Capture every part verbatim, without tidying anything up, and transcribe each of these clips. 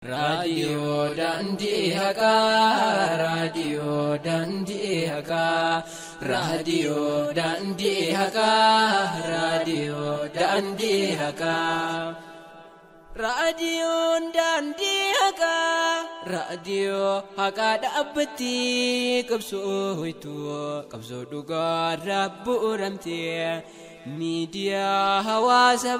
Radio Dandi Haka, Radio Dandi Haka, Radio Dandi Haka, Radio Dandi Haka, Radio Dandi Haka, Radio Haka Dabati, Kapsu itu, Kapsu Duga Rabu Ramti, Media Hawasa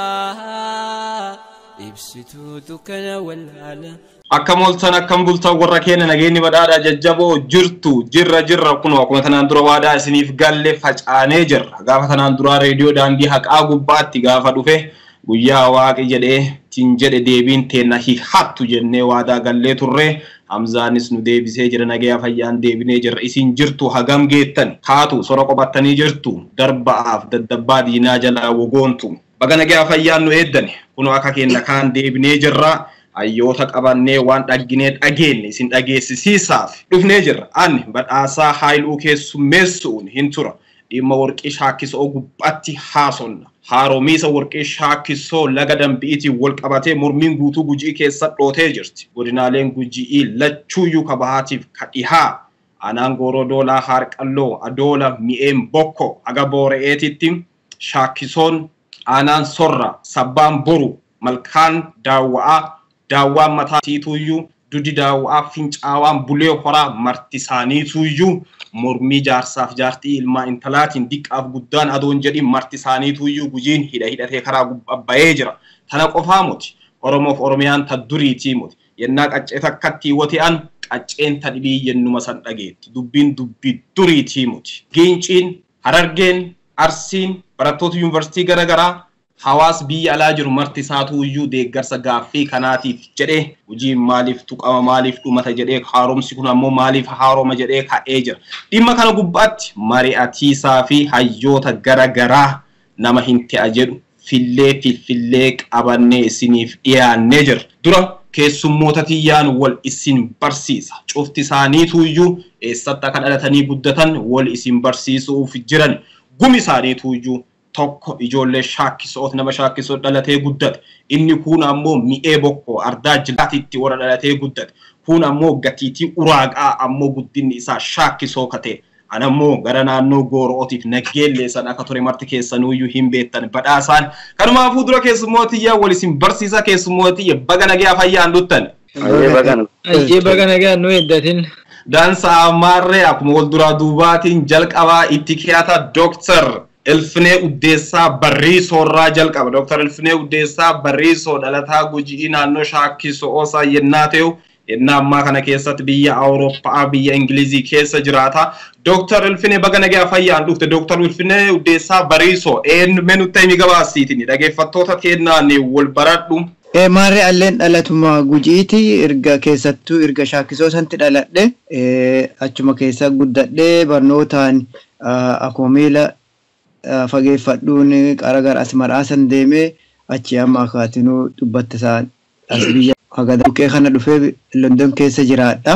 Bala. ibsituutu kana walaala akkam oltan akkam bulta warra keena nageeni badhaadha jajjaboo jirtu jirra jirra kunoo akkuma tanaan dura waadaa isiniif galle facaanee jirra gaafa tanaan dura reediyoo daandii haqaa gubbaatti gaafa dhufe guyyaa waaqi jedhee tin jedhe deebiin teenna hihattu jennee waadaa gallee turre hamzaanis nu deebisee jira nagaya fayyaan deebinee jirra isin jirtu hagam geettan kaatu sora qobattanii jirtu darba'aaf daddabbaa diinaa jalaa wogoontu bagana gaya fayyaan nu eeddani kuno akka kenna kaan deebinee jirra ayyoota qabannee waan dhagginee dhageenne isin dhageessisiisaaf dhufnee jirra ani badhaasaa haayiluu keessummeessuun hin tura dhimma warqii shaakisoo gubbaatti haasonna haaroomiisa warqii shaakisoo laga dambiitii wal qabatee mormiin guutuu gujii keessa dhootee jirti godinaaleen gujii lachuuyyuu kabahaatiif kadhihaa anaan gooroo doolaa harqalloo adoola mi'een bokko aga boore'eetitti shaakisoon anaan sorra sabbaan boru malkaan daawwaa daawwaan mataa tiituuyyuu dudi daawwaa fincaawaan bulee horaa martisaaniituuyyuu mormii jaarsaaf jaartii ilmaa intalaatiin diqqaaf guddaan adoon jedhin martisaaniituuyyuu gujiin hidha hidhatee karaa gubba'ee jira tana qofaa muti oromoof oromiyaan ta duriitii muti yennaa qaccee takkatti wati'an qacceen ta dhibii yennuma san dhageetti dubbiin dubbii duriitii muti giinciin harargeen arsiin barattoota yuunivarsiitii garagaraa hawaas biyya alaa jiru martisaatu iyyuu deeggarsa gaaffii kanaatiif jedhee hojii maaliif tuqama maaliif dhumata jedhee haaromsi kun ammoo maaliif haaroma jedhee ka'ee jira dhimma kana gubbaatti mari'atiisaa fi hayyoota garagaraa nama hin ta'a jedhu fillee fillee qabannee isiniif dhiyaannee jira dura keessummoota tiyyaan wal isin barsiisa cufti isaaniitu iyyuu eessatti akka dhalatanii guddatan wal isin barsiisuuf jiran gumi isaaniitu iyyuu tokko ijoollee shaakkisoot nama shaakkisoot dhalatee guddate inni kun ammoo mi'ee bokko ardaa jilaatitti wara dhalatee guddate kun ammoo gatiitii uraaqaa ammoo guddinni isaa shaakkisoo kate anammoo gara naannoo goorootiif naggeellee san akka ture marti keessanuuyyuu hin beektan badhaasaan kanumaafuu dura keessummootii wal isin barsiisa keessummootii baga nagaa fayyaan dhuttan ayyee baga nagaa nu eddatin dansa amarree akkuma wal duraa duubaatiin jalqabaa itti kiyaata doktor Elfine Uddeessaa Barriisoo irraa jalqaba Dr. Elfine Uddeessaa Barriisoo dhalataa gujii naannoo shaakisoo osaa yennaa ta'u yennaa ammaa kana keessatti biyya Awurooppaa biyya Ingilizii keessa jiraata Dr. Elfine baga nagaa fayyaan dhufte Dr. Elfine Uddeessaa Barriisoo een menutti himi gabaasiitiin dhaggeeffattoota kennaan wal baradhu e maarree alleen dhalatuma gujiiti erga keessattuu erga shaakisoo santi dhaladhe achuma keessa guddadhe barnootaan akkuma miila fageeffadhuun qaraqara as maraasan deemee achi amma akaatinuu dubbattisaan as biyya hagadukee kana dhufee London keessa jiraadha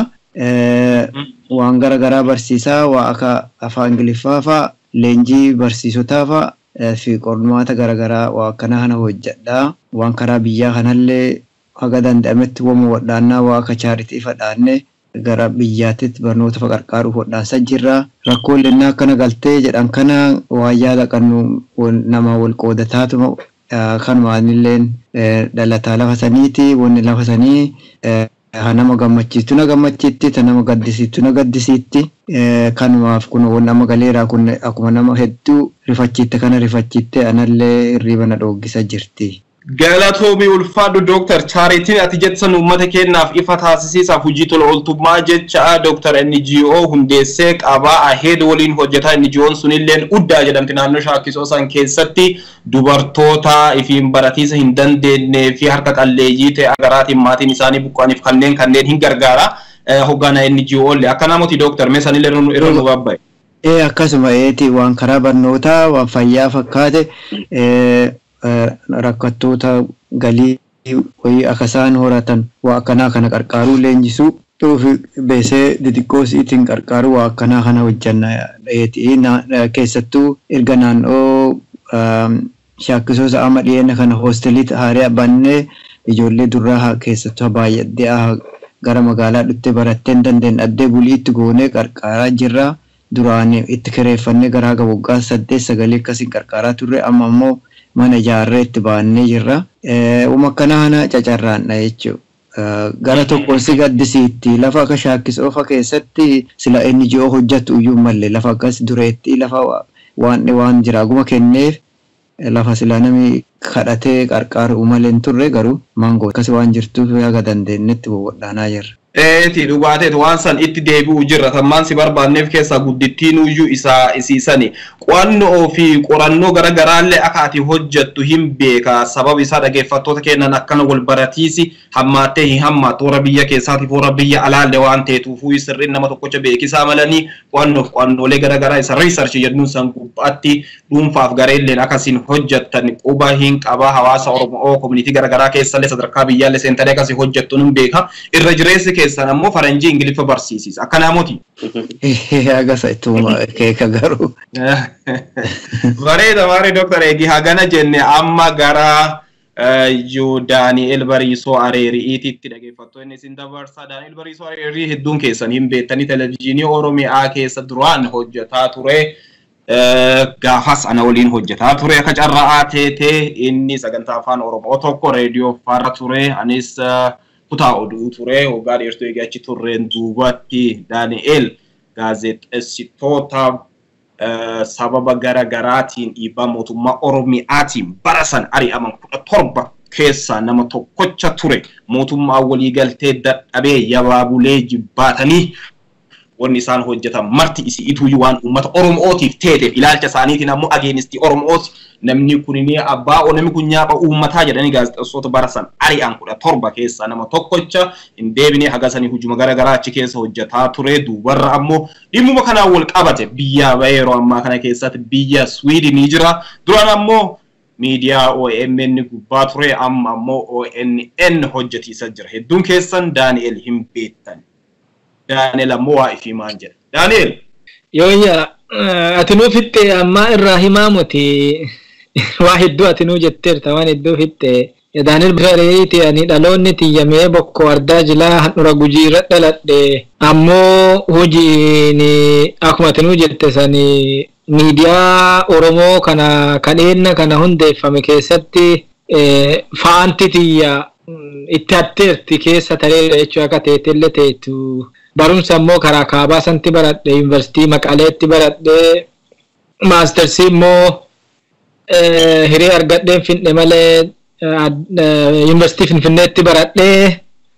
waan garagaraa barsiisaa waa akka afaan Ingiliffaa fa'a leenjii barsiisotaa fa'a fi qormaata garagaraa waa akkana kana hojjedha waan karaa biyyaa kanallee haga danda'ametti wama wadhaannaa waa akka chaaritii fadhaanne gara biyyaatti barnoota faqarqaaruuf hodhaansa jirra rakkoolee akkana galtee jedhan kana waa yaada qannu nama wal qoodataatu kanumaanilleen dhalataa lafa saniiti wanni lafa sanii nama gammachiistu na gammachiitti ta nama gaddisiistu na gaddisiitti kanumaaf kun wanni nama galeeraa kun akkuma nama hedduu rifachiitte kana rifachiitte anallee hirriba na dhooggisa jirti. Galatoomi ulfaadhu Dr. Charitiin ati jetsan uummata kennaaf ifa taasisiisaaf hojii tola ooltummaa jecha Dr. N G O hundeessee qabaa aheed waliin hojjetaa N G O'n sunilleen uddaa jedhamti naannoo shaakisoo san keessatti dubartoota ifiin baratiisa hin dandeenye fi harka qalleeyyii ta'e agaraatiin maatiin isaanii buqqaaniif kanneen kanneen hin gargaara hoggana N G O'lle akka namooti Dr. Meesanillee irra nu babbaye. Eh akkasuma eeti waan karaa barnootaa waan fayyaa fakkaate rakkattoota galii wayii akka isaan horatan waa akkanaa kana qarqaaruu leenjisuu dhufi beesee didiqqoosiitiin qarqaaruu waa akkanaa kana hojjanna keessattuu erga naannoo shaakisoo sa'ama dhiyeenya kana hoosteliitti haaree abbaannee ijoollee durraa keessattuu baay'ee gara magaalaa dhutte baratteen dandeen addee buliitti goonee qarqaaraa jirra. Duraan itti kireeffannee garaa waggaa saddeet sagalee akkasiin qarqaaraa turre amma immoo mana ijaarree itti baannee jirra. Uma kana cacarraanna jechuudha. Gara tokkoon si gaddisiitti lafa akka shaakkisoofa keessatti sila inni ji'oo hojjetu iyyuu malee lafa akkas dureetti lafa waan waan jira guma kenneef lafa sila namni kadhatee qarqaaru umaleen turre garuu maangoo akkasi waan jirtuuf yaga dandeenyetti boodhaanaa jirra. Eeti dhugaateet waan san itti deebi'u jirra tammaan si barbaanneef keessaa guddittiin uyyuu isaa isiisani qo'annoo fi qorannoo gara garaallee akka ati hojjettu hin beeka sababa isaa dhageeffattoota kennan akkana wal baratiisi hammaattee hin hammaattu warra biyya keessaatiif warra biyya alaallee waan ta'eetuufuu sirriin nama tokkocha beekisaa malanii qo'annoof qo'annoolee gara garaa isa riisarchi jedhuun san gubbaatti dhuunfaaf gareelleen akkasiin hojjettan quba hin qaba hawaasa Oromoo koominiitii gara garaa keessallee sadarkaa biyyaallee seentanii akkasii hojjettuun hin beeka irra jireessi keessan ammoo faranjii ingiliffa barsiisis akkana moti agasa ituma keeka garuu bareeda bareeda doktor Eegi hagana jenne amma gara yu Daani'el Bariisoo Areeri'iititti dhageeffattoonni isin dabarsaa. Daani'el Bariisoo Areerii hedduun keessan hin beektanii televezyiinii Oromiyaa keessa duraan hojjetaa ture. Gaafas ana waliin hojjetaa ture akka carraa teetee inni sagantaa afaan Oromoo tokko reediyoo farra ture anis kutaa oduu ture waggaa dheertuu eegachi turreen duubatti Daani'el gaazexeessitoota sababa gara garaatiin dhiibbaa mootummaa Oromiyaatiin barasan ari'aman kudha torba keessa nama tokkocha ture mootummaa waliigaltee dadhabee yabaabulee jibbaatanii wanni isaan hojjetan marti isi ituu waan uummata Oromootiif teeteef ilaalcha isaaniitiin ammoo ageenistii Oromooti namni kunini abbaa o namni kun nyaapha uummataa jedhanii gaazexeessitoota barasan ari'an kudha torba keessa nama tokkocha hin deebinee hagasanii hujuma gara garaa achi keessa hojjetaa ture duubarra ammoo dhimmuma kanaan wal qabate biyya yeroo ammaa kana keessatti biyya Sweden jira duraan ammoo miidiyaa O M N gubbaa ture amma ammoo O N N hojjetiisa jira hedduun keessan Daani'el hin beektan. Daani'el ammoo waa ifi maan jedha. Daani'el. Yooyya ati nuu fitte amma irraa himaa muti waa hedduu ati nuu jetteerta waan hedduu fitte Daani'el Bariisoo ani dhaloonni tiyyamee bokkoo ardaa jilaa handhura gujii irra dhaladhe ammoo hojiin akkuma ati nuu jette sani miidiyaa Oromoo kana kadheenna kana hundeeffame keessatti faanti tiyya itti atteerti keessa tareera jechuu akka teetellee teetu. Barumsa immoo karaa kaabaa santi baradhe yuunivarsiitii Maqaleetti baradhe maastersii immoo hiree argadheen finne malee yuunivarsiitii Finfinneetti baradhe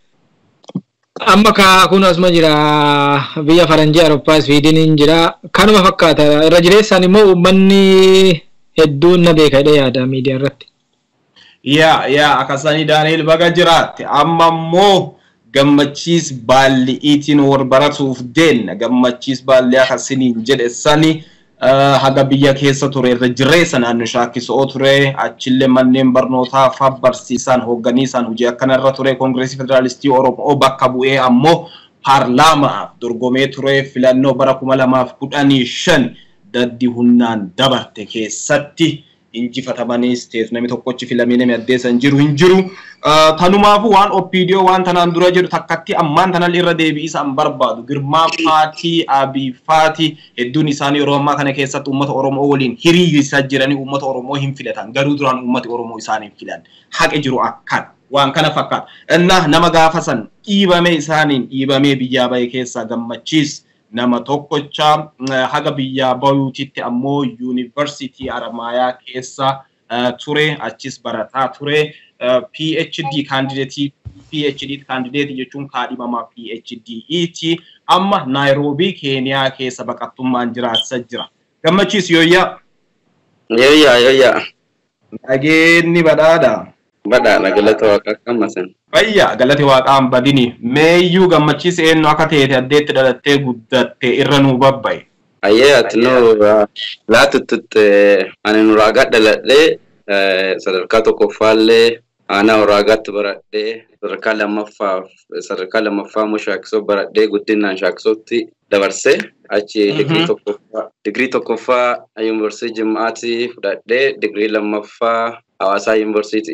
amma kaa kun asuma jira biyya faranjii Awurooppaa Swiidiniin jira kanuma fakkaata irra jireessaan immoo uummanni hedduun na beekadhe yaada miidiyaa irratti. Yaa yaa akkasanii Daani'el baga jiraatte amma immoo gammachiis baalli'iitiin wal baratuuf deemna gammachiis baalli akkasiniin jedhe sani haga biyya keessa ture irra jireessa naannoo shaakkisoo ture achillee manneen barnootaa fa barsiisan hoogganiisan hojii akkanarra ture koongireesii federaalistii Oromoo bakka bu'ee ammoo paarlaamaa dorgomee ture filannoo bara kuma lamaaf kudhanii shan daddi humnaan dabarte keessatti injifatamanis tees namni tokkochi filamee namni addeessan jiru hin jiru tanumaafu waan opiidiyoo waan tanaan dura jiru takkatti ammaan tanal irra deebi'isan barbaadu Girmaa Faatii Abii Faatii hedduun isaanii yeroo ammaa kana keessatti uummata Oromoo waliin hiriirsaa jiranii uummata Oromoo hin filatan garuu duraan uummati Oromoo isaanii filan haqa jiru akkan waan kana fakkaata innaa nama gaafasan dhiibame isaaniin dhiibamee biyyaa bahe keessaa gammachiis nama tokkocha haga biyya bayuutitti ammoo University Aramayaa keessa ture achis barataa ture PhD candidate PhD candidate jechuun kaadhimamaa PhD iti amma Nairobi Kenya keessa baqattummaan jiraachaa jira gammachiis yooyya yooyya yooyya ageenni badhaadha badhaadha galata waaqa kammasan Ayya galati waaqaan badini meeyyuu gammachiis eenyu akka ta'e addeetti dhalattee guddatte irra nuu babbaye. Ayyee ati nuu laatutti ani nuraagaa dhaladhee sadarkaa tokkoffaallee aanaa uraagaatti baradhee sadarkaa lammaffaa sadarkaa lammaffaa immoo shaakkisoo baradhee guddinaan shaakkisootti dabarsee achi digrii tokkoffaa digrii tokkoffaa yuunivarsiitii Jimmaatii fudhadhee digrii lammaffaa Hawaasaa yuunivarsiitii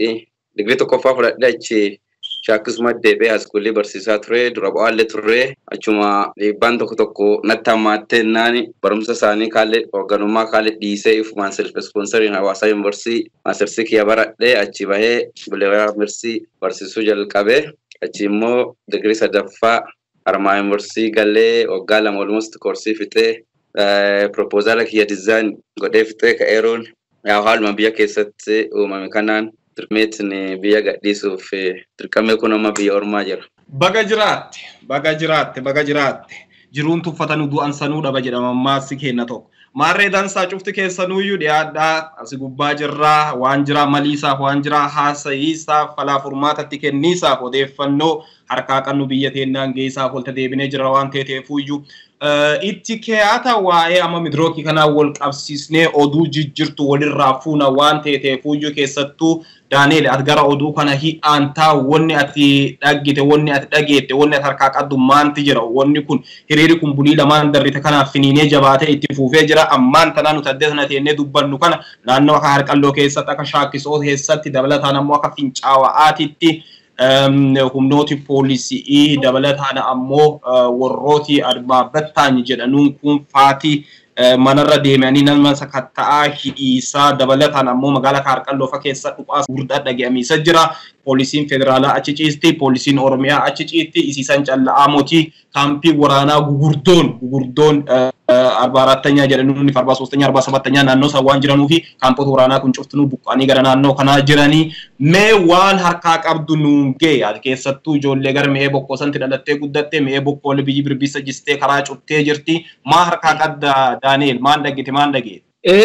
digrii tokkoffaa fudhadhee achi shakkisuma deebi'ee haaskuulii barsiisaa ture dura bu'aallee ture achuma dhiibbaan tokko tokko natti hammaattee naani barumsa isaanii kaalee hoogganummaa kaalee dhiisee ifumaan self sponsoriin Hawaasaa Yuunivarsiitii maastersii kiyya baradhee achi bahee Buleeraa Yuunivarsiitii barsiisuu jalqabee achi immoo digrii sadaffaa Harmaa Yuunivarsiitii galee waggaa lama almost koorsii fixee proposala kiyya design godhee fixee ka'eeruun yaa haaluma biyya keessatti uumame kanaan Dirmeetni biyya gadhiisuuf dirqamee kun amma biyya ormaa jira. Baga jiraatte, baga jiraatte, baga jiraatte. Jiruun tuffatanu du'an sanuu dhaba jedhama maasii kenna tokko. Maarree dansaa cufti keessanuyyuu dhiyaadhaa asi gubbaa jirraa waan jiraa maliisaaf waan jiraa haasa'iisaaf falaa furmaatatti kenniisaaf odeeffannoo harkaa qabnu biyya teennaan geessaaf walta deebinee jira waan ta'eefuyyuu. Itti keeyata waa'ee amma midrookii kanaa wal qabsiisnee oduu jijjirtu walirraa fuuna waan ta'eefuyyuu keessattuu Daaneel ati gara oduu kana hi'aantaa wanni ati dhaggite wanni ati dhageette wanni ati harkaa qabdu maanti jira wanni kun hiriiri kun bulii lamaan darrite kanaaf finiinee jabaatee itti fuufee jira ammaan tanaa nuti addee sana teennee dubbannu kana naannoo akka harqalloo keessatti akka shaakkisoo keessatti dabalataan ammoo akka fincaawa'aatitti humnooti poolisii dabalataan ammoo warrooti adbaabattaan jedhanuun kun faatii manarra deemanii nama sakatta'aa hidhiisaa dabalataan ammoo magaalaa Harqalloo fa keessa dhuqaa guddaa dhaga'amiisa jira poolisiin federaalaa achi ciisti poolisiin oromiyaa achi ciisti isiisan calla'aa mootii kaampii waraanaa gugurdoon gugurdoon arbaa arattanyaa jedhanuun arbaa soostanya arbaa sabattanyaa naannoo isaa waan jiranuu fi kaampota waraanaa kun cuftinuu buqqaanii gara naannoo kanaa jiranii mee waan harkaa qabdu nuun gee ati keessattuu ijoollee gara mi'ee bokkoo santi dhalattee guddattee mi'ee bokkoolee biyyi birbisa jistee karaa cuttee jirti maa harkaa qabda Daaneel maan dhagite maan dhagite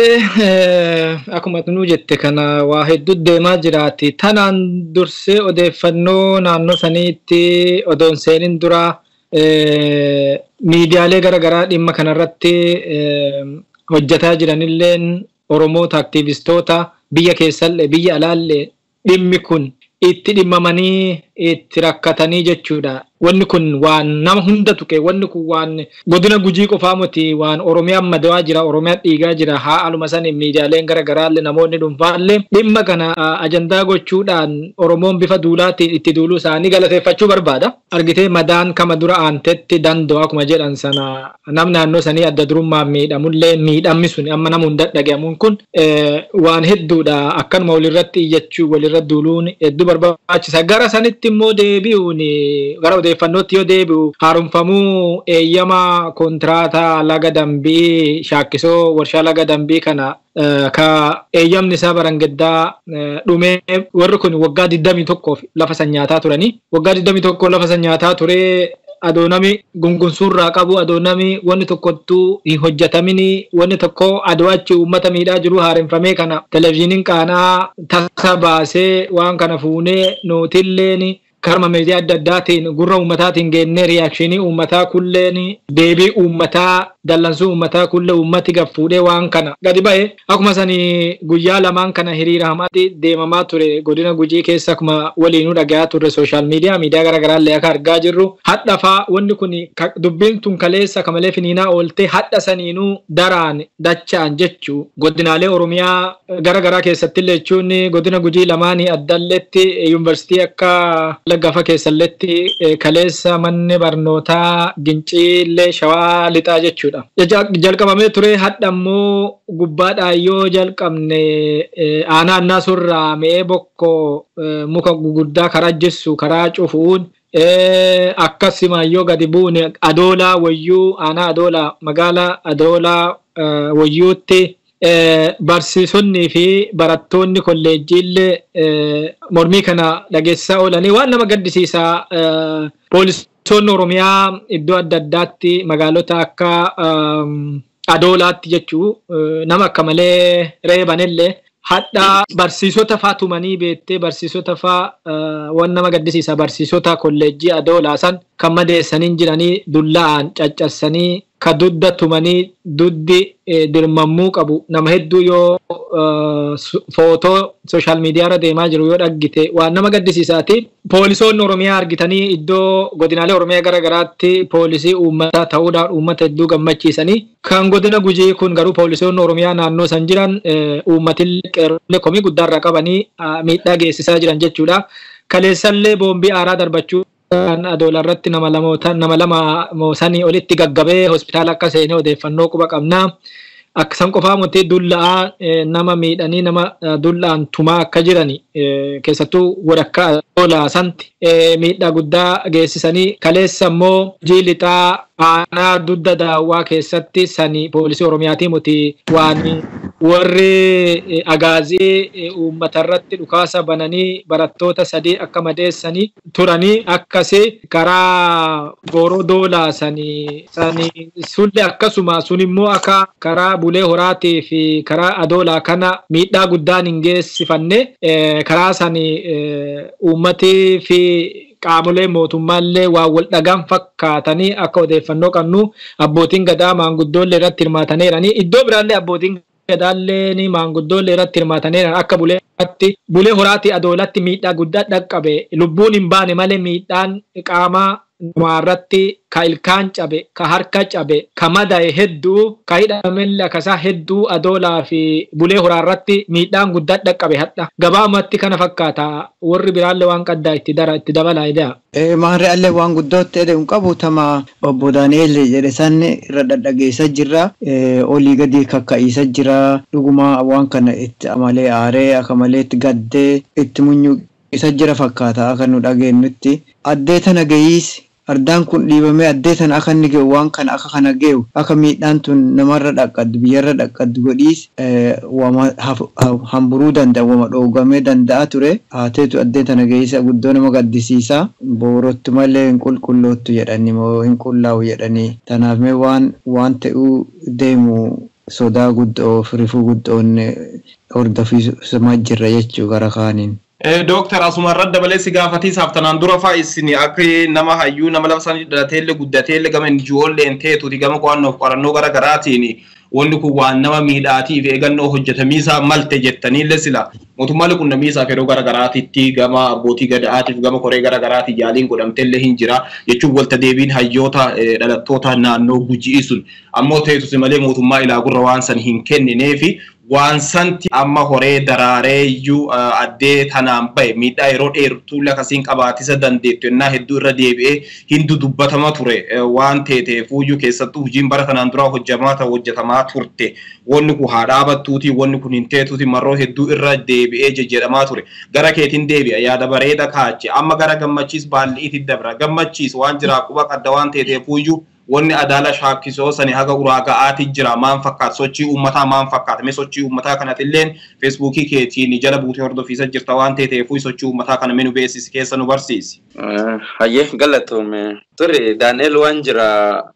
Eh, akkuma nu jette kana waa hedduu deemaa jiraati. Tanaan dursee odeeffannoo naannoo saniitti odoon seenin dura miidiyaalee garaagaraa dhimma kanarratti hojjetaa jiranilleen Oromoota aktiivistoota biyya keessallee biyya alaallee dhimmi kun itti dhimmamanii itti rakkatanii jechuudha. Wanni kun waan nama hunda tuqe wanni kun waan godina Gujii qofaa miti waan Oromiyaan madawaa jira Oromiyaan dhiigaa jira haa aluma san miidiyaaleen garaagaraallee namoonni dhuunfaallee dhimma kana ajandaa gochuudhaan Oromoon bifa duulaatiin itti duuluu isaanii galateeffachuu barbaada. Argitee madaan kama dura aantetti dandoo akkuma jedhan sana nam naannoo sanii adda durummaan miidhamullee miidhamni sun amma nama hunda dhagahamuun kun waan hedduudha akkanuma walirratti iyyachuu walirra duuluun hedduu barbaachisa. Gara sanitti immoo deebi'uun gara odeeffannootti yoo deebi'u haaromfamuu eeyyama kontiraataa laga dambii shaakkisoo warshaa laga dambii kana ka eeyyamni isaa barangeddaa dhumee warri kun waggaa digdamii tokkoof lafa sanyaataa turanii waggaa digdamii tokko lafa sanyaataa turee adoonami gungunsuurraa qabu adoonami wanni tokkottuu hin hojjetamini wanni tokko adoachi uummata miidhaa jiru haaromfamee kana televiziiniin qaanaa tasa baasee waan kana fuunee nootilleen karma meediyaa adda addaatiin gurra uummataatiin geennee riyakshinii uummataa kulleen deebii uummataa dallansuu uummataa kulle uummati gaffuudhee waan kana gadi ba'e akkuma sanii guyyaa lamaan kana hiriira hamaatti deemamaa ture godina Gujii keessa akkuma waliinuu dhagayaa turre sooshaal miidiyaa miidiyaa garaagaraallee akka argaa jirru hadhafaa wanni kun dubbiin tun kaleessa kamalee finiinaa oolte hadha saniinuu daraan dachaan jechuu godinaalee Oromiyaa garaagaraa keessatti illee jechuun godina Gujii lamaanii addalletti yuunivarsiitii akka laggafa keessalletti kaleessa manni barnootaa Ginciillee Shawaa lixaa jechuudha. Jalqabamee ture hadha immoo gubbaadhaa yoo jalqabne aanaa annaa surraa mi'ee bokkoo muka guguddaa karaa jessu karaa cufuun akkasuma yoo gadi buune adoolaa wayyuu aanaa adoolaa magaalaa adoolaa wayyuutti barsiisonni fi barattoonni kolleejjiillee mormii kana dhageessisaa oolanii waan nama gaddisiisaa poolisoonni Oromiyaa iddoo adda addaatti magaalota akka adoolaatti jechuu nama akka malee reebanillee hadha barsiisota faa tumanii beettee barsiisota faa waan nama gaddisiisaa barsiisota kolleejjii adoolaa san kan madeessanii jiranii dullaan caccasanii ka dudda tumanii duddi dirmammuu qabu nama hedduu yoo footoo sooshaal miidiyaa irra deemaa jiru yoo dhaggite waan nama gaddisiisaati. Poolisoonni Oromiyaa argitanii iddoo godinaalee Oromiyaa gara garaatti poolisii uummataa ta'uudhaan uummata hedduu gammachiisanii kan godina Gujii kun garuu poolisoonni Oromiyaa naannoo san jiran uummatillee qeerrolee komii guddaarra qabanii miidhaa geessisaa jiran jechuudha. Kaleessallee boombii aaraa darbachuu Adola irratti nama lama nama lama moosanii olitti gaggabee hospitaala akka seenee odeeffannoo quba qabna. Akka san qofaa mutee dullaa nama miidhanii nama dullaan tumaa akka jirani keessattuu walakkaa Adola santi miidhaa guddaa geessisanii kaleessa immoo jiilixaa aanaa dudda daawwaa keessatti sani poolisii Oromiyaatii muti waan warri agaazii uummata irratti dhukaasa bananii barattoota sadii akka madeessanii turanii akkasii karaa Gooroo Doolaa sanii sanii sulli akkasuma sun immoo akka karaa Bulee Horaatii fi karaa Adolaa kana miidhaa guddaan hin geessifanne karaa sanii uummatii fi qaamolee mootummaallee waa wal dhagaan fakkaatanii akka odeeffannoo qabnu abbootiin gadaa maanguddoollee irratti hirmaataneeranii iddoo biraallee abbootiin gadaallee ni maanguddoollee irratti hirmaataneeran akka buleetti Bulee Horaatii Adolatti miidhaa guddaa dhaqqabe lubbuun hin baane malee miidhaan qaamaa Marratti ka ilkaan cabe ka harka cabe ka madaa'e hedduu ka hidhamelle akasaa hedduu Adolaa fi Bulee Horaarratti miidhaan guddaa dhaqqabe hadha gabaamatti kana fakkaata warri biraallee waan qaddaa itti dara itti dabalaa idea eh maarre alle waan guddootti ede un qabu tama obbo Daniel jedhe san irra dhadhageessa jira eh olii gadi kakkaisa jira dhuguma waan kana itti amalee aaree akamalee itti gaddee itti munyu isa jira fakkaata akka nu dhageenyutti addee tana gayiis Ardaan kun dhiibamee addeetan akka inni ga'u waan kana akka kana ga'u akka miidhaan tun namarra dhaqqaddu biyyarra dhaqqaddu godhiis wama hamburuu danda'a wama dhoogamee danda'a ture haateetu addeetan ga'iisa guddoo nama gaddisiisa boorottu malee hin qulqulloottu jedhanii moo hin qullaa'u jedhanii tanaaf mee waan waan ta'uu deemu sodaa guddoo rifuu guddoon hordofisiisaa jirra jechuu gara kaaniin. Doctor asuma radda balee si gaafatiis haftanaan dura faa'isni akka nama hayyuu nama lafa san dhalatee guddatee gama ijoollee enteetuuti gama qo'annoof qorannoo gara garaatiin wanni kun waan nama miidhaatiif eegannoo hojjetamiisaa malte jettaniillee sila mootummaan qunnamiisaaf yeroo gara garaatiitti gama abbootii gadaatiif gama koree gara garaatii yaaliin godhamteellee hin jira jechuun walta deebiin hayyoota dhalattoota naannoo Gujii sun ammoo ta'etu malee mootummaa ilaa gurra waan san hin kennineefi waan santi amma horee daraareeyyuu addee tanaan bahe miidhaa yeroo dheertuu lakasiin qabaatisa dandeettu ennaa hedduu irra deebi'ee hindu dubbatama ture waan teeteefuuyyuu keessattuu hojiin bara kanaan duraa hojjetamaa hojjetamaa turte wanni kun haa dhaabattuuti wanni kun hin teetuuti marroo hedduu irra deebi'ee jejjedhamaa ture gara keetiin deebi'a yaada bareeda kaache amma gara gammachiis baalli'iitti dabra gammachiis waan jiraa quba qadda waan teeteefuuyyuu wanni adaala shaakisoo sani haga uraagaati jira maan fakkaat sochii uummataa maan fakkaat me sochii uummataa kanaatilleen feesbuukii keetiin jala buutee hordofisa jirta waan ta'eefu sochii uummataa kana menu beesis keessa nu barsiisi hayye galatume turi Daniel waan jira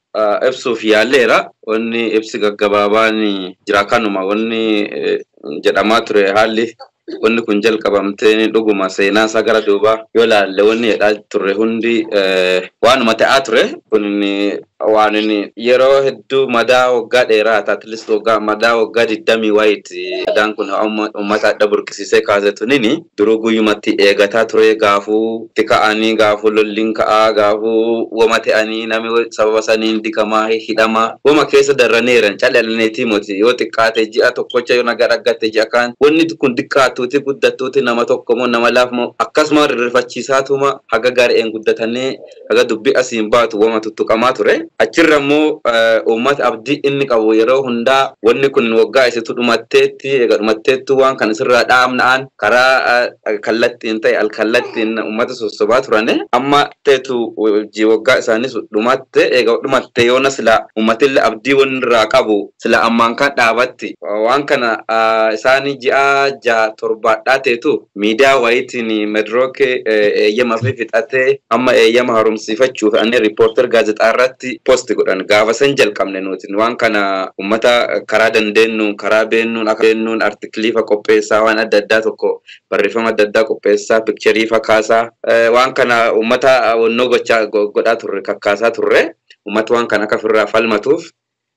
ibsuuf yaalleera wanni ibsi gaggabaabaan jira kanuma wanni jedhamaa ture haalli wanni kun jalqabamtee dhuguma seenaa isaa gara duubaa yoo laalle wanni jedhaa turre hundi waanuma ta'aa ture kun waan inni yeroo hedduu madaa waggaa dheeraa at least waggaa madaa waggaa digdamii wayiiti adaan kun uummata adda burqisiisee kaasetu nini duruu guyyumatti eegataa ture gaafuu tika'anii gaafuu lolliin ka'aa gaafuu wama ta'anii namni sababa saniin dikamaa hidhamaa wama keessa darraneeran callalneetii moti yoo xiqqaate ji'a tokkocha yoo nagaa dhaggatte ji'a kaan wanni kun xiqqaatuuti guddattuuti nama tokkomoo nama laafmoo akkasuma rirrifachiisaatuma haga gaari'een guddatanii haga dubbii asiin baatu wama tuttuqamaa ture achirrammoo uummata abdii inni qabu yeroo hundaa wanni kun waggaa isitu dhumatteetti eega dhumatteettu waan kan sirraa dhaamna'an karaa kallattiin ta'e alkallattiin uummata sossobaa turane amma teetu ji waggaa isaanis dhumatte eega dhumatte yoona sila uummatillee abdii wanni irraa qabu sila ammaan kan dhaabatti waan kana isaanii ji'a ja'a torbaadhaa teetu miidiyaa wayitiin medrook eeyyama fi fixatee amma eeyyama haaromsiifachuuf ani riippoorter gaazexaa irratti poosti godhan gaafa san jalqabne nuti waan kana ummata karaa dandeenyu karaa beennuun akka beennuun artikiliifa qopheessaa waan adda addaa tokko barreeffama adda addaa qopheessaa pikcheriifa kaasaa waan kana ummata wonnoo gochaa godhaa turre kakkaasaa turre ummata waan kana akka firraa falmatuuf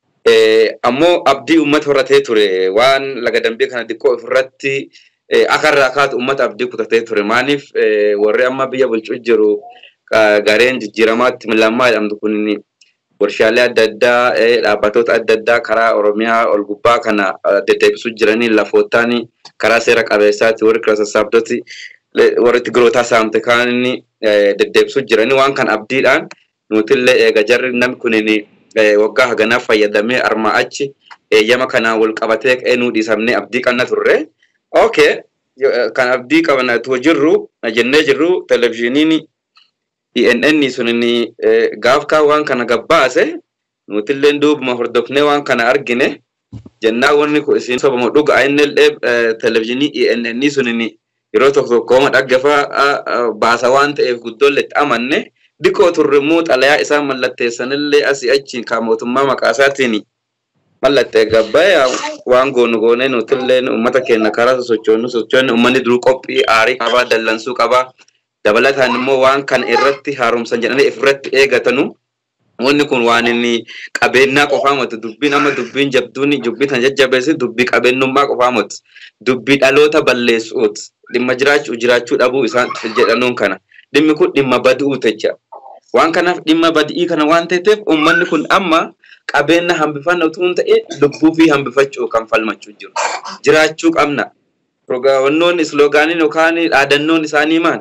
ammoo abdii ummata horatee ture waan laga dambii kana dikkoo ofirratti akarraa kaatu ummata abdii kutatee ture maaliif warri amma biyya bulchuu jiru gareen jijjiiramaatti milammaa jedhamtu kun warshaalee adda addaa dhaabbatoota adda addaa karaa Oromiyaa ol gubbaa kana deddeebisuu jiranii lafootaan karaa seera qabeessaatti warri kira sassaabdoti warri Tigrootaa saamte kaanii deddeebisuu jiranii waan kan abdiidhaan nutillee eega jarri namni kunini waggaa haganaa fayyadamee armaa achi eeyyama kanaan wal qabatee qeenuu dhiisamnee abdii qabna turre. Okay, kan abdii qabna tu jirru jennee jirru televiziyooniin E N N sunni gaafkaa waan kana gabbaase nutillee duubuma hordofnee waan kana argine jennaa wanni ku isin sobama dhuga aynillee televiziyoonii E N N sunni yeroo tokko tokko dhaggafa baasa waan ta'eef guddoolle amanne dikoo turremuu xalayaa isaa mallatteessanillee asii achiin ka mootummaa maqaasaatiin mallattee gabbaya waan goonu goonee nutillee ummata keenya karaa sochoonu sochoonni ummanni duruu qophii aarii qabaa dallansuu qabaa dabalataan immoo waan kan irratti haaromsan jedhanii ifirratti eegatanu wanni kun waan inni qabeenyaa qofaa matu dubbiin amma dubbiin jabduun dubbii tan jajjabeessi dubbii qabeenyummaa qofaa matu dubbii dhaloota balleessuut dhimma jiraachuu jiraachuu dhabuu isaan jedhanuun kana dhimmi kun dhimma baduu techa waan kanaaf dhimma badii kana waan ta'eef ummanni kun amma qabeenya hambifannaa utuun ta'e lubbuu fi hambifachuu kan falmachuu jiru jiraachuu qabna programoonni slogaanin yookaan dhaadannoon isaanii maal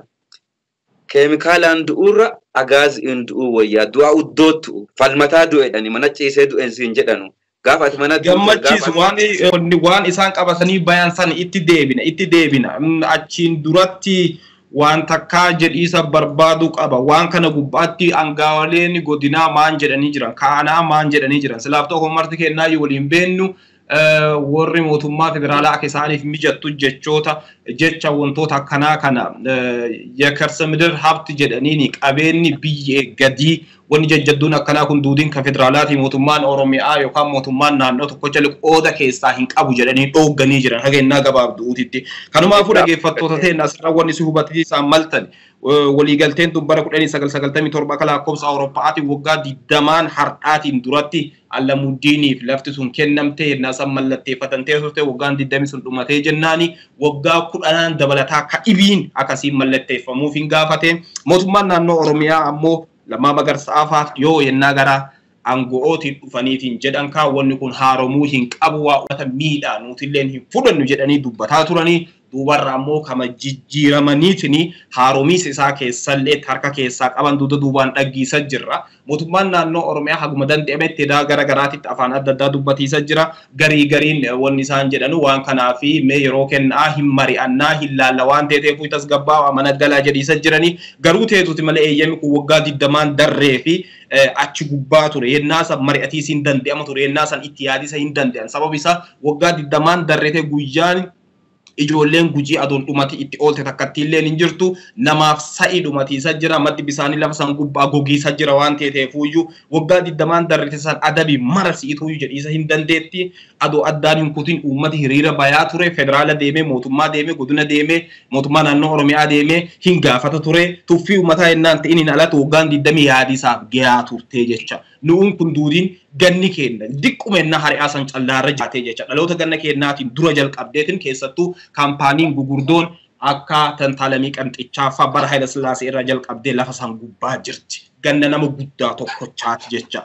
keemikaalaan du'urra agaaz induu wayyaa du'a uddootu falmataa du'edhani mana ciisee du'eensiin jedhanu gaafa ati mana gammachiisu waan waan isaan qabatanii bayan san itti deebina itti deebina achiin duratti waan takkaa jedhiisa barbaadu qaba waan kana gubbaatti angaawaleen godinaa maan jedhanii jiran kaanaa maan jedhanii jiran silaafta homarti kennaa yoo waliin beennu warri mootummaa federaalaa akka isaaniif mijattu jechoota jecha wantoota akkanaa kana yakarsa midar habti jedhaniini qabeenni biyye gadii wanni jajjadduun akkanaa kun duudiin ka federaalaati mootummaan Oromiyaa yookaan mootummaan naannoo tokko jala qooda keessaa hin qabu jedhanii dhoogganii jiran hagennaa gabaabduutitti kanumaafuu dhageeffattoota ta'een asirra wanni si hubattii isaan maltan waliigalteen dubbara kudhanii sagal sagaltamii torba akka lakkoofsa Awurooppaatiin waggaa digdamaan har'aatiin duratti Alamuddiniif lafti sun kennamtee yennaa san mallatteeffatan teessoo ta'e waggaan digdamii sun dhumatee jennaani waggaa kudhanaan dabalataa ka ibiin akkasiin mallatteeffamuuf hin gaafate mootummaan naannoo Oromiyaa ammoo Lammaa Magarsaafaa yoo yennaa gara aango'ootiin dhufaniitiin jedhan kaawwanni kun haaromuu hin qabu waa ummata miidhaa nutilleen hin fudhannu jedhanii dubbataa turanii duubarra ammoo kama jijjiiramaniitini haaromiis isaa keessallee harka keessaa qaban duuda duubaan dhaggiisa jirra mootummaan naannoo Oromiyaa haguma danda'ametti daa gara garaatitti afaan adda addaa dubbatiisa jira garii gariin wanni isaan jedhanu waan kanaa fi mee yeroo kennaa hin mari'annaa hin laalla waan ta'eef tasgabbaa mana galaa jedhiisa jiranii garuu teetuti malee eeyyami kun waggaa digdamaan darree fi achi gubbaa ture yennaa san mari'atiis hin danda'ama ture yennaa san itti yaadisa hin danda'an sabab isaa waggaa digdamaan darreete guyyaan ijoolleen gujii adoon dhumati itti oolte takkattiilleen hin jirtu namaaf sa'i dhumatiisa jira maddi bisaanii lafa san gubbaa gogiisa jira waan ta'eefuyyuu waggaa digdamaan darrete san adabi marasiituyyuu jedhiisa hin dandeetti adoo addaan hin kutin uummati hiriira bayaa ture federaala deemee mootummaa deemee godina deemee mootummaa naannoo Oromiyaa deemee hin gaafata ture tuffii uummataa yennaan ta'iniin alatti waggaan digdamii yaadisaaf gayaa turtee jecha nuun kun duudiin ganni kenna diqqumeenna hari'aa san callaarra jaatee jecha dhaloota ganna kennaatiin dura jalqabdeetiin keessattuu kaampaaniin gugurdoon akka tantaalamii qanxichaa bara Haayila Sillaasee irraa jalqabdee lafa san gubbaa jirti ganna nama guddaa tokkochaati jecha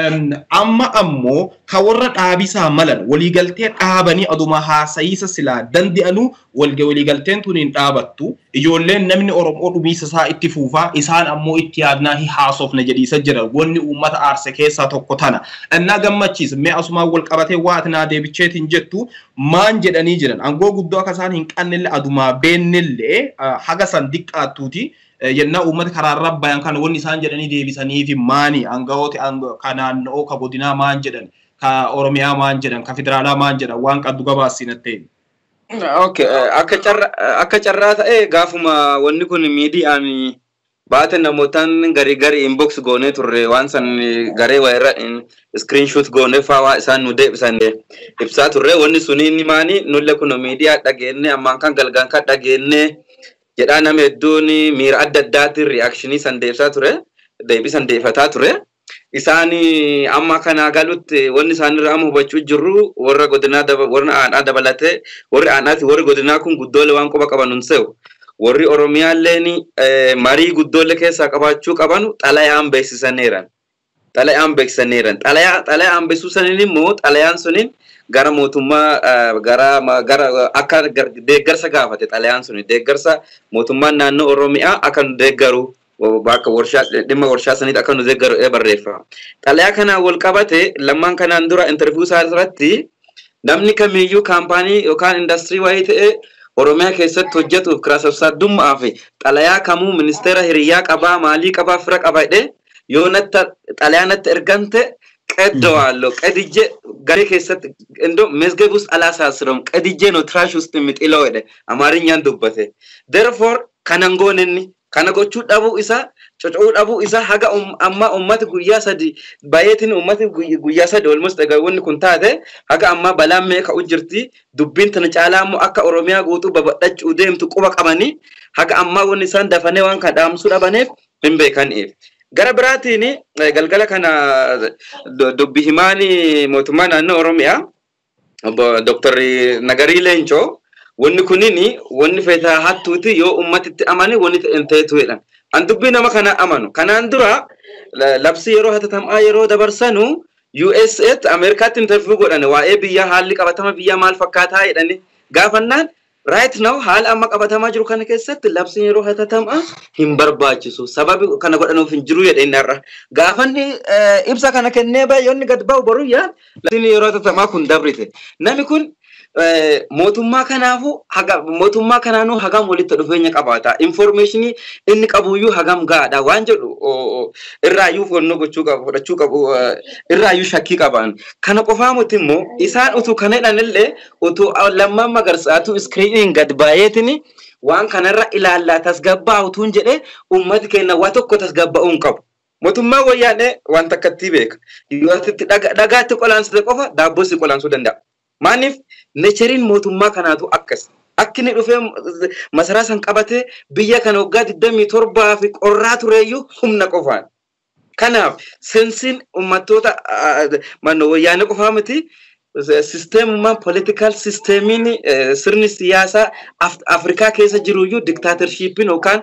amma ammoo ka warra dhaabisaa malan waliigaltee dhaabanii aduma haasayiisa silaa dandi'anu walge waliigalteen tuniin dhaabattu ijoolleen namni Oromoo dhumiisa isaa itti fuufaa isaan ammoo itti yaadnaa hi haasofna jedhiisa jira wanni uummata aarse keessaa tokko tana annaa gammachiisa mee asumaan wal qabatee waatinaa deebicheetiin jettu maan jedhanii jiran angoo guddoo akka isaan hin qannille adumaa beennillee haga san diqqaattuuti yennaa uummata karaarra bayan kana wanni isaan jedhanii deebisanii fi maani aangawooti ka naannoo ka godinaa maan jedhan ka Oromiyaa maan jedhan ka federaalaa maan jedhan waan qaddu gabaasinattee Okay, akka carraa akka carraa ta'e gaafuma wanni kun miidiyaan baate namootaan garii garii inbox goonee turre waan san garee wayirra screenshot goonee faa isaan nu deebisan ibsaa turre wanni suni inni maani nulle kun miidiyaa dhageenne ammaan kan galgaan kan dhageenne jedhaa nama hedduun miira adda addaatiin reactionii san deebisaa ture deebisan deefataa ture. Isaani amma kana galutti wanni isaanirra amma hubachuu jirru warra godinaa warra aanaa dabalatee warri aanaati warri godinaa kun guddoolee waan qoba qaban hunseewu warri oromiyaalleen marii guddoolee keessaa qabaachuu qabanu xalayaan beeksisaniiran xalayaan beeksisaniiran xalayaa xalayaan beeksisaniin immoo xalayaan suniin gara mootummaa gara gara akka deeggarsa gaafate xalayaan suni deeggarsa mootummaan naannoo oromiyaa akka nu deeggaru bakka warshaa dhimma warshaa saniit akka nu deeggaru ee barreeffama. Xalayaa kana wal qabate lammaan kanaan dura interview isaa irratti namni kamiyyuu kaampaanii yookaan industirii wayii ta'e Oromiyaa keessatti hojjetuuf kiraa sabsaddummaa fi xalayaa kamuu ministeera hiriyaa qabaa maalii qabaa fira qabaa jedhee yoo natta xalayaa natti ergante qeddawaallo qedijje garee keessatti indo mesgebus alaasaasirom qedijje no traashus timixiloo jedhe amaarinyaan dubbate. Therefore kanan gooninni kana gochuu dhabuu isaa cocoo dhabuu isaa haga amma ummati guyyaa sadi bayeetiin ummati guyyaa sadi almost wanni kun taate haga amma balaan meeqa ujirti dubbiin tan caalaa immoo akka Oromiyaa guutuu babadhachuu deemtu quba qabanii haga amma wanni isaan dafanee waan kan dhaamsuu dhabaneef hin beekaniif. Gara biraatiin galgala kana dubbi himaanii mootummaa naannoo Oromiyaa Doctor Nagarii Leencoo wanni kunini wanni feetaa hattuuti yoo ummatitti amane wanni ta'eetu jedhan. An dubbii nama kana amanu. Kanaan dura labsi yeroo hatatam'aa yeroo dabarsanu U S A Ameerikaatti interview godhan waa'ee biyya haalli qabatama biyya maal fakkaataa jedhani gaafannaan right now haala amma qabatamaa jiru kana keessatti labsi yeroo hatatam'aa hin barbaachisu sababi kana godhanuuf hin jiru jedhe innarra gaafanni ibsa kana kennee baay'oonni gad ba'u boruyyaa labsi yeroo hatatam'aa kun dabrite namni kun mootummaa kanaafu haga mootummaa kanaanuu hagam walitti dhufeenya qabaata informationii inni qabuyyuu hagam gaadha waan jedhu irraayyuu fonnoo gochuu qabu fudhachuu qabu irraayyuu shakkii qaban kana qofaa muti immoo isaan utuu kana jedhanillee utuu lammaan magarsaatu screening gad baayeetini waan kanarra ilaallaa tasgabbaa utuun jedhe ummati keenya waa tokko tasgabba'uun qabu. Mootummaa wayyaanee waan takkatti beeka yoo dhagaatti qolaansite qofa daabboosi qolaansuu danda'a. Maaniif neecheriin mootummaa kanaatu akkas akkini dhufee masaraa san qabatee biyya kana waggaa digdamii torbaa fi qorraa tureeyyuu humna qofaan. Kanaaf sensiin uummattoota mannoo wayyaanee qofaa miti sisteemummaan political sisteemiin sirni siyaasaa Afrikaa keessa jiruyyuu diktaatershiippiin yookaan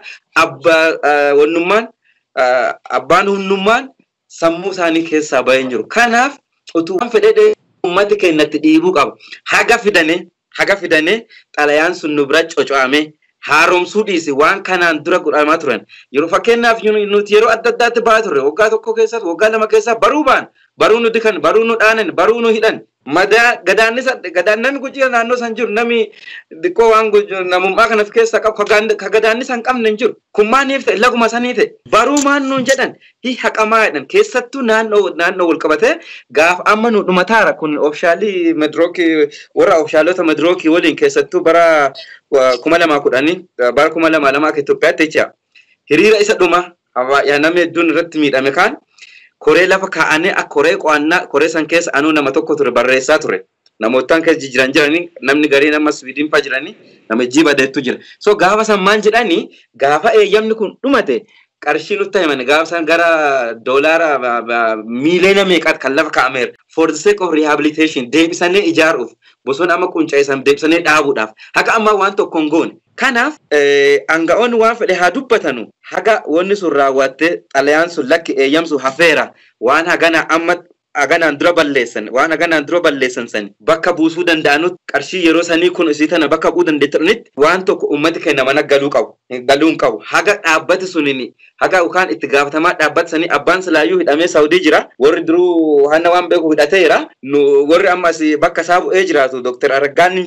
wannummaan abbaan humnummaan sammuu isaanii keessaa bahee jiru. Kanaaf utuu waan fedhee ummati keenyatti dhiibuu qabu. Haga fidane, haga fidane xalayaan sun nu bira coco'ame haaromsuu dhiisi waan kanaan dura godhamaa turan. Yeroo fakkeenyaaf nuti yeroo adda addaatti ba'aa turre waggaa tokko keessatti waggaa lama keessaa baruu baan baruu nu dikan baruu nu dhaanan baruu nu hidhan madaa gadaannis gadaannan gujii naannoo san jiru nami dikkoo waan namummaa kana keessa qabu ka gadaannis san qabne hin jiru kun maaniif ta'e laguma sanii ta'e baruu maan nuun jedhan hi haqamaa jedhan keessattuu naannoo naannoo wal qabate gaaf amma nu dhumataara kun oofshaalii medrookii warra oofshaalota medrookii waliin keessattuu bara kuma lamaa kudhanii bara kuma lamaa lamaa akka Itoophiyaatti jecha hiriira isa dhuma yaa namni hedduun irratti miidhame kaan koree lafa kaa'anii akka koree qo'annaa koree san keessa anuu nama tokko ture barreessaa ture namootaan keessa jiran jiranii namni garii nama Swiidin faa jiranii nama jiba deettu jira so gaafa san maan jedhanii gaafa eeyyamni kun dhumate qarshii nutti himan gaafa san gara doolaara miiliyoona meeqaatti kan lafa kaa'ameera for the sake of rehabilitation deebisanii ijaaruuf bosona amma quncaisan deebisanii dhaabuudhaaf haga amma waan tokkoon goone kanaaf anga'oonni waan fedhe haa dubbatanu haga wanni sun raawwatte xalayaan sun lakki eeyyamsu hafeera waan hagana amma haganaan dura balleessan waan haganaan dura balleessan san bakka buusuu danda'anu qarshii yeroo sanii kun isii tana bakka bu'uu dandeettanitti waan tokko ummati keenya mana galuu qabu galuun qabu haga dhaabbati sunini haga ukaan itti gaafatamaa dhaabbati sanii abbaan silaayyuu hidhamee Saawudii jira warri duruu hanna waan beeku hidhateera warri ammas bakka isaa bu'ee jiraatu Dr. Araggaan jira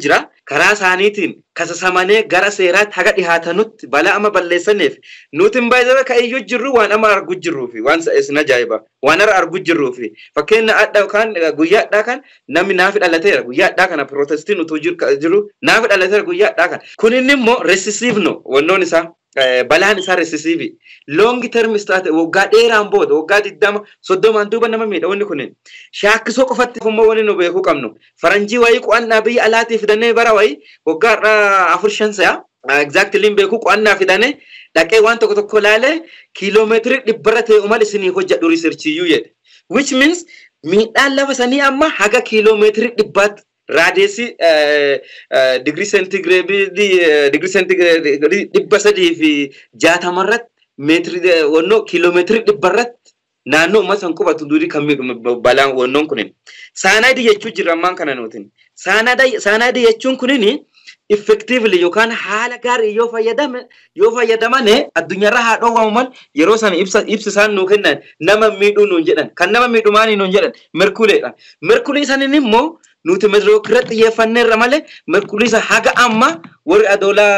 karaa isaaniitiin kasasamanii gara seeraatti haga dhihaatanutti balaa amma balleessaniif nuti hin baay'ee ka iyyuu jirru waan amma argu jirruu fi waan isin ajaa'iba waan ara argu jirruu fi fakkeenya adda kan guyyaa addaa kan namni naafi dhalateera guyyaa addaa kana protestiin utuu jiru naafi dhalateera guyyaa addaa kan kun inni immoo recessive no wannoon isaa balaan isaa recessive long term start waggaa dheeraan booda waggaa digdama soddomaan duuba nama miidha wanni kunin shaakkisoo qofatti immoo wanni nu beekuu qabnu faranjii wayii qo'annaa biyya alaatii fidannee bara wayii waggaa afur shan sa'a exactly beekuu qo'annaa fidannee dhaqee waan tokko tokko laalee kiiloomeetirii dhibbarra ta'e umal isinii hojjedhu riisirchiiyyuu jedhe which means miidhaan lafa sanii amma haga kiiloomeetirii dhibbaatti raadiyesii digrii seentigireedii digrii seentigireedii dhibba sadii fi jaatamarratti meetirii wannoo kiiloomeetirii dhibbarratti naannoo ummataan qubatu durii kan miidhu balaan wannoon kunin saanaadii jechuu jira ammaan kana nuutin saanaadii jechuun kunini effectively yookaan haala gaarii yoo fayyadame yoo fayyadamane addunyaarra haa dhoowwamuman yeroo san ibsa ibsisaan nuu kennan nama miidhuu nuun jedhan kan nama miidhu maanii nuun jedhan merkuleedha merkulii isanin immoo nuti medrookirratti xiyyeeffanneerra malee merkulii isa haga amma warri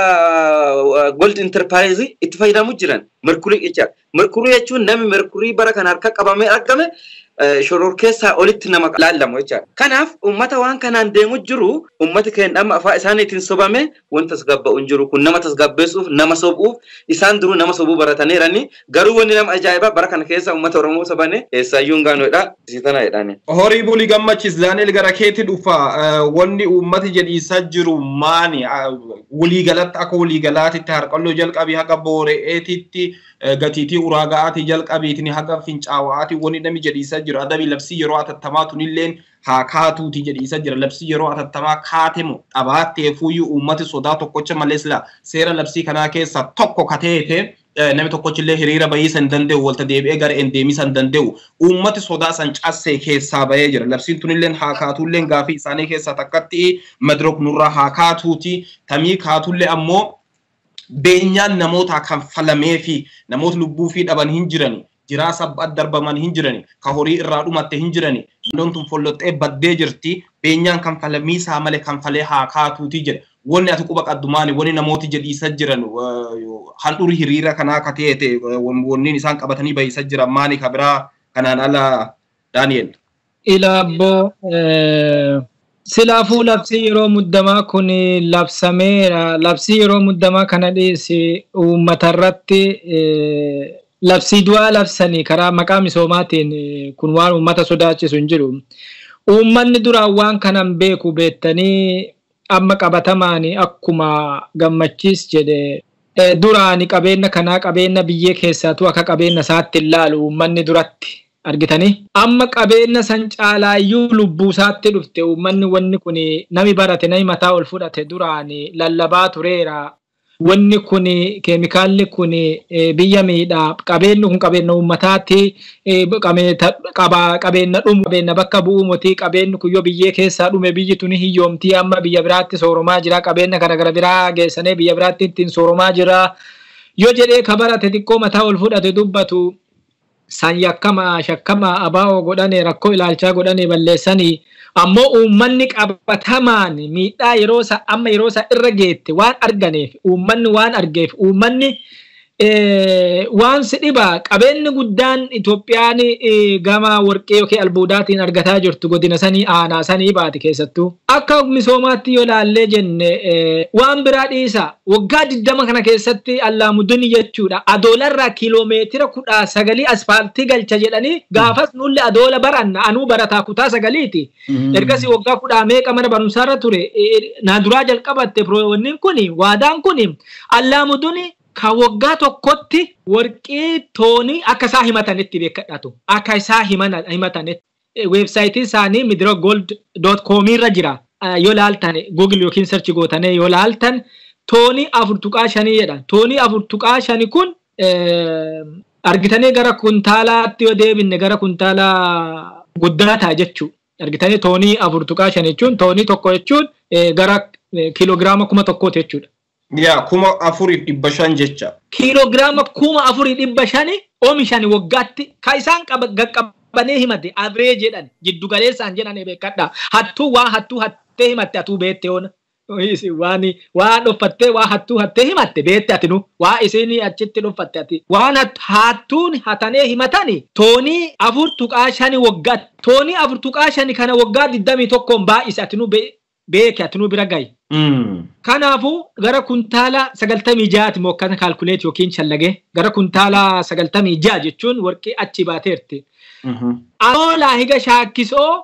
adoolaa gold enterprise itti fayyadamu jiran merkulii jecha merkulii jechuun namni merkulii bara kan harka qabamee argame shoror keessaa olitti nama laallamu jecha kanaaf ummata waan kanaan deemu jiru ummati keenya amma afaa isaaniitiin sobame wanta tasgabba'u jiru kun nama tasgabbeessuuf nama sobuuf isaan duru nama sobuu barataniirani garuu wanni nama ajaa'iba bara kana keessa ummata oromoo sobane eessaayyuun gaanoodha isitana jedhani horii bulii gammachis Daani'el gara keetti dhufa wanni ummati jedhiisaa jiru maani walii galatti akka walii galaatitti harqalloo jalqabii haga boore'eetitti gatiitii uraagaati jalqabiitiin haga fincaawaati wanni nami jedhiisaa jira adabi labsii yeroo atattamaa tunilleen haa kaatuuti jedhiisaa jira labsii yeroo atattamaa kaatemu dhabaatee fuuyyuu uummati sodaa tokkocha malees la seera labsii kanaa keessa tokko kateete nami tokkochillee hiriira bayii san danda'u walta deebi'ee gara endeemii san danda'u uummati sodaa san cassee keessaa bahee jira labsiin tunilleen haa kaatuulleen gaafii isaanii keessaa takkatti madrok nurraa haa kaatuuti tamii kaatullee ammoo beenyaan namoota kan falamee fi namoota lubbuu fi dhaban hin jirani jiraa sabbaat darbaman hin jirani ka horii irraa dhumatte hin jirani mandoon tun folloxxee baddee jirti beenyaan kan falamii saa malee kan falee haa kaatuuti jedhe wanni ati quba qaddumaani wanni namooti jedhiisa jiran handhurii hiriira kanaa ka ta'eete wanniin isaan qabatanii bahiisa jiran maani ka biraa kanaan ala Daani'el ilaabbo silaafuu labsii yeroo muddamaa kun labsameera labsii yeroo muddamaa kana dhiisi uummatarratti labsii du'aa labsanii karaa maqaa misoomaatiin kun waan uummata sodaachisu hin jiru uummanni duraan waan kanan beeku beettanii amma qabatamaani akkuma gammachiis jedhe duraani qabeenya kanaa qabeenya biyyee keessaatu akka qabeenya isaatti ilaalu uummanni duratti argitanii amma qabeenya san caalaayyuu lubbuu isaatti dhufte uummanni wanni kun nami barate nami mataa ol fudhate duraani lallabaa tureera wanni kun keemikaalli kun biyya miidhaa qabeenyi kun qabeenya uummataatti qabeenya dhumu qabeenya bakka bu'uu motii qabeenyi kun yoo biyyee keessaa dhume biyyi tuni hiyyoomtii amma biyya biraatti sooromaa jira qabeenya kana gara biraa geessanee biyya biraatti ittiin sooromaa jira yoo jedhee ka barate xiqqoo mataa ol fudhate dubbatu san yakkama shakkama abaa'oo godhane rakkoo ilaalchaa godhane balleessanii ammoo uummanni qabatamaan miidhaa yeroo isa amma yeroo isa irra geette waan arganeef uummanni waan argeef uummanni waan si dhiba qabeenyi guddaan Itoophiyaan gama warqee yookiin albuudaatiin argataa jirtu godina sanii aanaa sanii baati keessattuu akka misoomaatti yoo laallee jenne waan biraa dhiisa waggaa digdama kana keessatti allaamuduni jechuudha adoolarraa kiiloomeetira kudha sagalii asfaaltii galcha jedhanii gaafas nulli adoola baranna anuu barataa kutaa sagaliiti ergasii waggaa kudha meeqa mana barumsaarra ture naaduraa jalqabatte piroowanniin kuni waadaan kuni allaamuduni ka waggaa tokkotti warqii toonii akka isaa himatanitti beekadhatu akka isaa himatanitti weebsaayitii isaanii midrogold dot com irra jira yoo laaltan google yookiin search gootanii yoo laaltan toonii afur tuqaa shanii jedhan toonii afur tuqaa shanii kun argitanii gara kuntaalaatti yoo deebinne gara kuntaalaa guddaataa jechuudha argitanii toonii afur tuqaa shanii jechuun toonii tokko jechuun gara kiiloogiraama kuma tokkooti jechuudha. Ya kuma afuri dhibba shan jecha. Kiloogiraama kuma afuri dhibba shani oomishani waggaatti ka isaan qaqqabanee himate average jedhan jiddu galeessaan jedhan beekadha hattuu waan hattuu hattee himatte atuu beette oona waan waan dhuffattee waa hattuu hattee himatte beette ati nu waa isinii achitti dhuffatte ati waan hattuun hatanee himatani toonii afur tuqaa shani waggaa toonii afur tuqaa shani kana waggaa digdamii tokkoon baay'ise ati nu beeke ati nu bira gahi. Kanaafuu gara kuntaala sagaltamii jaati moo akkana kaalkuleet yookiin shallagee gara kuntaala sagaltamii jaa jechuun warqii achi baateerti. Adoolaa higa shaakkisoo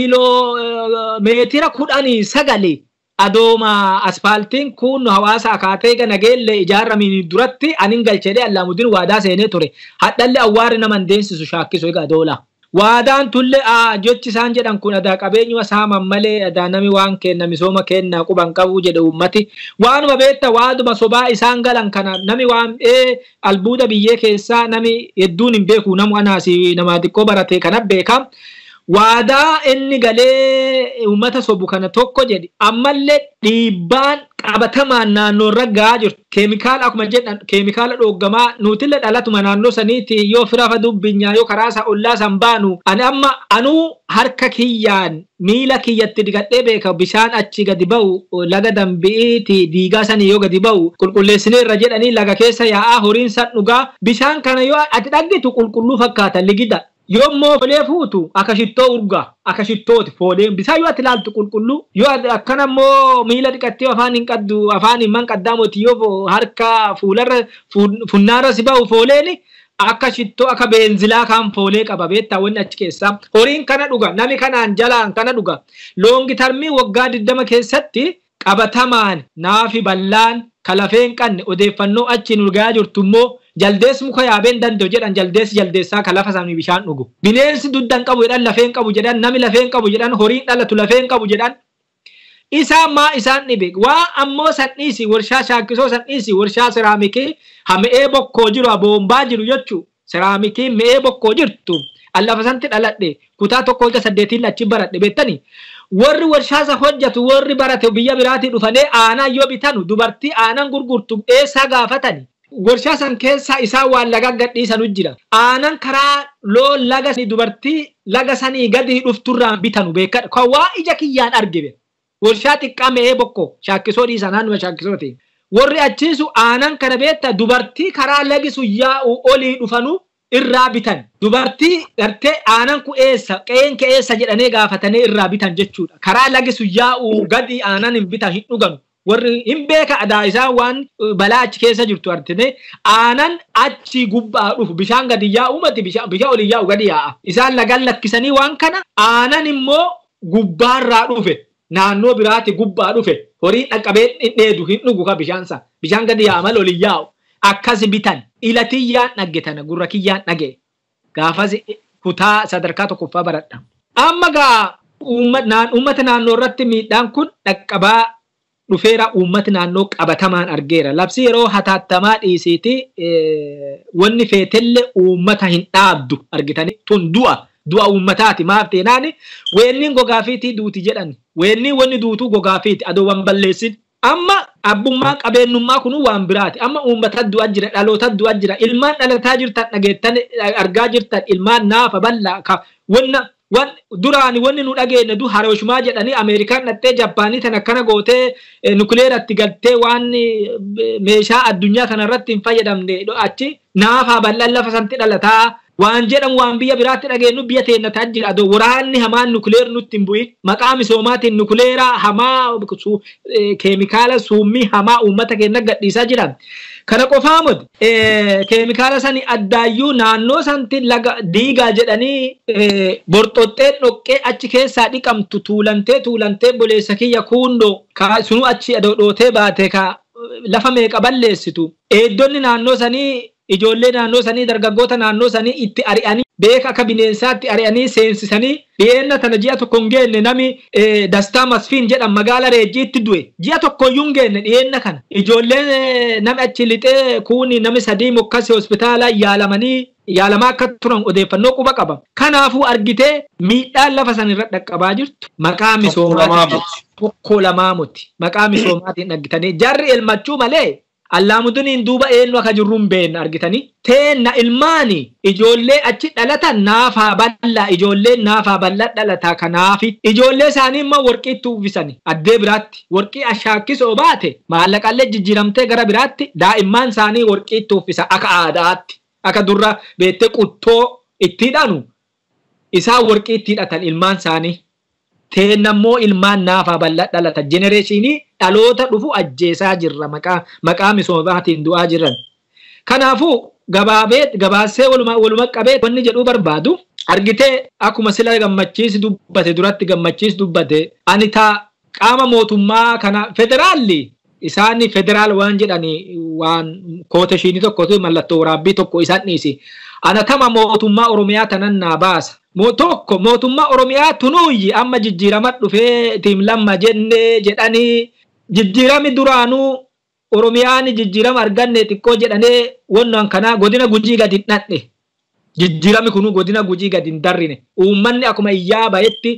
kiiloo meetira kudhanii sagali adooma aspaaltiin kun hawaasa akaatee gana geelle ijaaramiin duratti anin galchedee Allaamuddin waadaa seenee ture. Hadhalli awwaari naman deemsisu shaakkisoo higa adoolaa. Waadaan tulle jechi isaan jedhan kun adaa qabeenyuma saaman malee adaa nami waan kenna misooma kenna quban qabu jedhe ummati waanuma beetta waaduma sobaa isaan galan kana nami waan ee albuuda biyyee keessaa nami hedduun hin beeku namu anaasi nama xiqqoo barate kana beekam waadaa inni galee ummata sobu kana tokko jedhi ammallee dhiibbaan qabatamaan naannoo raggaa jirtu keemikaala akkuma jedhan keemikaala dhoogamaa nuutille dhalatuma naannoo saniiti yoo firafa dubbinyaa yoo karaasa ollaa san baanu ani amma anuu harka kiyyaan miila kiyyatti digadhee beeka bishaan achi gadi ba'u laga dambi'iiti diigaa sanii yoo gadi ba'u qulqulleessineerra jedhanii laga keessa yaa'aa horiin san dhugaa bishaan kana yoo ati dhaggitu qulqulluu fakkaata ligida yommoo folee fuutu akka shittoo urgaa akka shittooti fooleen bisaa yoo ati ilaaltu qulqulluu yoo akkana immoo miila dhiqattee afaan hin qaddu afaan hin manqaddaamooti yoo harka fuularra funnaarra si ba'u fooleeni akka shittoo akka beenzilaa kaan foolee qaba beettaa wanni achi keessaa horiin kana dhuga nami kanaan jalaan kana dhuga loongi tarmii waggaa digdama keessatti qabatamaan naafi ballaan kalafeen qanne odeeffannoo achi nurgaa jirtu immoo jaldees muka yaabeen danda'u jedhan jaldees jaldeessaa ka lafa samii bishaan dhugu bineensi duddan qabu jedhan lafeen qabu jedhan nami lafeen qabu jedhan horiin dhalatu lafeen qabu jedhan isaan maa isaan dhibe waa ammoo sanniisi warshaa shaakkisoo sanniisi warshaa seraamikii hamee bokkoo jiru aboombaa jiru jechuu seraamikii mee bokkoo jirtu allafa santi dhaladhe kutaa tokko hojja saddeetiin achi baradhe beettanii warri warshaasa hojjatu warri barate biyya biraatii dhufanii aanaa yoo bitanu dubartii aanan gurgurtu eessaa gaafatani warshaa san keessa isaa waan laga gadhiisanu jira aanan karaa loo laga dubartii laga sanii gadi dhufturraan bitanu beekadha kan waa ija kiyyaan argine warshaa xiqqaa mee bokkoo shaakkisoo dhiisan naannuma shaakkisooti warri achiisu aanan kana beetta dubartii karaa lagisu yaa'u olii dhufanu irraa bitan dubartii gartee aanan ku eessa qeen ke eessa jedhanii gaafatanii irraa bitan jechuudha karaa lagisu yaa'u gadi aanan hin bitan hin dhuganu warri hin beeka adaa isaa waan balaa achi keessa jirtu artine aanan achi gubbaa dhufu bishaan gadi yaa'u mati bishaan bishaan olii yaa'u gadi yaa'a isaan lagan lakkisanii waan kana aanan immoo gubbaarraa dhufe naannoo biraati gubbaa dhufe horiin dhaqqabee hin dheedu hin dhugu ka bishaan san bishaan gadi yaa'a mal olii yaa'u akkas bitan ilatiyyaan dhaggetana gurra kiyyaan dhage gaafas kutaa sadarkaa tokkoffaa baradha amma gaa uummata naannoo irratti miidhaan kun dhaqqabaa dhufeera uummati naannoo qabatamaan argeera labsi yeroo hataattamaa dhiisiiti wanni feetelle uummata hin dhaabdu argitanii tun du'a du'a uummataati maaf teenaani weenniin gogaafiitii duuti jedhan weenniin wanni duutuu gogaafiiti adoowwan balleessin amma abbummaa qabeenyummaa kun waan biraati amma uummata du'a jira dhaloota du'a jira ilmaan dhalataa jirtan dhageettan argaa jirtan ilmaan naafa bal'aa ka wanna wan duraani wanni nu dhageenne du Hiroshima jedhanii Ameerikaan dhattee Japaanii tan akkana gootee nukleeratti galtee waan meeshaa addunyaa kanarratti hin fayyadamne achi naafa bal'aan lafa santi dhalataa waan jedhan waan biyya biraatti dhageenyu biyya teenya ta'aa jira adoo waraanni hamaan nukleer nutti hin bu'in maqaa misoomaatiin nukleera hamaa keemikaala suummii hamaa uummata keenya gadhiisaa jiran kana qofaa mud keemikaala sani addaayyuu naannoo santi laga diigaa jedhanii borxoxxeen dhoqqee achi keessaa dhiqamtu tuulantee tuulantee boleessa kiyya kuundoo sunu achi dhootee baate ka lafa meeqa balleessitu eeddonni naannoo sanii ijoollee naannoo sanii dargaggoota naannoo sanii itti ari'anii beeka akka bineensaatti ari'anii seensisanii dhiyeenna tana ji'a tokko hin geenne nami dastaa masfiin jedhan magaala reejjiitti du'e ji'a tokko iyyuu hin geenne dhiyeenna kana ijoolleen nami achi lixee kuuni nami sadii mukkasi hospitaala yaalamanii yaalamaa akka turan odeeffannoo quba qaba kanaafuu argitee miidhaan lafa san irra dhaqqabaa jirtu maqaa misoomaatiin tokko lamaa muti maqaa misoomaatiin dhaggitanii jarri elmachuu malee Allaamuduniin duuba eenyu akka jirruun beekna argitanii. Teenna ilmaani ijoollee achi dhalatan naafaa bal'aa ijoollee naafaa bal'aa dhalataa kanaafi ijoollee isaanii immoo warqiitti uffisani addee biraatti warqii ashaakkisoo baate maallaqallee jijjiiramtee gara biraatti daa'imman isaanii warqiitti uffisa akka aadaatti akka durra beettee quttoo itti hidhanu isaa warqiitti hidhatan ilmaan isaanii. Teenna immoo ilmaan naafaa bal'aa dhalatan jenereeshinii dhaloota dhufu ajjeesaa jirra maqaa maqaa misoomaatiin du'aa jiran. Kanaafuu gabaabee gabaasee waluma waluma qabee wanni jedhuu barbaadu argitee akkuma sila gammachiisi dubbate duratti gammachiisi dubbate ani taa qaama mootummaa kana federaalli isaani federaal waan jedhani waan kooteshiini tokkotu mallattoo waraabbii tokko isaan dhiisi ana tama mootummaa Oromiyaa tanan naa baasa. Tokko mootummaa Oromiyaa tunuuyyi amma jijjiirama dhufee tiim lamma jenne jedhanii jijjiirami duraanuu Oromiyaan jijjiirama arganne xiqqoo jedhanii wannan kana godina Gujii gadi dhadhe jijjiirami kunu godina Gujii gadi darrine uummanni akkuma iyyaa bayetti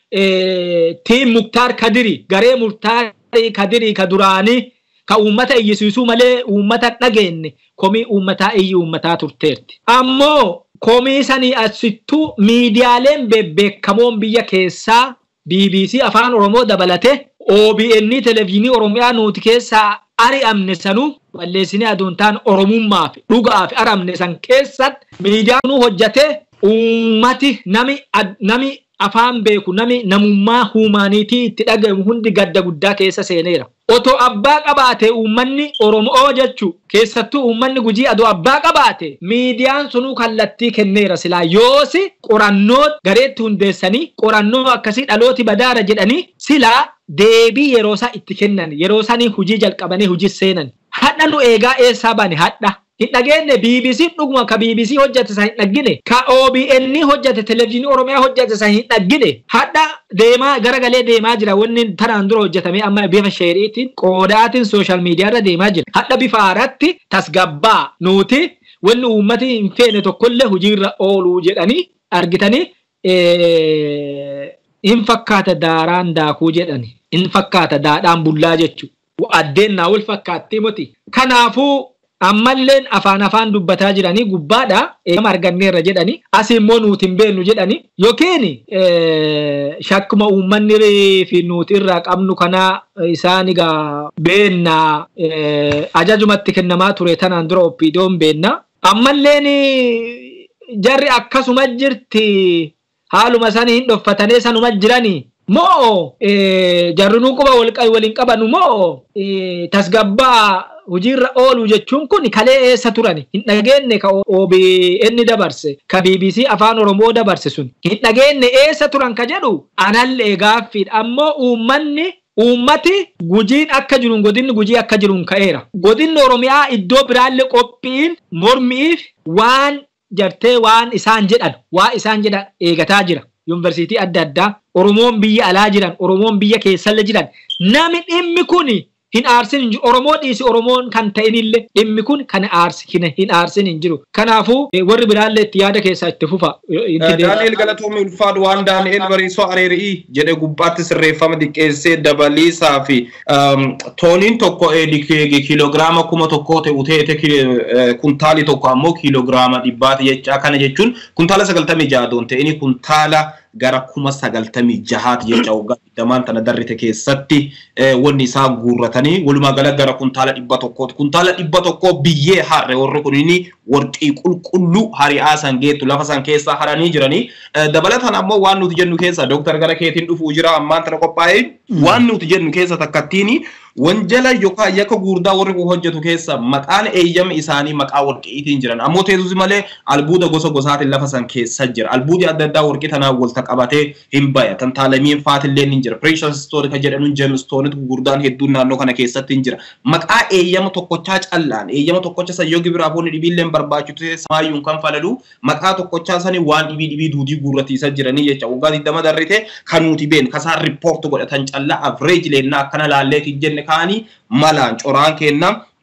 tiim Muktaar Kadiri garee Muktaar Kadiri ka duraanii ka uummata iyyisiisuu malee uummata dhageenne komii uummataa iyyi uummataa turteerti. Ammoo komii sanii asittuu miidiyaaleen bebbeekamoon biyya keessaa B B C afaan Oromoo dabalate O B N televiziyoonii Oromiyaa nuti keessaa ari'amne sanuu balleessinee aduuntaan Oromummaa fi dhugaa fi aramne san keessatti miidiyaan nu hojjate uummati nami nami afaan beeku nami namummaa huumaaniitii itti dhagahamu hundi gadda guddaa keessa seeneera. Otoo abbaa qabaate uummanni Oromoo jechuu keessattuu uummanni Gujii adoo abbaa qabaate miidiyaan sunuu kallattii kenneera silaa yoosi qorannoo gareetti hundeessanii qorannoo akkasii dhalooti badaara jedhanii silaa deebii yeroo isaa itti kennan yeroo isaanii hujii jalqabanii hujii seenan hadha nu eegaa eessaa bane hadha hin dhageenye B B C dhuguma ka B B C hojjate isa hin dhaggine ka O B N hojjate televiziyoonii Oromiyaa hojjate isa hin dhaggine hadha deemaa garagalee deemaa jira wanni taraan dura hojjetame amma bifa sheeriitiin qoodaatiin sooshaal miidiyaa irra deemaa jira hadha bifa haaratti tasgabbaa nuti wanni uummati hin feene tokkollee hojiirra ooluu jedhanii argitanii in fakkaata daaraan daakuu jedhani in fakkaata daadhaan bullaa jechuu addeen naa wal fakkaatti moti kanaafuu ammalleen afaan afaan dubbataa jiranii gubbaadha eegama arganneerra jedhanii asii immoo nuti hin beeknu jedhanii yookiin shakkuma uummanni fi nuti irraa qabnu kana isaan egaa beennaa ajajumatti kennamaa ture tanaan dura oppiidoon beennaa ammalleen jarri akkasuma jirti haaluma sanii hin dhoffatanii sanuma jiranii moo jarri nu quba waliin qabanu moo tasgabbaa hojiirra oolu jechuun kun kalee eessa turani hin dhageenye ka O B N dabarse ka B B C afaan Oromoo dabarse sun hin dhageenye eessa turan ka jedhu anallee gaaffiidha ammoo uummanni uummati Gujiin akka jiruun godinni Gujii akka jiruun ka'eera godinni Oromiyaa iddoo biraallee qophiin mormiif waan jartee waan isaan jedhan waa isaan jedhan eegataa jira yuunivarsiitii adda addaa Oromoon biyya alaa jiran Oromoon biyya keessallee jiran nami dhimmi kuni hin aarsin hin jiru Oromoo dhiisi Oromoon kan ta'inillee dhimmi kun kan aarsi hin aarsin hin jiru kanaafuu warri biraallee itti yaada keessaa itti fufa. Daani'el Galatoomii ulfaadhu waan Daani'el Bariisoo Areerii jedhe gubbaatti sirreeffama xiqqeessee dabaliisaa fi tooniin tokko kiiloogiraama kuma tokkoo ta'u ta'e kuntaali tokko ammoo kiiloogiraama dhibbaati jechaa kana jechuun kuntaala sagaltamii jaha doon ta'ini kuntaala gara kuma sagaltamii jahaati jecha waggaa digdamaan tana darrite keessatti wanni isaa guurratanii walumaa gala gara kuntaala dhibba tokkooti kuntaala dhibba tokkoo biyyee harre warri kunini warqii qulqulluu hari'aa san geettu lafa san keessaa haranii jiranii dabalataan ammoo waan nuti jennu keessa dooktar gara keetiin dhufuu jira ammaan tana qophaa'ee waan nuti jennu keessa takkattiini wanjala yookaan yakka gurdaa warri hojjetu keessa maqaan eeyyama isaanii maqaa warqiitiin jiran ammoo teessusi malee albuuda gosa gosaatiin lafa san keessa jira albuudi adda addaa warqii tanaa walta qabatee hin baya tantaalamiin faatillee hin jira precious stone ka jedhanuun gem stone gurdaan hedduun naannoo kana keessatti hin jira maqaa eeyyama tokkochaa callaan eeyyama tokkocha san yoo gibiraafoonni dhibiilleen barbaachitu samaayyuun kan falalu maqaa tokkochaa sanii waan dhibii dhibii duudii guurratiisa jiranii jecha waggaa digdama darrite kan nuti been kasaan riippoorti godhatan callaa average leennaa akkana laalleetiin jenne kaanii malaan coraan kenna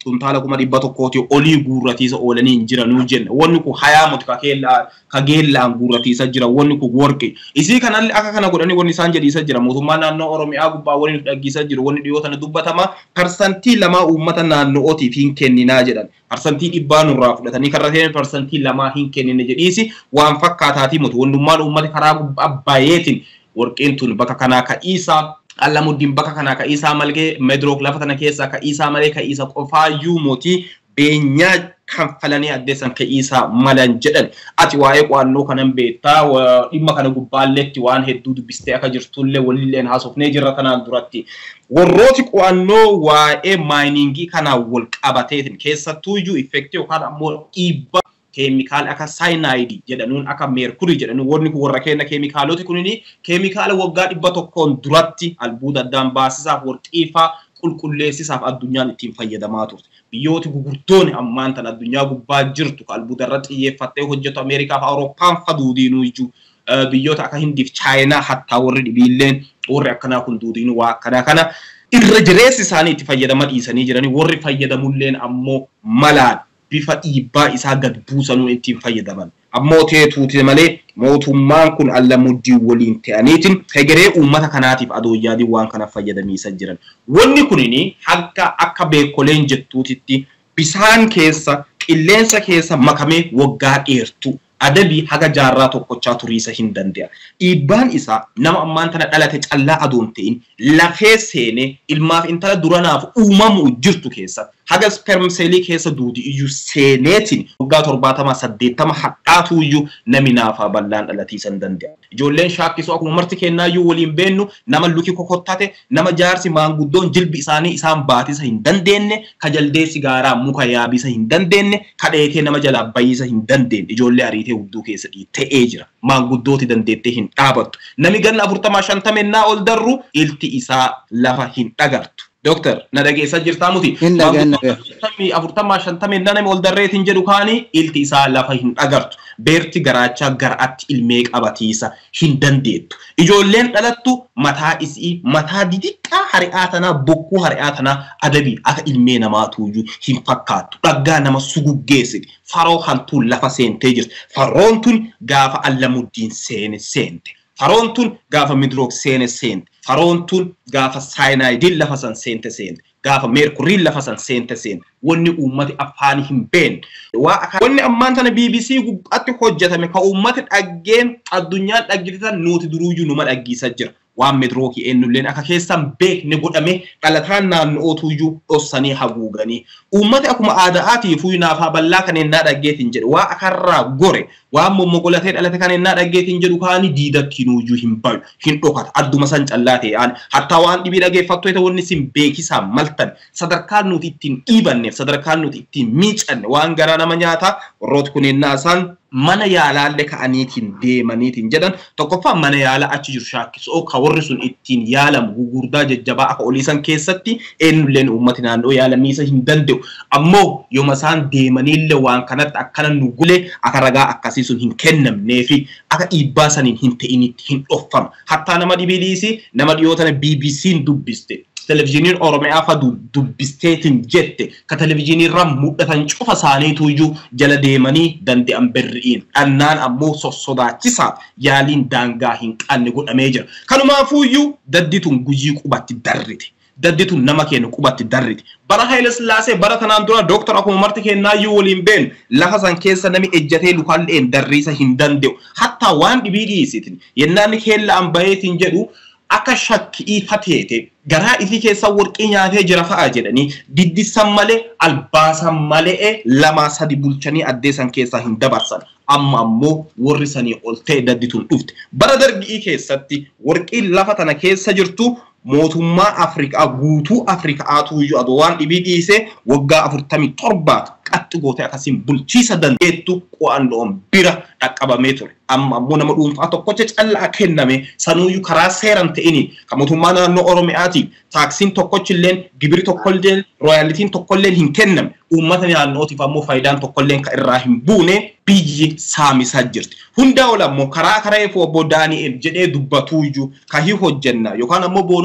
kuntaala kuma dhibba tokkooti olii guurratiisa oolanii hin jiranuu jenna wanni kun hayaamut ka keella ka geellaan guurratiisa jira wanni kun worqi isii kanallee akka kana godhanii wanni isaan jedhiisa jira mootummaa naannoo Oromiyaa gubbaa wanni dhaggiisa jiru wanni dhiyoota dubbatama parsantii lama uummata naannootiif hin kenninaa jedhan parsantii dhibbaa nurraa fudhatanii karrateen parsantii lama hin kennine jedhiisi waan fakkaataatii mutu wannummaan uummata karaa gubbaa baay'eetiin worqiin tun bakka kanaa ka Isaa Alamuddin bakka kanaa ka Isaa malgee Medrook lafa kana keessa ka Isaa malee ka Isaa qofaayyuu mootii beenyaa kanfalanii addeessan ka Isaa malan jedhan ati waa'ee qo'annoo kanan beektaa dhimma kana gubbaalleetti waan hedduu dubbistee akka jirtullee walilleen haasofnee jirra kanaan duratti warrooti qo'annoo waa'ee maayiningii kana wal qabateetiin keessattuuyyuu effektii yookaan ammoo dhiibbaa keemikaala akka cyanide jedhanuun akka mercury jedhanuun wanni kun warra kenna keemikaaloti kunini keemikaala waggaa dhibba tokkoon duratti albuuda addaan baasisaaf warqiifaa qulqulleessisaaf addunyaan ittiin fayyadamaa turte biyyooti gugurdoon ammaan tan addunyaa gubbaa jirtu albuuda irra xiyyeeffattee hojjetu Ameerikaa fi Awurooppaan faduudiinuu iyyuu biyyoota akka Hindiif Chaayinaa hattaa warri dhibiilleen warri akkanaa kun duudiinuu waa akkanaa kana irra jireessi isaanii itti fayyadama dhiisanii jiranii warri fayyadamulleen ammoo malaan bifa dhiibbaa isaa gad buusanuun ittiin fayyadaman ammoo teetuuti malee mootummaan kun Alamuddin waliin ta'aniitiin hegeree uummata kanaatiif adooyyaadii waan kana fayyadamiisa jiran wanni kunini akka akka beekoleen jettuutitti bisaan keessa qilleensa keessa makamee waggaa dheertu adabii haga jaarraa tokkochaa turiisa hin danda'a dhiibbaan isaa nama ammaan tana dhalate callaa adoon ta'in lafee seenee ilmaaf intala duranaaf uumamu jirtu keessa haga sperm cellii keessa duudi iyyuu seeneetiin waggaa torbaatama saddeettama hadhaatu iyyuu nami naafaa bal'aan dhalatiisan danda'a ijoolleen shaakkisoo akkuma marti kennaa iyyuu waliin beennu nama luki kokottate nama jaarsi maanguddoon jilbi isaanii isaan baatisa hin dandeenye ka jaldee sigaaraa muka yaabisa hin dandeenye ka dheetee nama jala abbayisa hin dandeenye ijoollee ariitee hudduu keessa ta'ee jira maanguddooti dandeettee hin dhaabattu nami ganna afurtamaa shantamennaa ol darru ilti isaa lafa hin dhagartu Doctor, na dhageessa jirtaa muti. Hin dhageessa. Afurtamaa shantamennaa nami ol darreetiin jedhu kaanii ilti isaa lafa hin dhagartu. Beerti garaachaa garaatti ilmee qabatiisa hin dandeettu. Ijoolleen dhalattu mataa isii mataa didiqqaa hari'aa tanaa bokkuu hari'aa tanaa adabii akka ilmee namaatuuyyuu hin fakkaattu. Dhaggaa nama suguggeessiti. Faroo hantuun lafa seentee jirti. Faroon tun gaafa Alamuddin seene seente. Faroon tun gaafa Medrook seene seente. Faroon tun gaafa cyanide lafa san seente seente. Gaafa mercury lafa san seente seente. Wanni uummati afaan hin beekne. Wanni ammaan tana B B C gubbaatti hojjetame ka uummati dhaggeen addunyaan dhaggitisan nuti duruuyyuu numa dhaggiisa jira. Waan Medrooki ennulleen akka keessan beekne godhame dhalataan naannootuyyuu dhossanii haguuganii. Uummati akkuma aadaatiifuu naafaa bal'aa kan ennaa dhaggeetiin jedhu waa akarraa gore waan mommogolatee dhalate kan ennaa dhaggeetiin jedhu kaanii diidakkiinuyyuu hin bayu hin dhokata adduma san callaa ta'an hatta waan dhibii dhageeffattoota wanni sin beekisaan maltan sadarkaan nuti ittiin dhiibanneef sadarkaan nuti ittiin miicanne waan garaa nama nyaata warrooti kun ennaa isaan mana yaalaalle ka'aniitiin deemaniitiin jedhan tokkoffaa mana yaala achi jiru shaakkisoo ka warri sun ittiin yaalamu gugurdaa jajjabaa akka oliisan keessatti eenyulleen uummati naannoo yaalamiisa hin danda'u ammoo yooma isaan deemaniille waan kanatti akkana nu gulee akka ragaa akkasii sun hin kennamnee fi akka dhiibbaa saniin hin ta'initti hin dhoffama hattaa nama dhibiliisi nama dhiyootana B B C'n dubbiste televizyiiniin Oromiyaa fa dubbisteetiin jette ka televizyiinii irraa mudhatan cufa isaaniituyyuu jala deemanii dande'an berri'iin dhannaan ammoo sossodaachisaa yaaliin daangaa hin qabne godhamee jira kanumaafuuyyuu daddituun gujii qubatti darrite daddituun nama keenya qubatti darrite bara Haile Sillaasee bara tanaan dura Doctor akkuma marti kennaayyuu waliin been lafa san keessa nami ejjatee lukaalleen darriisa hin danda'u hattaa waan dhibii dhiisitin yennaanni keella ambayeetiin jedhu akka shakkii fateete garaa isii keessa warqii nyaatee jira fa'a jedhanii diddisan malee albaasan malee lama sadi bulchanii addeessan keessaa hin dabarsan amma ammoo warri sanii ol ta'e daddituun dhufte bara dargii keessatti warqii lafa tana keessa jirtu mootummaa Afrikaa guutuu Afrikaatuuyyuu adoo waan dhibii dhiisee waggaa afurtamii torbaat qaxxi gootee akkasiin bulchiisa dandeettu qo'annoon bira dhaqqabamee ture amma ammoo nama dhuunfaa tokkocha callaa kenname sanuuyyuu karaa seeran ta'ini kan mootummaa naannoo Oromiyaati taaksiin tokkochilleen gibiri tokkolleen rooyaalitiin tokkolleen hin kennamne uummata naannootiif ammoo faayidaan tokkolleen ka irraa hin buune biyyi saamisaa jirti hundaa ol ammoo karaa karaa eefuu obbo Daani'el jedhee dubbatuuyyuu ka hii hojjenna yookaan ammoo boonoo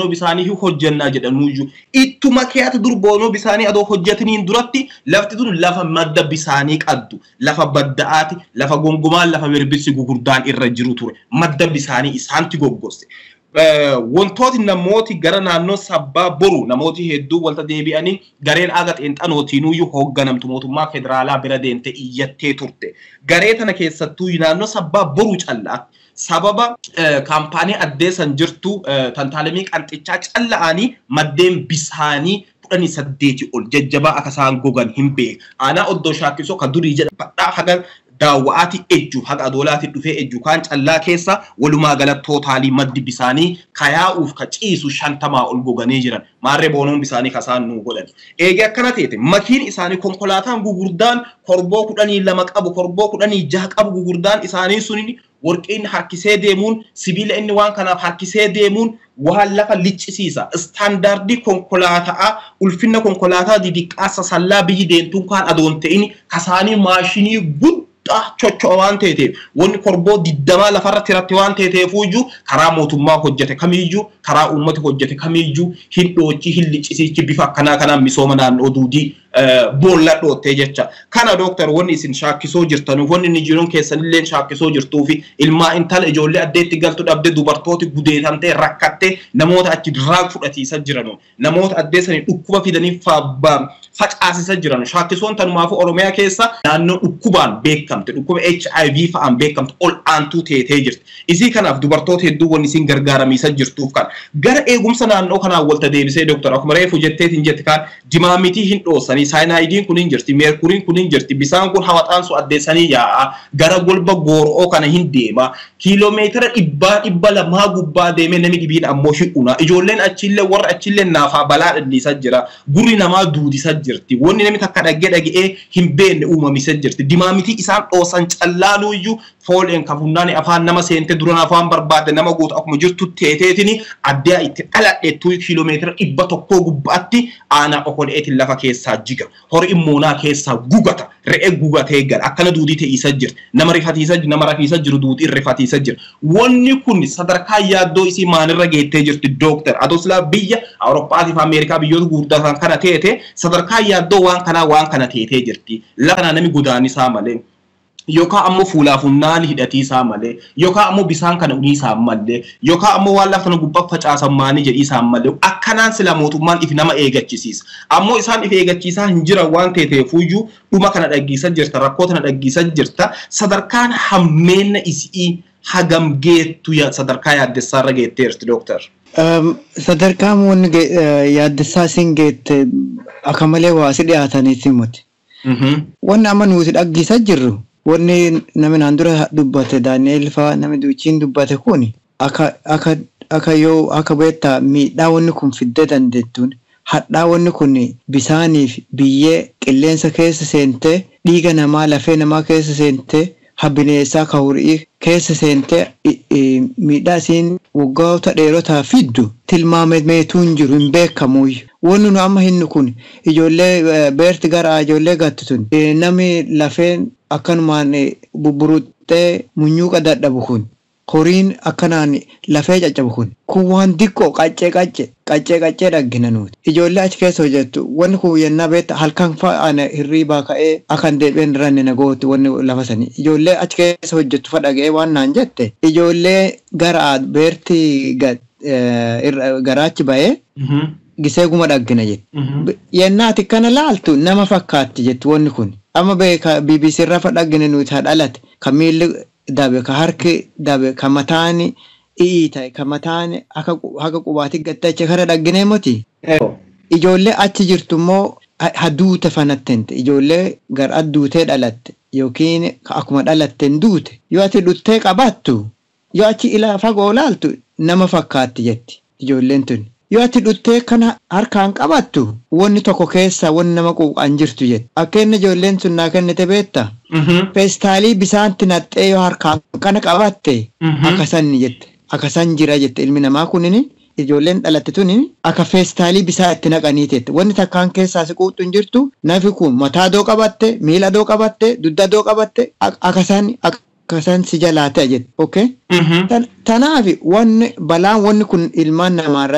boonoo bisaanii hojjannaa jedhanuuyyu ittuma keeyata dur boonoo bisaanii adoo hojjetaniin duratti lafti tun lafa madda bisaanii qaddu lafa badda'aati lafa gongomaan lafa birbisi gugurdaan irra jiru ture madda bisaanii isaanti goggosse wantooti namooti gara naannoo sabbaa boru namooti hedduu walta deebi'anii gareen aga xeenxanootiinuyyuu hoogganamtu mootummaa federaalaa bira deemte iyyattee turte garee tana keessattuu naannoo sabbaa boru callaa sababa kaampaanii addeessan jirtu tantaalemii qanxichaa calla'anii maddeen bisaanii kudhanii saddeeti ol jajjabaa akka isaan gogan hin beeku aanaa oddoo shaakkisoo ka durii jedha badhaa haga daawwaati ejju haga adoolaati dhufee ejju kaan callaa keessa walumaa gala tootaalii maddi bisaanii kayaa'uuf ka ciisu shantamaa ol goganii jiran maarree boonoon bisaanii kasaan nuu godhan eegee akkana teete makiin isaanii konkolaataan gugurdaan korboo kudhanii lama qabu korboo kudhanii jaha qabu gugurdaan isaanii suniin warqeen harkisee deemuun sibiila inni waan kanaaf harkisee deemuun waan lafa liccisiisa standardii konkolaataa ulfinna konkolaataa didiqqaasa sallaa biyyi deemtuun kaan adoon ta'in kasaanii maashinii guddaa chocho waan ta'eef wanni korboo digdamaa lafarra tiratti waan ta'eefuyyuu karaa mootummaa hojjete kamiyyuu karaa uummata hojjete kamiyyuu hin dhoochi hin liccisiichi bifa akkanaa kanaan misooma naannoo duudii boolla dhoottee jecha kana dooktar wanni isin shaakkisoo jirtanuuf wanni ni jiruun keessanillee shaakkisoo jirtuufi ilmaa intala ijoollee addeetti galtu dhabde dubartooti gudeetamtee rakkattee namoota achi diraag fudhatiisa jiranu namoota addeessanii dhukkuba fidanii facaasisa jiranu shaakkisoon tanumaafu oromiyaa keessa naannoo dhukkubaan beekamte dhukkuba H I V fa'aan beekamte ol aantuu teetee jirti isii kanaaf dubartoota hedduu wanni isin gargaaramiisa jirtuuf kan gara eegumsa naannoo kanaan walta deebisee dooktar akkuma reefu jetteetiin jetti kaan dimaamitii hin dhoosanii saayinaayidiin kun hin jirti meerkuriin kun hin jirti bisaan kun hawaxaan su addeessanii yaa'a gara golba gooroo kana hin deema kiiloomeetira dhibbaa dhibba lamaa gubbaa deemee namni dhibiin ammoo hi'una ijoolleen achillee warra achillee naafaa balaa dhalliisa jira gurri namaa duudisa jirti wanni namni takka dhaggee dhagee hin beenne uumamisa jirti dimaamitii isaan dhoosan callaanuyyuu fooleen kafunnaani afaan nama seente duran afaan barbaade nama guutu akkuma jirtu teeteetini addee itti dhaladheettuu kiiloomeetira dhibba tokkoo gubbaatti aanaa okoleetiin lafa keessaa jiga hori immuunaa keessaa gugata re'ee gugatee gara akkana duudii ta'isa jira nama rifatiisa nama rafiisa jiru duudii rifatiisa jira wanni kun sadarkaa yaaddoo isii maalirra geettee jirti dooktar adoslaa biyya awurooppaatii fi ameerikaa biyyoota gurguddatan kana teete sadarkaa yaaddoo waan kanaa waan kana teetee jirti lafa namni godaanisaa malee yookaan ammoo fuulaafunnaan hidhatiisaa malee yookaan ammoo bisaan kana uniisaa malee yookaan ammoo waan lafa kana gubbaa facaasan maanii jedhiisaa malee akkanaan sila mootummaan if nama eegachiisiisa ammoo isaan if eegachiisaa hin jiran waan ta'eefuyyuu dhuma kana dhaggiisa jirta rakkoo kana dhaggiisa jirta sadarkaan hammeenna isii hagam geettu sadarkaa yaaddessaarra geetteerti dooktar. Sadarkaa moonni yaaddessaa siin geette akka malee waasi dhiyaataniiti muti. Wanni amma nuti dhaggiisa jirru. Wanni namni naan dura dubbate Daani'eel fa'aa namni duuchiin dubbate kun akka akka akka yoo akka beektaa miidhaa wanni kun fiddee dandeettuun hadhaa wanni kun bisaaniif biyyee qilleensa keessa seentee dhiiga namaa lafee namaa keessa seentee habineessaa ka horii keessa seentee miidhaa isiin waggoota dheerotaa fiddu tilmaameetuun jiru hin beekamuyyuu. Wanni nu amma hinnu kun ijoollee beerti gara ijoollee gattutun namni lafeen akkanumaan bubburuttee munyuuqa dadhabu kun horiin akkanaan lafee caccabu kun kun waan diqqoo qaccee qaccee qaccee qaccee dhaggina nuti ijoollee achi keessa hojjettu wanni kun yennaa beetta halkan fa'aana hirriibaa ka'ee akkan deebi'een ranne nagootti wanni lafa sanii ijoollee achi keessa hojjettu fadhaga'ee waan naan jette ijoollee gara beerti garaachi ba'ee gisee guma dhaggina jettu yennaati kana laaltu nama fakkaatti jettu wanni kun amma beeka B B C irra fadhagine nuti hadhalate ka miilli dabe ka harki dabe ka mataani iita ka mataani akka haka qubaati gattache kana dhaggine moti ijoollee achi jirtu immoo haduute fanattente ijoollee gar adduutee dhalatte yookiin akkuma dhalatteen duute yoo ati dhuttee qabattu yoo achi ila fagoo laaltu nama fakkaatti jetti ijoolleen tun yoo ati dhuttee kana harkaan qabattu wanni tokko keessa wanni nama quuqan jirtu jette akka ijoolleen sun naa kennite beetta feestaalii bisaanti naxxee yoo harkaan kana qabatte akkasan jette akkasan jira jette ilmi namaa kunini ijoolleen dhalatte tuni akka feestaalii bisaa itti naqanii tette wanni takkaan keessaa si quuxu hin jirtu nafi kun mataa doo qabatte miila doo qabatte dudda doo qabatte akkasan akkasan si jalaate jette okay tanaaf wanni balaan wanni kun ilmaan namaa irratti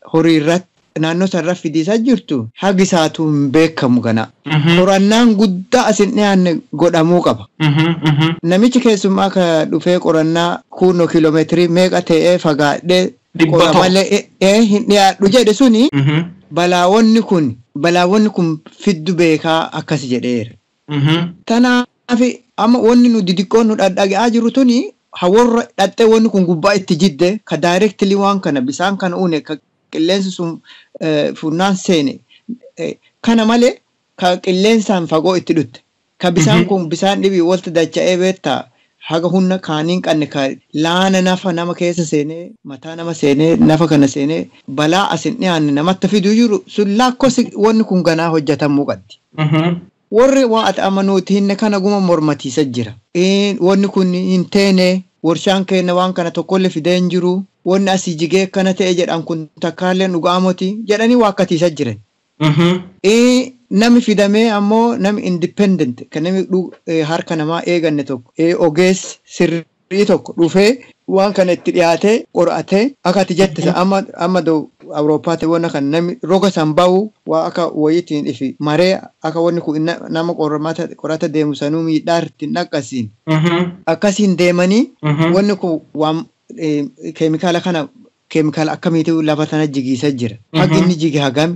horii irratti naannoo sarara fidiisaa jirtu hagi isaatu hin beekamu kana. Qorannaan guddaa asin dhiyaanne godhamuu qaba. Namichi keessumaa ka dhufee qorannaa kunnoo kiiloomeetirii meeqa ta'ee fagaadhee qora malee hin dhiyaadhu jedhe suni balaawonni kun balaawonni kun fiddu beekaa akkas jedheera. Tanaaf amma wanni nu didiqqoon nu dhadhagaa jiru tuni hawarra dhattee wanni kun gubbaa itti jidde ka daayireektilii waan kana bisaan kana uune ka qilleensi sun funnaan seene kana malee ka qilleensaan fagoo itti dhutte ka bisaan kun bisaan dhibii walta dacha'ee beektaa haga humna kaaniin qanne ka laana nafa nama keessa seenee mataa nama seenee nafa kana seenee balaa asin dhiyaanne namatti fiduu jiru sun lakkosi wanni kun ganaa hojjetamuu qabdi. Warri waan ati amanuuti hinne kana guma mormatiisa jira. Wanni kun hin teene warshaan keenya waan kana tokkollee fidee hin jiru. Wanni asii jigee kana ta'e jedhan kun takkaallee dhugaamoti jedhanii waakkatiisa jiran. Nami fidamee ammoo nami independent kan nami harka namaa eeganne tokko ogeessi sirrii tokko dhufee waan kana itti dhiyaatee qoratee akka ati jette amma amma doo Awuroopaatti waan kan nami roga san bahu waa akka wayitiin ifi maree akka wanni kun nama qormaata qorata deemu sanuu miidhaarti naqqasiin. Akkasiin deemanii wanni kun waan keemikaala kana keemikaala akkamiitu lafa tana jigiisa jira. Hagi inni jige hagami.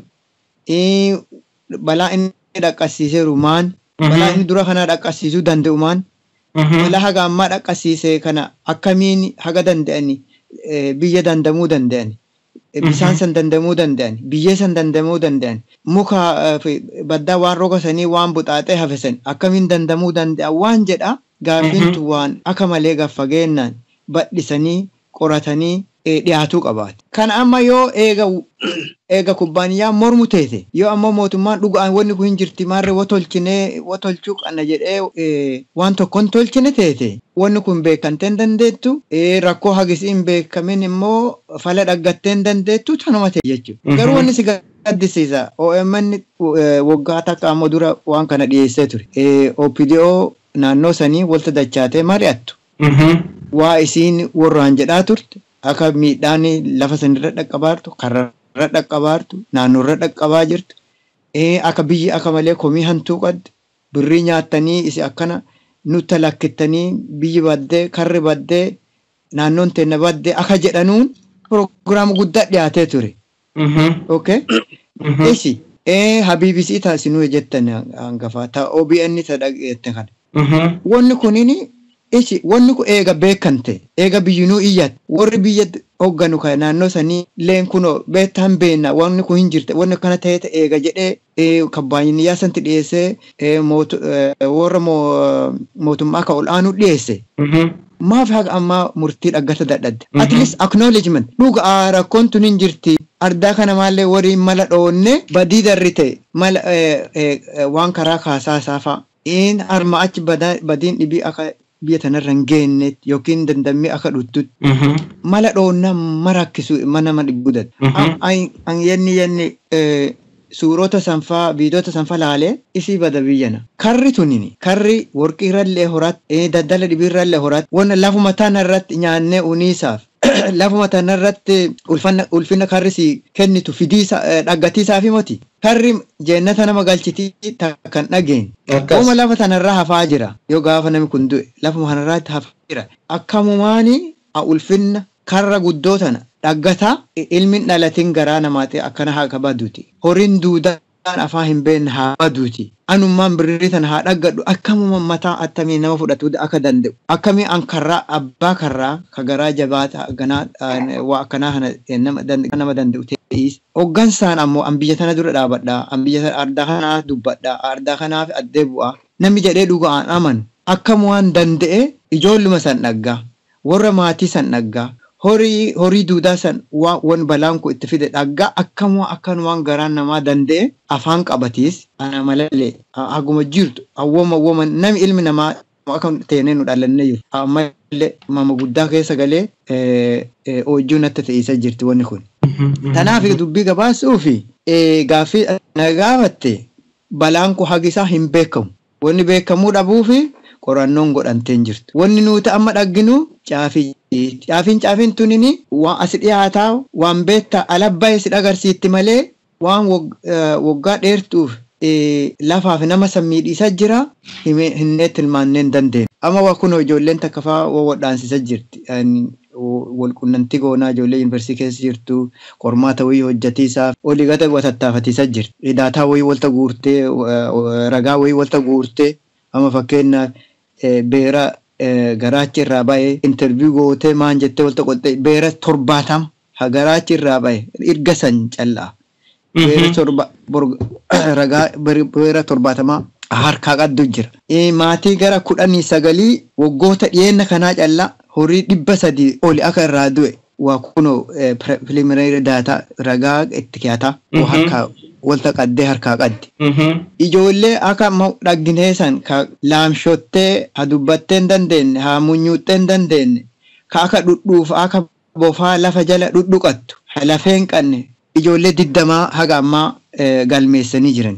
Balaa inni dhaqqasiiseeru maan balaa inni dura kana dhaqqasiisuu danda'u maan balaa haga ammaa dhaqqasiisee kana akkamiin haga danda'ani biyya dandamuu danda'ani bisaan san dandamuu danda'ani biyyee san dandamuu danda'ani muka baddaa waan roga sanii waan buxaaxee hafesan akkamiin dandamuu danda'a waan jedha gaafiintu waan akka malee gaffageennan badhisanii qoratanii dhiyaatuu qabaate. Kan amma yoo eega eega kubbaaniyyaa mormu teete yoo amma mootummaan dhugaan wanni kun hin jirti maarree watolchinee watolchuu qanna jedhee waan tokkoon tolchine teete wanni kun beekamtee hin dandeettu rakkoo hagisii hin beekamin immoo fala dhaggattee hin dandeettu tanuma ta'e jechuudha. Garuu wanni si gaddisiisa O M N waggaa takka ammoo dura waan kana dhiyeessee ture. O P D O naannoo sanii walta dachaatee mari'attu. Waa isiin warraan jedhaa turte. Akka miidhaan lafa sanirra dhaqqabaartu, karrarra dhaqqabaartu, naannoorra dhaqqabaa jirtu. Akka biyyi akka malee komii hantuu qabdi. Birrii nyaattanii isi akkana nutti lakkittanii biyyi baddee, karri baddee, naannoon teenna baddee akka jedhanuun proogiraama guddaa dhiyaatee ture. Okay? Isi Habiibisii taasinuu jettan hangafaa ta'a O B N ta dhageette kana. Wanni kunini Ishi wanni kun eega beekante eega biyyinuu iyyate warri biyya hogganu kan naannoo sanii leen kunoo beektaan beenna wanni kun hin jirte wanni kana ta'e eega jedhee kabbaayiniyyaa santi dhiyeessee warra mootummaa akka ol aanu dhiyeesse. Maaf haga ammaa murtii dhaggata dadhabde. At least acknowledgement dhugaa rakkoon tun hin jirti. Ardaa kana maallee warri mala dhoonne badii darri ta'e mala waan karaa kaasaa saafaa. In arma achi badiin dhibii akka biyya tanarra hin geenneet yookiin dandammee akka dhuttutti mala dhoonnaa marakkisu mana nama dhibbuudhaati. An yenni yenni suurota sanfaa viidiyoota sanfaa laalee isii bada biyyana. Karri tunini karri warqii irrallee horaatti daddala dhibii irrallee horaatti wanna lafuma tanarratti nyaannee uniisaaf lafuma tanarratti ulfina karri si kennitu fidiisa dhaggatiisaaf himoti. Karri jeennata nama galchitii kan dhageen. Uma lafa tanarraa hafaa jira. Yoo gaafa namni kun du'e lafuma kanarraatti hafaa jira. Akkamumaani ulfinna karra guddoo tana dhaggataa ilmin dhalatiin garaa namaatee akkana haa qabaduuti. Horiin duudaan afaan hin beekne haa baduuti. Anummaan birrii tana haa dhaggadhu akkamuma mataa attamii nama fudhatu akka danda'u. Akkamii an karraa abbaa karraa ka garaa jabaata ganaa waa akkanaa nama danda'u ta'is. Hoggansaan ammoo an biyya tana dura dhaabadhaa. An biyya ardaa kanaa dubbadhaa. Ardaa kanaaf addee bu'aa. Namni jedhee dhugaan amanu akkamumaan danda'e ijoolluma san dhaggaa. Warra maatii san dhaggaa. Horii horii duudaa san waan balaan kun itti fide dhaggaa akkamoo akkanumaan garaan namaa danda'e afaan qabatiis ana malee haguma jirtu awwooma awwooma nami ilmi namaa akka teenee nu dhalannee jiru ammallee mama guddaa keessa galee hojii natti ta'isa jirti wanni kun. Tanaaf dubbii gabaasuu fi gaaffii na gaafatte balaan kun hagisaa hin beekamu wanni beekamuu dhabuu fi qorannoon godhanteen jirtu. Wanni nuti amma dhagginu caafii. Caafiin caafiin tunini waan as dhiyaataa waan beektaa alabbaa si agarsiisti malee waan waggaa dheertuuf lafaaf nama sammiidhiisa jira hinnee tilmaannee hin dandeenye. Amma waa kun ijoolleen takka fa'aa wawwadhaansiisa jirti. Walqunnamtii goonaa ijoollee yuunivarsiitii keessa jirtu qormaata wayii hojjetiisaaf olii gata watattaafatiisa jirti. Daataa wayii walta guurtee ragaa wayii walta guurtee amma fakkeenyaaf beera garaachi irraa ba'ee interview gootee maan jettee walta qottee beera torbaatam ha garaachi irraa ba'e erga san callaa. Beera torba ragaa beera torbaatamaa harkaa qaddu jira. Maatii gara kudhanii sagalii waggoota dhiyeenya kanaa callaa horii dhibba sadii oli akka irraa du'e waa kunoo preliminary data ragaa itti kiyaataa harkaa walta qaddee harkaa qaddi. Ijoollee akka dhagginee san ka laamshottee ha dubbattee hin dandeenye ha munyuuttee hin dandeenye ka akka dhudhuuf akka bofaa lafa jala dhudhuqattu ha lafee hin qabne ijoollee digdamaa haga ammaa galmeessanii jiran.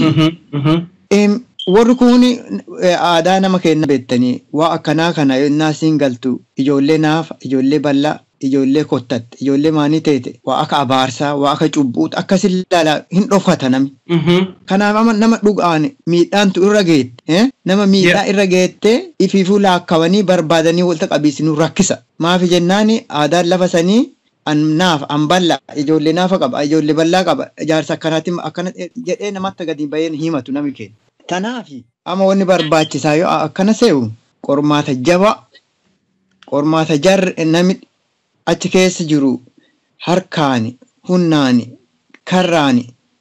Warri kun aadaa nama kenna beektanii waa akkanaa kana yennaa siin galtu ijoollee naaf ijoollee bal'aa ijoollee kottatte ijoollee maanii teete waa akka abaarsaa waa akka cubbuutu akkasii ilaalaa hin dhofata namni. Kanaaf nama dhugaan miidhaantu irra geette nama miidhaa irra geette ifiifuu laakkawanii barbaadanii walta qabiisinuu rakkisa. Maafi jennaani aadaan lafa sanii naaf an bal'aa ijoollee naafa qaba ijoollee bal'aa qaba ijaarsa akkanaatiin akkana jedhee namatti gadi baheen himatu namni kenna. Tanaafi amma wanni barbaachisaa yoo akkana se'u qormaata jaba qormaata jarri namni achi keessa jiru harkaani hunnaani karraani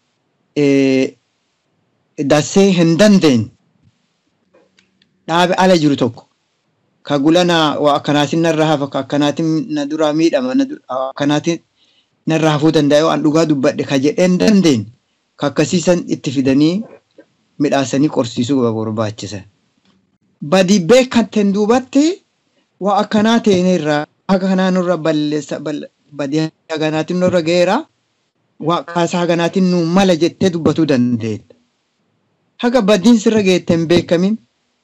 dassee hin dandeenye dhaabe ala jiru tokko ka gulanaa waa akkanaatiin narra hafa ka akkanaatiin na duraa miidhama akkanaatiin narra hafuu danda'e waan dhugaa dubbadhe ka jedhee hin dandeenye ka akkasiisan itti fidanii midhaasanii qorsiisuu barbaachisan. Badii beekanteen duubatti waa akkanaa ta'een irraa akka kanaa nurra balleessa badii haganaatiin nurra geera waa kaasaa haganaatiin nu mala jettee dubbatuu dandeetta. Haga badiin sirra geette hin beekamin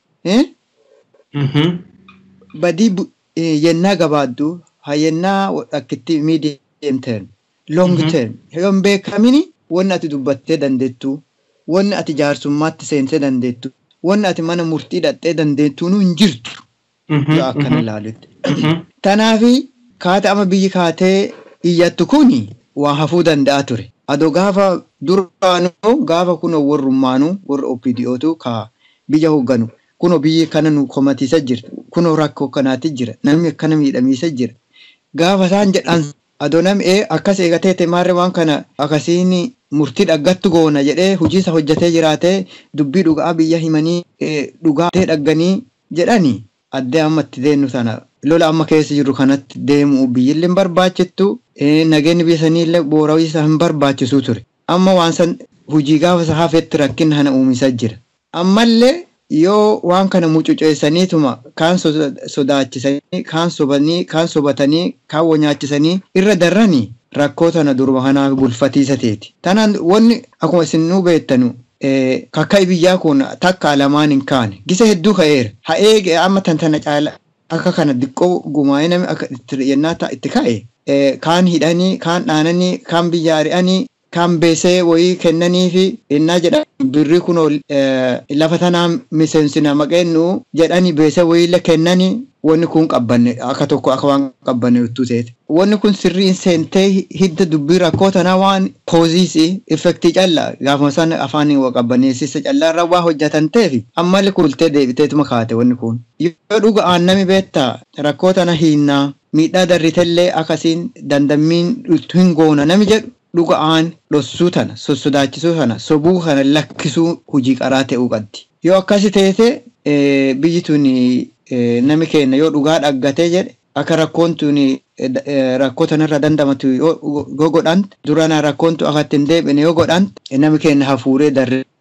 badii yennaa gabaaddu haa yennaa akkitti medium term long term yoo hin beekamin wanni ati dubbattee dandeettu wanni ati jaarsummaatti seentee dandeettu wanni ati mana murtii dhattee dandeettu nu hin jirtu yoo akkana ilaalutti. Tanaafi kaata ama biyyi kaatee iyyattu kuni waa hafuu danda'a ture. Adoo gaafa duraanuu gaafa kunoo warrummaanuu warra O P D O'tu ka biyya hoogganu kunoo biyyi kana nu komatiisa jirtu kunoo rakkoo kanaatti jira namni akkana miidhamiisa jira. Gaafa isaan jedhan adoo namni akkas eegateete maarree waan kana akkasiin murtii dhaggattu goona jedhee hojiisa hojjetee jiraatee dubbii dhugaa biyya himanii dhugaa dhagganii jedhanii addee amma itti deemnu sana lola amma keessa jiru kanatti deemu biyyillee hin barbaachittu nageenyi biyya saniillee boorawii isaa hin barbaachisu ture. Amma waan san hojii gaafa isaa hafetti rakkin hana uumisaa jira. Ammallee yoo waan kana mucuceessaniituma kaan sodaachisanii kaan sobanii kaan sobatanii kaan wanyaachisanii irra darranii rakkoo tana durba kanaaf bulfatiisa teeti. Tanaan wanni akkuma isin nu beektanu kakkai biyyaa kun takka lamaan hin kaane gisa hedduu ka'eera. Haa eege amma tantana caala akka kana diqqoo gumaa'ee namni akka yennaa itti ka'e kaan hidhanii kaan dhaananii kaan biyya ari'anii kaan beesee wayii kennanii fi innaa jedhan birrii kunoo lafa tanaa miseensina maqeennu jedhanii beesee wayiillee kennanii wanni kun qabbanne akka tokko akka waan qabbanne juttuu teete. Wanni kun sirriin seentee hidda dubbii rakkoo tanaa waan pooziisii effektii callaa gaafuma sana afaanii waa qabbaneessisa callaa irra waa hojjetan ta'eefi ammallee kultee deebiteetuma kaate wanni kun. Yoo dhuga aannami beektaa rakkoo tana hiinnaa miidhaa darritellee akkasiin dandammiin hin goona nami jedhu dhuga aan dhossuu tana sossodaachisuu tana sobuu kana lakkisuu hojii qaraa ta'uu qabdi. Yoo akkasi teete biyyi tuni nami keenya yoo dhugaa dhaggatee jedhe akka rakkoon tuni rakkoo tanarra dandamatu yoo godhan durana rakkoontu akka ittiin deebine yoo godhan nami keenya hafuuree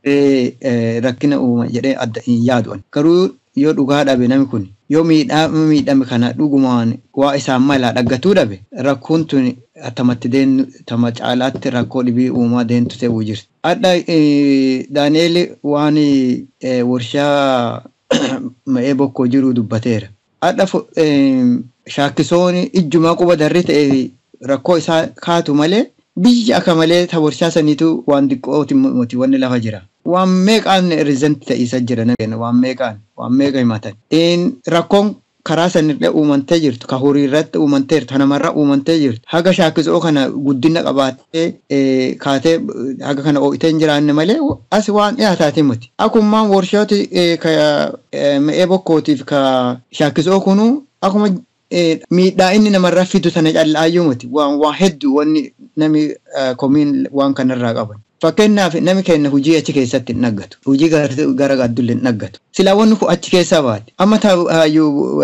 darree rakkina uuma jedhee adda hin yaadu'an. Garuu yoo dhugaa dhabe nami kun yoo miidhama miidhame kana dhugumaan waa isaan malaa dhaggatuu dhabe rakkoon tuni attamatti deenu tama caalaatti rakkoo dhibii uumaa deentu ta'uu jirti. Adda Daani'eel waan warshaa ma'ee bokkoo jiru dubbateera. Adha shaakkisooni ijjumaa quba darri ta'e rakkoo isaa kaatu malee biyya akka malee taborshaa saniitu waan xiqqooti moti wanni lafa jira. Waan meeqaan rizanti ta'isa jira waan meeqaan waan meeqa himatan. Rakkoon karaa sanirra uumantee jirtu ka horii irratti uumantee jirtu namarra uumantee jirtu haga shaakkisoo kana guddina qabaatee kaatee haga kana ooyitee hin jiraanne malee as waan dhiyaataati miti. Akkuma warshaati ka ma'ee bokkootiif ka shaakkisoo kunu akkuma miidhaa inni namarraa fidu sana callaayyuu miti waan waa hedduu wanni nami komiin waan kanarraa qaban. Fakkeenyaaf nami kenna hojii achi keessatti hin dhaggatu. Hojii gara gaddullee hin dhaggatu. Silaa wanni kun achi keessaa baate. Amma taayyuu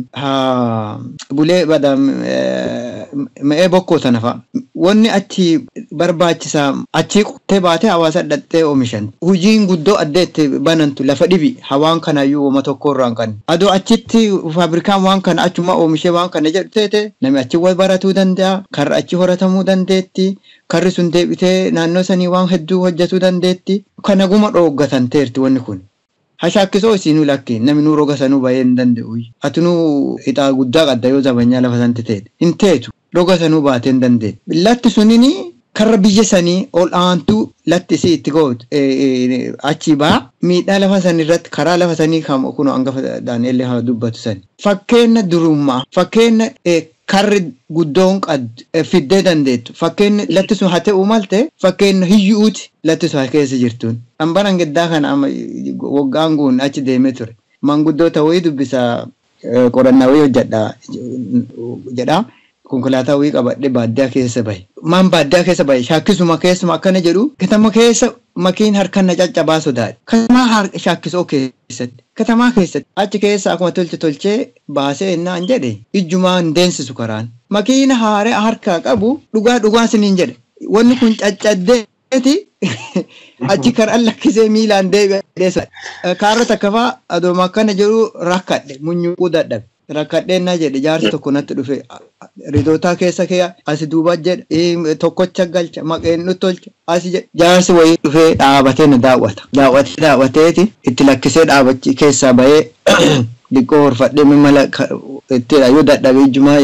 bulee badam ma'ee bokkoo sana fa'a. Wanni achi barbaachisaa achi qottee baatee hawaasa dhattee oomishan. Hojiin guddoo addeetti banantu lafa dhibi hawaan kanayyuu wama tokko irraa hin qabne. Adoo achitti faabrikaan waan kana achuma oomishee waan kana jedhu teete nami achi wal baratuu danda'a. Karra achi horatamuu dandeetti. Karri sun deebitee naannoo sanii waan hedduu hojjetuu dandeetti. Kana guma dhooggatan teerti wanni kun. Hashaakkisoo isinuu lakkee namni nuu roga sanuu baay'ee hin danda'u. Atunuu ixaa guddaa qadda yoo zabanyaa lafa santi teete. Hin teetu roga sanuu baatee hin dandeetti. Latti sunini karra biyya sanii ol aantuu latti isii itti gootu achi baa miidhaa lafa sanii irratti karaa lafa sanii kun hangafa Daani'eellee haa dubbatu sani. Fakkeenya durummaa fakkeenya karri guddoon qaddu fiddee dandeettu fakkeenya latti sun haa ta'uu malte fakkeenya hiyyuuti latti sun keessa jirtuun. Ambaran giddaa kana waggaan guun achi deemee ture. Manguddoota wayii dubbisaa qorannaa wayii hojjedhaa jedhaa. Konkolaataa wayii qabadhee baadiyyaa keessa bahe. Maan baadiyyaa keessa bahe shaakkisuma keessuma akkana jedhu katama keessa makiin harkaan na caccabaa sodaadha. Katamaa shaakkisoo keessatti. Katamaa keessatti achi keessa akkuma tolche tolchee baasee innaan jedhe ijjumaa hin deensisu karaan. Makiina haaree harkaa qabu dhugaa dhugaa siniin jedhe. Wanni kun caccaddeeti achi karaan lakkisee miilaan deebi'ee. Kaarra takka fa'aa adooma akkana jedhu rakkadhe munyuuquu dadhabe. Rakkadheen na jedhe jaarsi tokko natti dhufe ridootaa keessa kee asi duuba jedhe tokkocha galcha maqeen nu tolcha asi jedhe jaarsi wayii dhufee dhaabatee na daawwata. Daawwatee daawwateeti itti lakkisee dhaabachi keessaa bahee dhiqqoo horfadhee mimala itti yoo dadhabee ijjumaa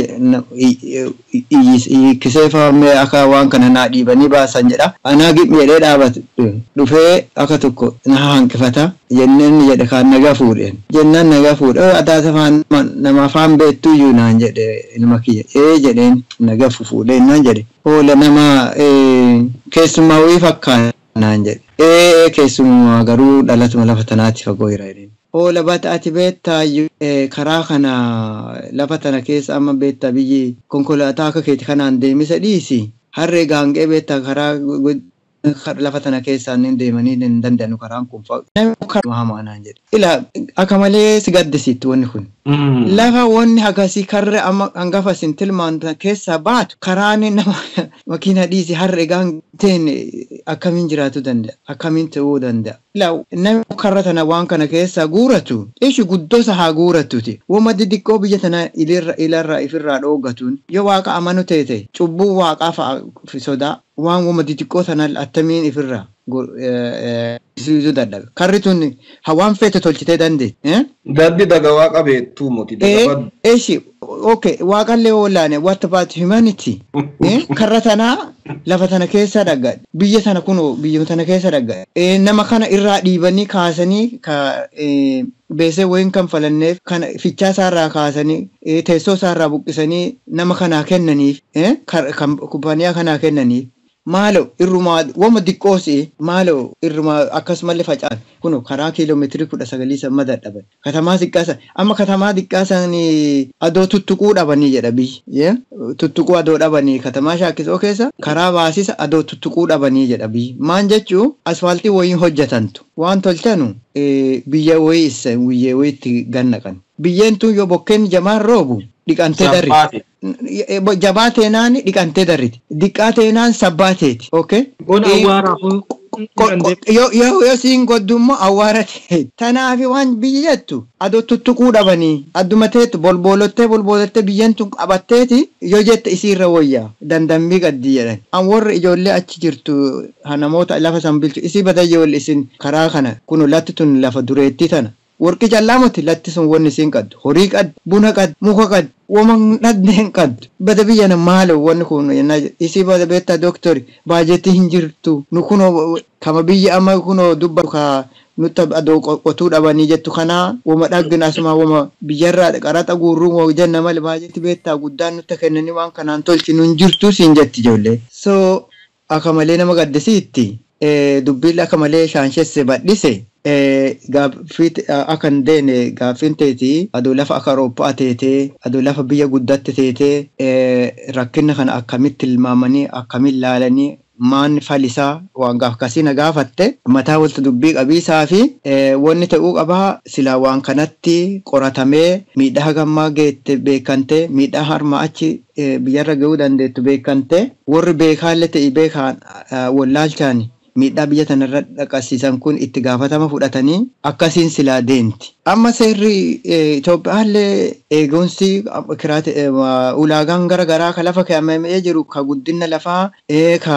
hiikkisee faamee akka waan kana naa dhiibanii baasan jedha. Anaa gibmi jedhee dhaabate dhufee akka tokko na hanqifata jenneen jedhe kaan nagaa fuudheen jennaan nagaa fuudhee ataata faan nama afaan beektuu iyyuu naan jedhe ilma kiyya ee jedheen nagaa fuudheen naan jedhe oola nama keessumaa wayii fakkaata naan jedhe ee keessumaa garuu dhalatuma lafa tanaatti fagoo jira jedheen. Oola bata ati beektaa karaa kana lafa tana keessa amma beektaa biyyi konkolaataa akka keeti kanaan deemisa dhiisi harree gaangee beektaa karaa lafa tana keessaan hin deemanii hin danda'anu karaan kun fa'a. Namni karaa hamaanaan jedhe. Ila akka malee si gaddisiitti wanni kun. Lafa wanni akkasii karra amma hangafa sin tilmaanta keessaa baatu karaan nama makiina dhiisi harree gaangeen akkamiin jiraatu danda'a akkamiin ta'uu danda'a. Ila namni karra tana waan kana keessaa guuratu ishi guddosa haa guuratuti. Wama xixiqqoo biyya tana ilarraa ifirraa dhoogatuun yoo waaqa amanu ta'e cubbuu waaqaa fa'a sodaa waan wama xixiqqoo tana attamiin ifirraa isiisuu dadhabe. Karri tun hawaan feete tolchitee dandeetti. Gaddi daga waaqa beektuu moti. Eeshi okay waaqallee oolaane what about humanity? Karra tanaa lafa tana keessa dhagga biyya tana kun biyya tana keessa dhagga nama kana irraa dhiibanii kaasanii ka beesee wayin kan falanneef kana fichaa isaarraa kaasanii teessoo isaarraa buqqisanii nama kanaa kennaniif kan kubbaniyaa kanaa kennaniif maalo irrumaa wama diqqoosi maalo irrumaa akkasumallee facaan kun karaa kiiloomeetirii kudha sagalii samma dadhaban katamaa xiqqaasan amma katamaa xiqqaasan adoo tuttuquu dhabanii jedha biyyi tuttuquu adoo dhabanii katamaa shaakkisoo keessa karaa baasisa adoo tuttuquu dhabanii jedha biyyi maan jechuu asfaaltii wayiin hojjetantu waan tolchanu biyya wayii isa guyyee wayiitti gannaqan biyyeen tun yoo bokkeen jamaan roobu dhiqantee darri. Jabaa teenaan dhiqantee darriti. Diqqaa teenaan sabbaateeti. Okay? Bona awwaaraafuu. Yoo siin goddummoo awwaara ta'e. Tanaafi waan biyya jettu adoo tuttuquu dhabanii adduma teetu bolboolottee bolboolottee biyyeen tun qabatteeti yoo jette isiirra wayyaa dandambii qaddii jedhan. An warra ijoollee achi jirtu namoota lafa san bilchu isii badayyoolli isin karaa kana kun latti tun lafa dureettii tana. warqi callaamoti latti sun wanni siin qaddu horii qaddu buna qaddu muka qaddu woman dhadheen qaddu bada biyya maalo wanni kun isii bada beetta doktori baajetti hin jirtu nu kuno kama biyya amma kuno dubba ka nutta adoo qotuu dhabanii jettu kana wama dhaggin asuma wama biyyarraa qaraxa guurruu moo janna mal baajetti beetta guddaan nutta kennanii waan kanaan tolchi nun jirtu siin jetti ijoollee so akka malee nama gaddisiitti dubbiin akka malee shaanshesse badhise gaaffiit akan deene gaaffiin teeti aduu lafa akka Awurooppaa teetee aduu lafa biyya guddatte teetee rakkinna kana akkamitti ilmaamanii akkamitti laalanii maan falisaa waan gaafkasina gaafatte mataa walta dubbii qabiisaa fi wanni ta'uu qabaa silaa waan kanatti qoratamee miidhaa gammaa geette beekante miidhaa harma achi biyyarra ga'uu dandeettu beekante warri beekaalle ta'e beekaan wallaalchaani miidhaa biyya tanarra dhaqasiisan kun itti gaafatama fudhatanii akkasiin silaa deemti. Amma seerri Itoophiyaallee eegumsi ulaagaan gara garaa ka lafa kaa'amee jiru ka guddina lafaa ka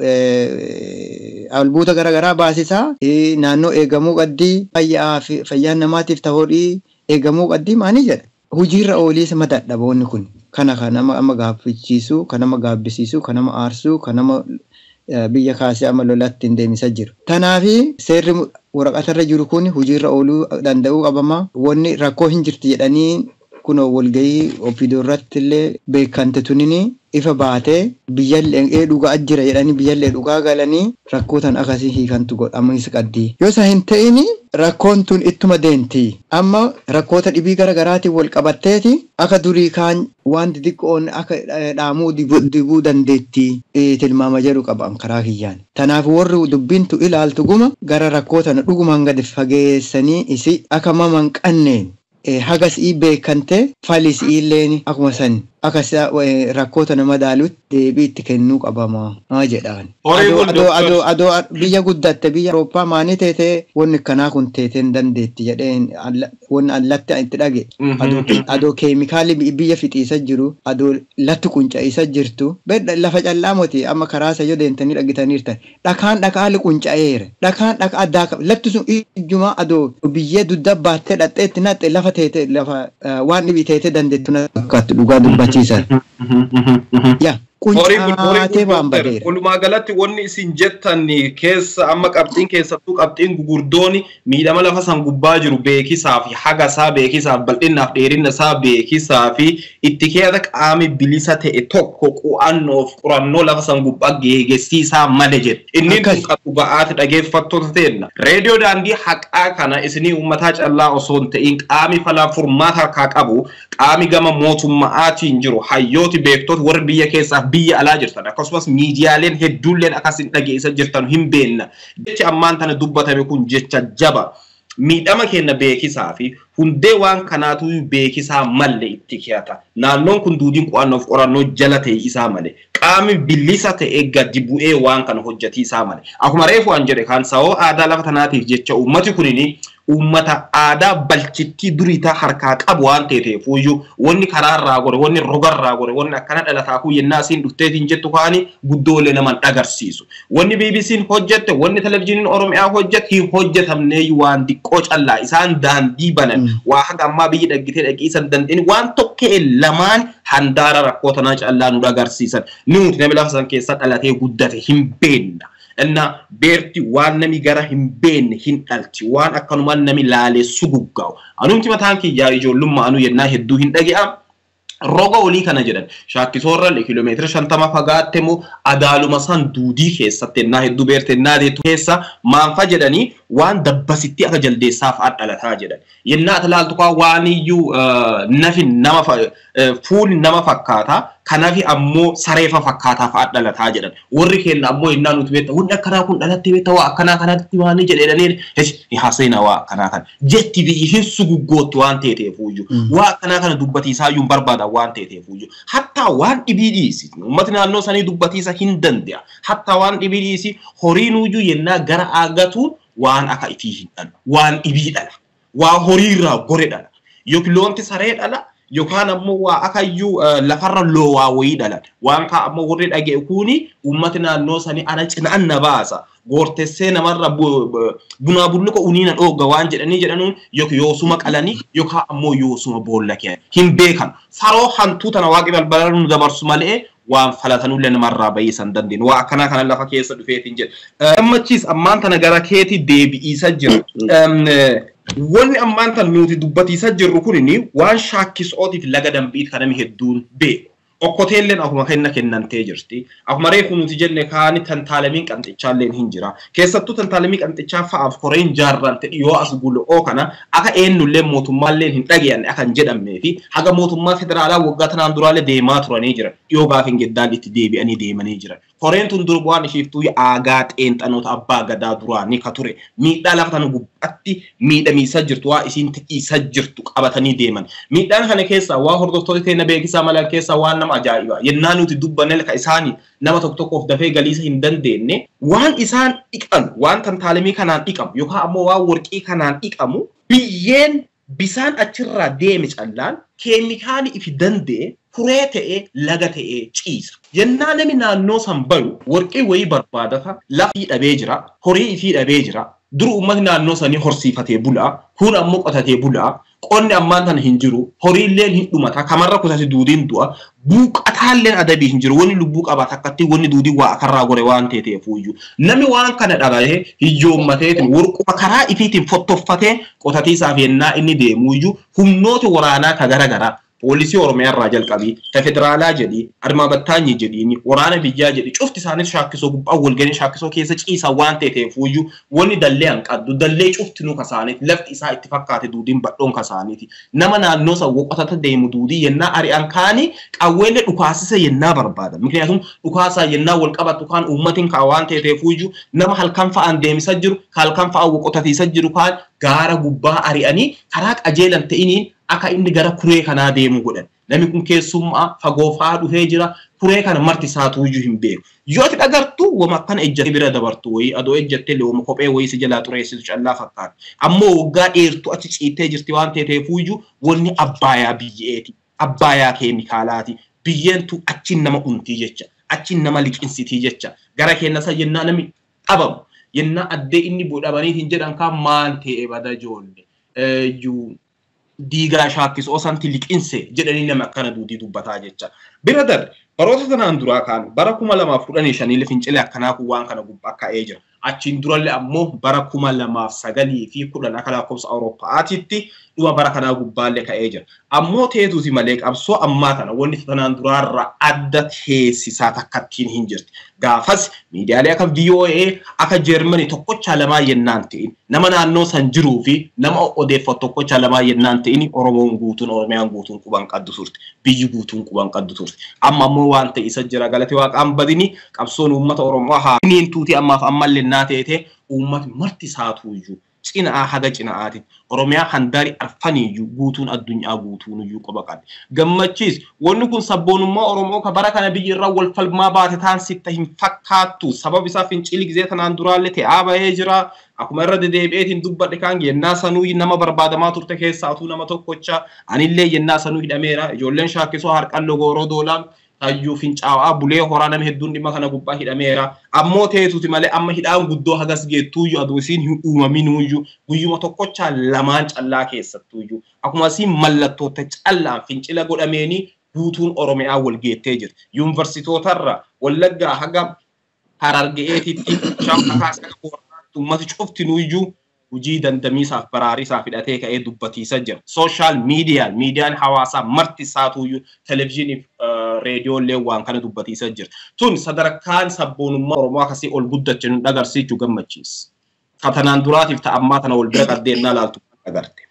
albuuta gara garaa baasisaa naannoo eegamuu qaddii fayyaa namaatiif ta'uudhii eegamuu qaddii maanii jedha. Hojiirra ooliisa madadhaboonni kun kana kan nama amma gaaffichiisu kan nama gaabbisiisu kan nama aarsuu kan nama biyya kaasee amma lolatti hin deemisa jiru. Tanaafi seerri waraqatarra jiru kun hojiirra ooluu danda'uu qabama. Wanni rakkoo hin jirti jedhanii kunoo walgahii ofiidoo irratti illee beekante tunini ifa baatee biyyallee dhugaa jira jedhanii biyyallee dhugaa galanii rakkootan akkasii hiikantu godhamuus qaddii. Yoo isa hin ta'ini rakkoon tun ittuma deemti. Amma rakkoota dhibii gara garaatiin wal qabatteeti akka durii kaan waan xixiqqoon akka dhaamuu dibuu dandeetti tilmaama jedhu qaban karaa kiyyaan. Tanaaf warri dubbintu ilaaltu guma gara rakkootan dhugumaan gadi fageessanii isi akka maman qanneen hagas ii beekante falis illeen akkuma san akkas rakkoota nama daalutti deebii itti kennuu qabama jedhaan. Adoo adoo adoo biyya guddatte biyya Awurooppaa maanii teetee wanni kanaa kun teeteen dandeetti jedheen wanni allatti itti dhage adoo keemikaalii biyya fixiisa jiru adoo latti qunca'isa jirtu lafa callaamoti amma karaa sayyoo deemtanii dhagitaniirtan dhakaan dhakaali qunca'eera dhakaan dhaka addaa latti sun ijjuma adoo biyya dudda baattee dhadheetti naxxe lafa teete lafa waan dhibii teete dandeettu nakkaatti dhugaa dubbachiisan. Ya. Qunca'atee waan badeera. Walumaa galatti wanni isin jettan keessa amma qabxiin keessattuu qabxiin gugurdooni miidhama lafa san gubbaa jiru beekisaa fi haga isaa beekisaaf bal'innaaf dheerina isaa beekisaa fi itti keessa qaami bilisa ta'e tokko qo'annoof qorannoo lafa san gubbaa geegessiisaa male jedhe. Inni qabu ba'aati dhageeffattoota ta'enna. Reediyoo daandii haqaa kana isinii uummataa callaa osoo hin ta'in qaami falaa furmaata harkaa qabu qaami gama mootummaatiin jiru hayyooti beektoota warra biyya keessaaf biyya alaa jirtan akkasumas miidiyaaleen hedduulleen akkasin dhageessa jirtan hin beenna. Jechi ammaan tana dubbatame kun jecha jaba miidhama kenna beekisaa fi hundee waan kanaatu beekisaa malle itti kiyata. Naannoon kun duudiin qo'annoof qorannoo jala ta'e isaa male. Qaami bilisa ta'e gadi bu'ee waan kana hojjetii isaa male. Akkuma reefu waan jedhe kan sa'oo aadaa lafa tanaatiif jecha uummati kunini ummata aadaa balchittii duriitaa harkaa qabu waan ta'eef iyyuu wanni karaarraa gore wanni rogarraa gore wanni akkana dhalataa kun yennaa siin dhufteetiin jettu kaani guddoolee naman dhagarsiisu wanni B B C'n hojjette wanni televizyiiniin Oromiyaa hojjette hin hojjetamne waan diqqoo callaa isaan daandii banan waa haga ammaa biyyi dhaggitee dhaqiisan dandeenye waan tokkee lamaan handaara rakkootanaa callaa nu dhagarsiisan nuti namni lafa san keessa dhalatee guddate hin beenna. Enna beerti waan nami gara hin beenne hin dhalti waan akkanumaan nami laalee suguggaa'u anumti mataan kiyyaa ijoollummaa anu yennaa hedduu hin dhage'a roga olii kana jedhan shaakkisoorra kiiloomeetira shantama fagaatte moo adaaluma san duudii keessatti ennaa hedduu beerte ennaa deetu keessa maanfa jedhanii waan dabbasitti akka jaldeessaaf dhalataa jedhan yennaa atalaaltu kaa waan iyyuu nafi nama fuuli nama fakkaata kanafi ammoo sareefa fakkaataaf dhalataa jedhan warri kenna ammoo yennaa nuti beekta hundi akkanaa kun dhalatti beekta waa akkanaa kanatti waanii jedhedhanii heshi haasayna waa akkanaa kana jetti biyyi hin suguggootti waan ta'eef iyyuu waa akkanaa kana dubbatiisaa iyyuu barbaada waan ta'eef iyyuu hatta waan dhibii dhiisi ummati naannoo sanii dubbatiisa hin danda'a hatta waan dhibii dhiisi horiin iyyuu yennaa gara aagatu waan akka itii hin dhalu waan dhibii dhala waa horiirraa gore dhala yookiin loonti saree dhala yookaan ammoo waa akayyuu lafarra loowaa wayii dhalan waan kaa ammoo warri dhagee kuni ummati naannoo sanii ana cinaan na baasa goortessee namarra bunaa bulluqa uniina dhoogga waan jedhanii jedhanuun yookiin yoosuma qalanii yookaan ammoo yoosuma boolla kee hin beekan faroo hantuu tana waaqi balbala nu dabarsu malee waan falatanullee namarraa bayyisan dandeenyu waa akkanaa kana lafa keessa dhufeetiin jedha gammachiis ammaan tana gara keetii deebi'iisa jira wanni ammaan tana nuti dubbatiisa jirru kunini waan shaakkisootiif laga dambiit kanami hedduun beeku okkoteelleen akkuma kenna kennantee jirti akkuma reefu nuti jenne kaani tantaalamiin qanxichaalleen hin jira keessattuu tantaalamii qanxichaa fa'aaf koreen jaarrante dhiyoo as buloo kana akka eenyullee mootummaalleen hin dhageeyyanne akka hin jedhamnee fi haga mootummaa federaalaa waggaa tanaan duraalee deemaa turanii jira dhiyoo gaafin geddaan itti deebi'anii deemanii jira koreen tun durbu'aan ishiiftuu aagaa xeenxanoota abbaa gadaa duraanii ka ture miidhaa lafa tana gubbaatti miidhamiisa jirtu waa isiin ta'iisa jirtu qabatanii deeman miidhaan kana keessaa waa hordoftoota teenya beekisaa mala keessaa waan nama ajaa'iba yennaa nuti dubbanne ka isaanii nama tokko tokkoof dafee galiisa hin dandeenye waan isaan dhiqan waan tantaalamii kanaan dhiqamu yookaan ammoo waan warqii kanaan dhiqamu biyyeen bisaan achirraa deeme callaan keemikaali ifi danda'e furee ta'ee laga ta'ee ciisa yennaa namni naannoo san bayu warqii wayii barbaadata lafii dhabee jira horii ifii dhabee jira dur uummatni naannoo sanii horsiifatee bulaa kun ammoo qotatee bulaa qonni ammaan tana hin jiru horiilleen hin dhumata kamarra kutate duudiin du'a buuqataalleen adabii hin jiru wanni lubbuu qabaata akkatti wanni duudii waa akarraa gore waan ta'eefuyyuu namni waan kana dhagahee hiyyoommateetiin warquma karaa ifiitiin fottoffatee qotatiisaaf yennaa inni deemuyyuu humnoota waraanaa ka garagaraa poolisii oromiyaa irraa jalqabii ta federaalaa jedhi armaa battaanyi jedhiini waraana biyyaa jedhi cufti isaaniif shaakkisoo gubbaa walganii shaakkisoo keessa ciisaa waan ta'eefuyyuu wanni dallee hanqaddu dallee cufti nu kasaaniiti lafti isaa itti fakkaate duudiin badhoon kasaaniiti nama naannoo san woqotata deemu duudii yennaa ari'an kaanii qawweellee dhukaasisa yennaa barbaadan mikniyaatum dhukaasaa yennaa wal qabattu kaan uummatiin kaa waan ta'eefuyyuu nama halkan fa'aan deemisa jiru halkan fa'aan woqotatiisa jiru kaan gaara gubbaa ari'anii karaa qajeelan ta'iniin akka inni gara kuree kanaa deemu godhan namni kun keessummaa fagoo fa'aa dhufee jira kuree kana marti isaatu iyyuu hin beeku yoo ati dhagartu wama akkana ejjate bira dabartu wayii adoo ejjatte illee wama kophee wayii si jalaa xureessitu callaa fakkaata ammoo waggaa dheertu achi ciittee jirti waan ta'eefuyyuu wanni abbaayaa biyyeeti abbaayaa keemikaalaati biyyeentu achiin nama untii jecha achiin nama liqinsitii jecha gara keenyasa yennaa namni dhabamu yennaa addee inni bodhabaniitiin jedhan kaan maal ta'e bada ijoollee diigaa shaakkisoo santi liqinse jedhanii nama akkana duudii dubbataa jecha bira darbe baroota tanaan duraa kaan bara kuma lamaaf kudhanii shanii fincilee akkanaa kun waan kana gubbaa ka'ee jira achiin durallee ammoo bara kuma lamaaf sagalii fi kudhan akka lakkoofsa awurooppaatitti dhuma bara kanaa gubbaallee ka'ee jira ammoo teetuuti malee qabsoo ammaa kana wanni tanaan duraarraa adda teessisaa takkattiin hin jirti gaafas miidiyaalee akka V O A akka Jeermanii tokkocha lamaa yennaan ta'in nama naannoo san jiruu fi nama odeeffatu tokkocha lamaa yennaan ta'in Oromoon guutuun Oromiyaan guutuun quban qaddu turte biyyi guutuun quban qaddu turte amma ammoo waan ta'e isa jira galatee waaqaan badini qabsoon uummata Oromoo haa niin tuuti ammaaf ammallee naa ta'e uummati marti saatuuyyuu cinaa haga cinaati Oromiyaa handari arfaniyyuu guutuun addunyaa guutuun iyyuu qoba qabe gammachiis wanni kun sabboonummaa Oromoo ka bara kana biyyi irraa wal falmaa baate taan sitta hin fakkaattu sabab isaa fincilii gizee tanaan duraallee ta'aa bahee jira akkuma irra dedeebi'eetiin dubbadhe kaan yennaa sanuu nama barbaadamaa turte keessaatuu nama tokkocha anillee yennaa sanuu hidhameera ijoolleen shaakkisoo harqalloo gooroo doolaan tayyuu fincaa'aa bulee horaa nama hedduun dhimma kana gubbaa hidhameera ammoo teetuuti malee amma hidhaan guddoo hagas geettuuyyuu aduu isiin hin uumaminuuyyuu guyyuma tokkochaa lamaan callaa keessattuuyyuu akkuma isiin mallattoota callaan fincila godhameenii guutuun Oromiyaa wal geettee jirti yuunivarsitootarra Wallaggaa haga Harargeetitti shaakkaas akka qorraatti uummati cuftinuuyyuu hojii dandamiisaaf baraariisaaf hidhatee ka'ee dubbatiisa jira social media miidiyaan hawaasaa marti isaatuuyyuu televezyiiniif reediyoollee waan kana dubbatiisa jira tun sadarkaan sabboonummaa Oromoo akkasii ol guddachuu dhagarsiichuu gammachiisa katanaan duraatiif ta'ammaa tana wal bira qabdeennaa laaltu agarte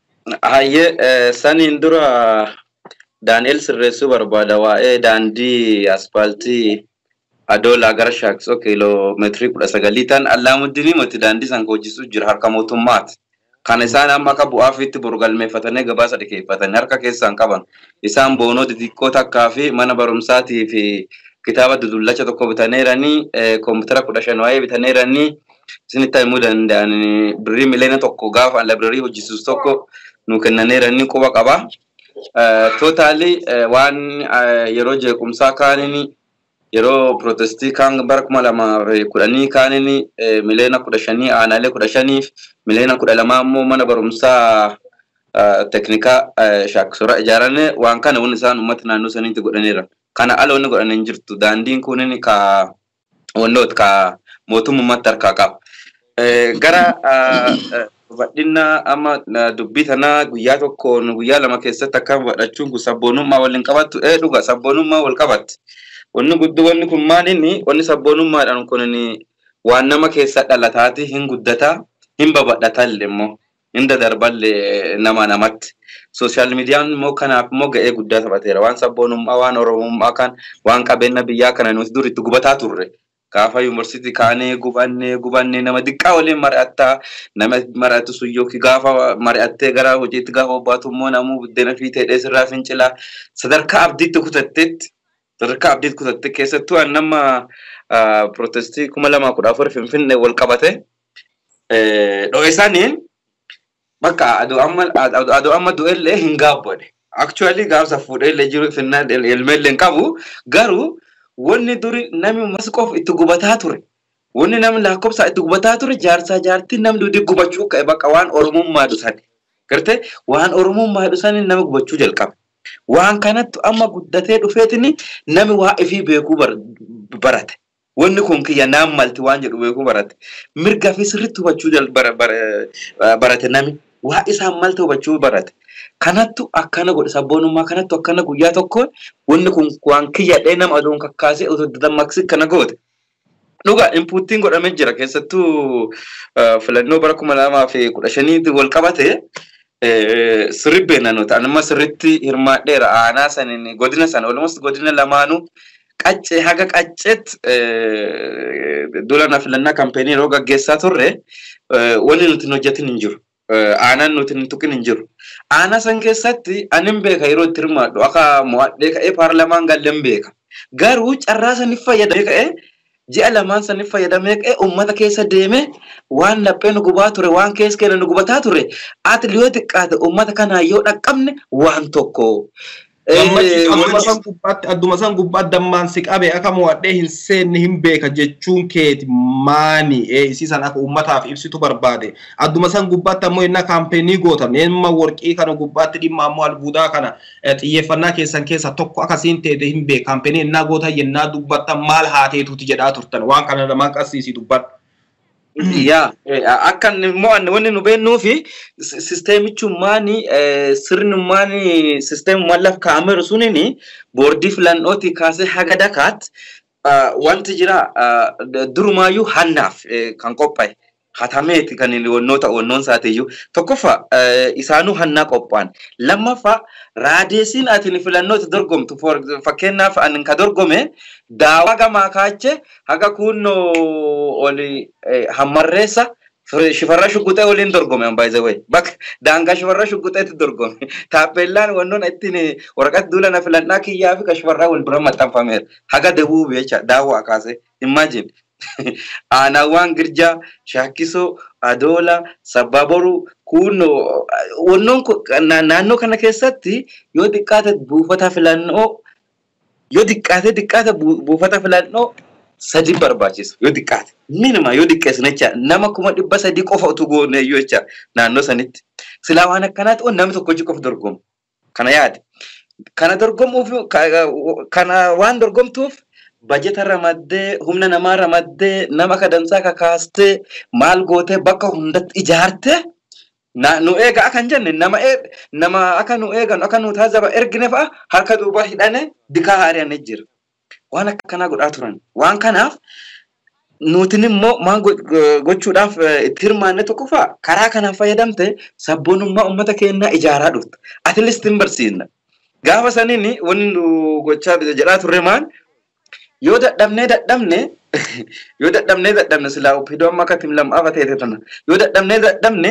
hayyee saniin dura Daani'el sirreessuu barbaada waa'ee daandii aspaaltii adola gara shaakkisoo kiiloomeetirii kudha sagalii tan Allaamuddinii mati daandii san hojjisuu jira harka mootummaati. Kan isaan amma akka bu'aafitti burgalmeeffatanii gabaasa dhikeeffatanii harka keessaan qaban. Isaan boonoo xixiqqoo takkaa fi mana barumsaatii fi kitaaba dudullacha tokko bitaneeranii koompitara kudha shan waa'ee bitaneeranii isinitti himuu danda'an birrii miliyoona tokko gaafa laabireerii hojjisuus tokko nu kennaneeranii quba qaba. Tootaalii waan yeroo jeequmsaa kaanini yeroo protestii kan bara kuma lama kudhanii kaanini miliyoona kudha shanii aanaalee kudha shaniif miliyoona kudha lama ammoo mana barumsaa teknikaa shaakkisora ijaarane waan kana wanni isaan uummata naannoo saniitti godhaniira. Kana ala wanni godhan hin jirtu daandiin kunin ka wannoot ka mootummaatti harkaa qaba. Gara badhinna amma dubbii tanaa guyyaa tokkoon guyyaa lama keessatti akkam badhachuun kun sabboonummaa waliin qabattu ee dhuga sabboonummaa wal qabatti. Wanni guddoo wanni kun maal inni wanni sabboonummaadhaan kun waan nama keessa dhalataati hin guddataa hin babadhatallee immoo hin dadarballee nama namatti. Social meediyaan immoo kanaaf immoo ga'ee guddaa taphateera waan sabboonummaa waan oromummaa kan waan qabeenya biyyaa kana nuti dur itti gubataa turre. Gaafa yuunivarsiitii kaanee gubannee gubannee nama diqqaa waliin mari'attaa nama mari'atu sun yookiin gaafa mari'attee gara hojiitti gaafa baatu immoo namuu buddeena fiitee dheesirraa fincilaa sadarkaa abdiitti kutatteetti sadarkaa abdiitti kutatte keessattuu nama protestii kuma lama kudha afur finfinnee wal qabate dho'isaniin bakka aduu amma aduu amma du'ellee hin gaabbone actually gaafsa fuudheellee jiru finnaa elmeellee hin qabu garuu wanni duri nami masqoof itti gubataa ture wanni nami lakkoofsa itti gubataa ture jaarsaa jaartii namni dudi gubachuu ka'e bakka waan oromummaa dhusan garte waan oromummaa dhusan nami gubachuu jalqaba waan kanattu amma guddatee dhufeetini nami waa ifii beekuu barate wanni kun kiyya naam malti waan jedhu beekuu barate mirga fi sirriitti hubachuu barate nami waa isaan malti hubachuu barate. Kanattu akkana godhe sabboonummaa kanattu akkana guyyaa tokko wanni kun waan kiyya dhee nama aduun kakkaasee otoo dammaqsi kana goote. Dhugaa inpuutiin godhamee jira keessattuu filannoo bara kuma lamaa fi kudha shaniitti wal qabate sirribbee naannoo anuma sirriitti hirmaadheera aanaa saniin godina sana walumas godina lamaanuu qaccee haga qacceet dulana filannaa kampeenii yeroo gaggeessaa turre wanni nuti hojjetin hin jiru. Aanaan nuti hin tuqin hin jiru. Aanaa san keessatti anin beeka yeroo itti hirmaadhu akka mo'adhee ka'ee paarlamaan galleen beeka. Garuu carraa saniif fayyadamee ka'ee ji'a lamaan saniif fayyadamee ka'ee uummata keessa deemee waan laphee nu gubaa ture waan keessa keenya nu gubataa ture ati yoo xiqqaate uummata kanaa yoo dhaqqabne waan tokko. Adduma san gubbaatti dammaan si qabe akka mo'adhee hin seenne hin beeka jechuun keeti maani isiisan akka uummataaf ibsitu barbaade adduma san gubbaatti ammoo inni kaampeenii gootan inni warqii kana gubbaatti dhimma ammoo albuudaa kana xiyyeeffannaa keessan keessa tokko akkasiin teete hin beeka kaampeenii innaa gootan yennaa dubbattan maal haateetuuti jedhaa turtan waan kana namaan qassiisii dubbadhu. Ya, akan mo wanni nu beennu fi sistemichummaani sirnummaani sistem wallaf kaameru sunini boordi filannooti kaasee haga dakaat wanti jira durumaayyuu hannaaf kan qophaa'e hatameeti kan wannoota wannoon saateeyyuu tokkoffaa isaanuu hannaa qophaan lammaffaa raadeesiin ati filannooti dorgomtu fakkeenyaaf anin ka dorgome daawaa gamaa kaache haga kunnoo oli hammarreessa shifarra shugguxee waliin dorgome by the way bakka daangaa shifarra shugguxeetti dorgome taappeellaan wannoon ittiin waraqata duulana filannaa kiyyaa fi ka shifarraa wal bira maxxanfameera haga debuu beecha daawwaa kaase imagine aanawwan girjaa shaakisoo adoola sabbaboru kunnoo wannoon naannoo kana keessatti yoo xiqqaate buufata filannoo yoo xiqqaate xiqqaate buufata filannoo sadi barbaachisu yoo xiqqaate minima yoo xiqqeessinacha nama kuma dhibba sadii qofa utuu goone yoo jecha naannoo sanitti silaa waan akkanaati on namni tokko qofa dorgomu kana yaade kana dorgomuuf kana waan dorgomtuuf bajeta ramaddee humna namaa ramaddee nama kadansaa kakaastee maal gootee bakka hundatti ijaarte na nu eega akan jenne nama e nama aka nu eegan aka nu taazaba ergine fa'a harka duuba hidhane dikaa haari'anii jira waan akkana godhaa turan waan kanaaf nuti immoo maan gochuudhaaf itti hirmaanne tokko fa'a karaa kanaan fayyadamte sabboonummaa uummata keenyaa ijaaraa dhufte at least hin barsiisna gaafa saniin wanni nu gochaa jedhaa turre maan yoo dadhabnee dadhabne yoo dadhabnee dadhabne silaa opiidoo amma akka timlamaa bateete tana yoo dadhabnee dadhabne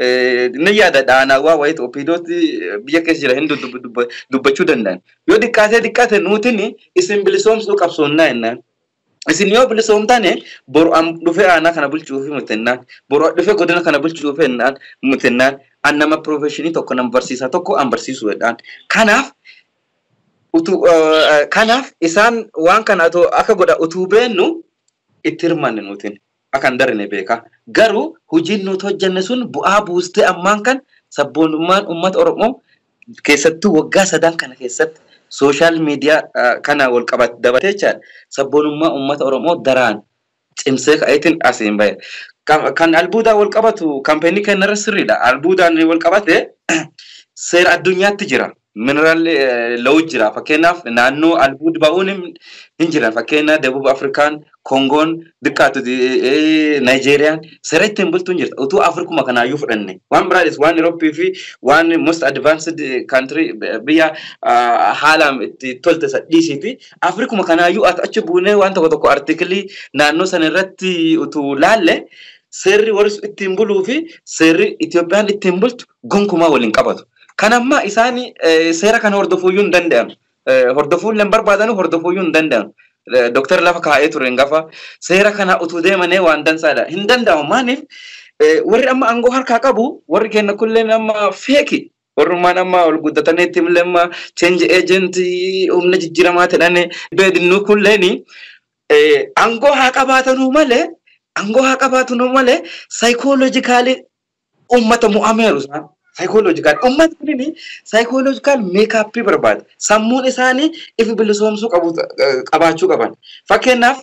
ni yaada dhaanaa waa wayitu opiidootti biyya keessa jira hin dubbachuu danda'an yoo diqqaatee diqqaate nuutini isin bilisoomsuu qabsoonnaa jennaan isin yoo bilisoomtane boru am dhufee aanaa kana bulchuufi mutennaan boru dhufee godina kana bulchuufi mutennaan an nama profeshinii tokko nam barsiisaa tokko an barsiisuu jedhaan kanaaf utu kanaaf isaan waan kana to akka godha utuu beennu itti hirmanne nutin akan darne beeka garuu hojiin nuti hojjenne sun bu'aa buustee ammaan kan sabboonummaan uummata Oromoo keessattuu waggaa sadan kana keessatti social media kana wal qabat dabatee jira sabboonummaa uummata Oromoo daraan cimsee ka'eetiin asiin bahe kan albuudaa wal qabatu kaampeenii kennarra sirriidha albuudaan wal qabate seera addunyaatti jira mineral law jira fakkeenyaaf naannoo albuud ba'uun hin jiran fakkeenyaaf Deebub Afrikaan Kongoon dikkaatu Nigeriyaan seera ittiin bultuun jirta utuu Afrikuma kanaayyuu fudhanne waan biraadis waan Eurooppii fi waan most advanced country biyya haalaan itti tolte sadhiisiiti Afrikuma kanaayyuu achi buunee waan tokko tokko artikilii naannoo sana irratti utuu laalle seerri warri ittiin buluu fi seerri Itoophiyaan ittiin bultu gonkumaa waliin qabatu. Kanamma isaani seera kana hordofuuyyuu hin danda'an. Hordofuun leen barbaadan hordofuuyyuu hin danda'an. Doktor lafa kaa'ee ture gafa seera kana utuu deemanii waan dansaadha. Hin danda'amu maaniif warri amma aangoo harkaa qabu warri kenna kulleen amma feeki. Warrumaan amma ol guddataniitti illee amma change agent humna jijjiiramaa ta'anii beedinuu kulleen aangoo haa qabaatanuu malee aangoo haa qabaatanuu malee psychologically uummata mu'ameeru isaan. Psychological ummat kunini psychological makeup barbaad sammuun isaanii if bilisoomsuu qabu qabaachuu qaban fakkeenyaaf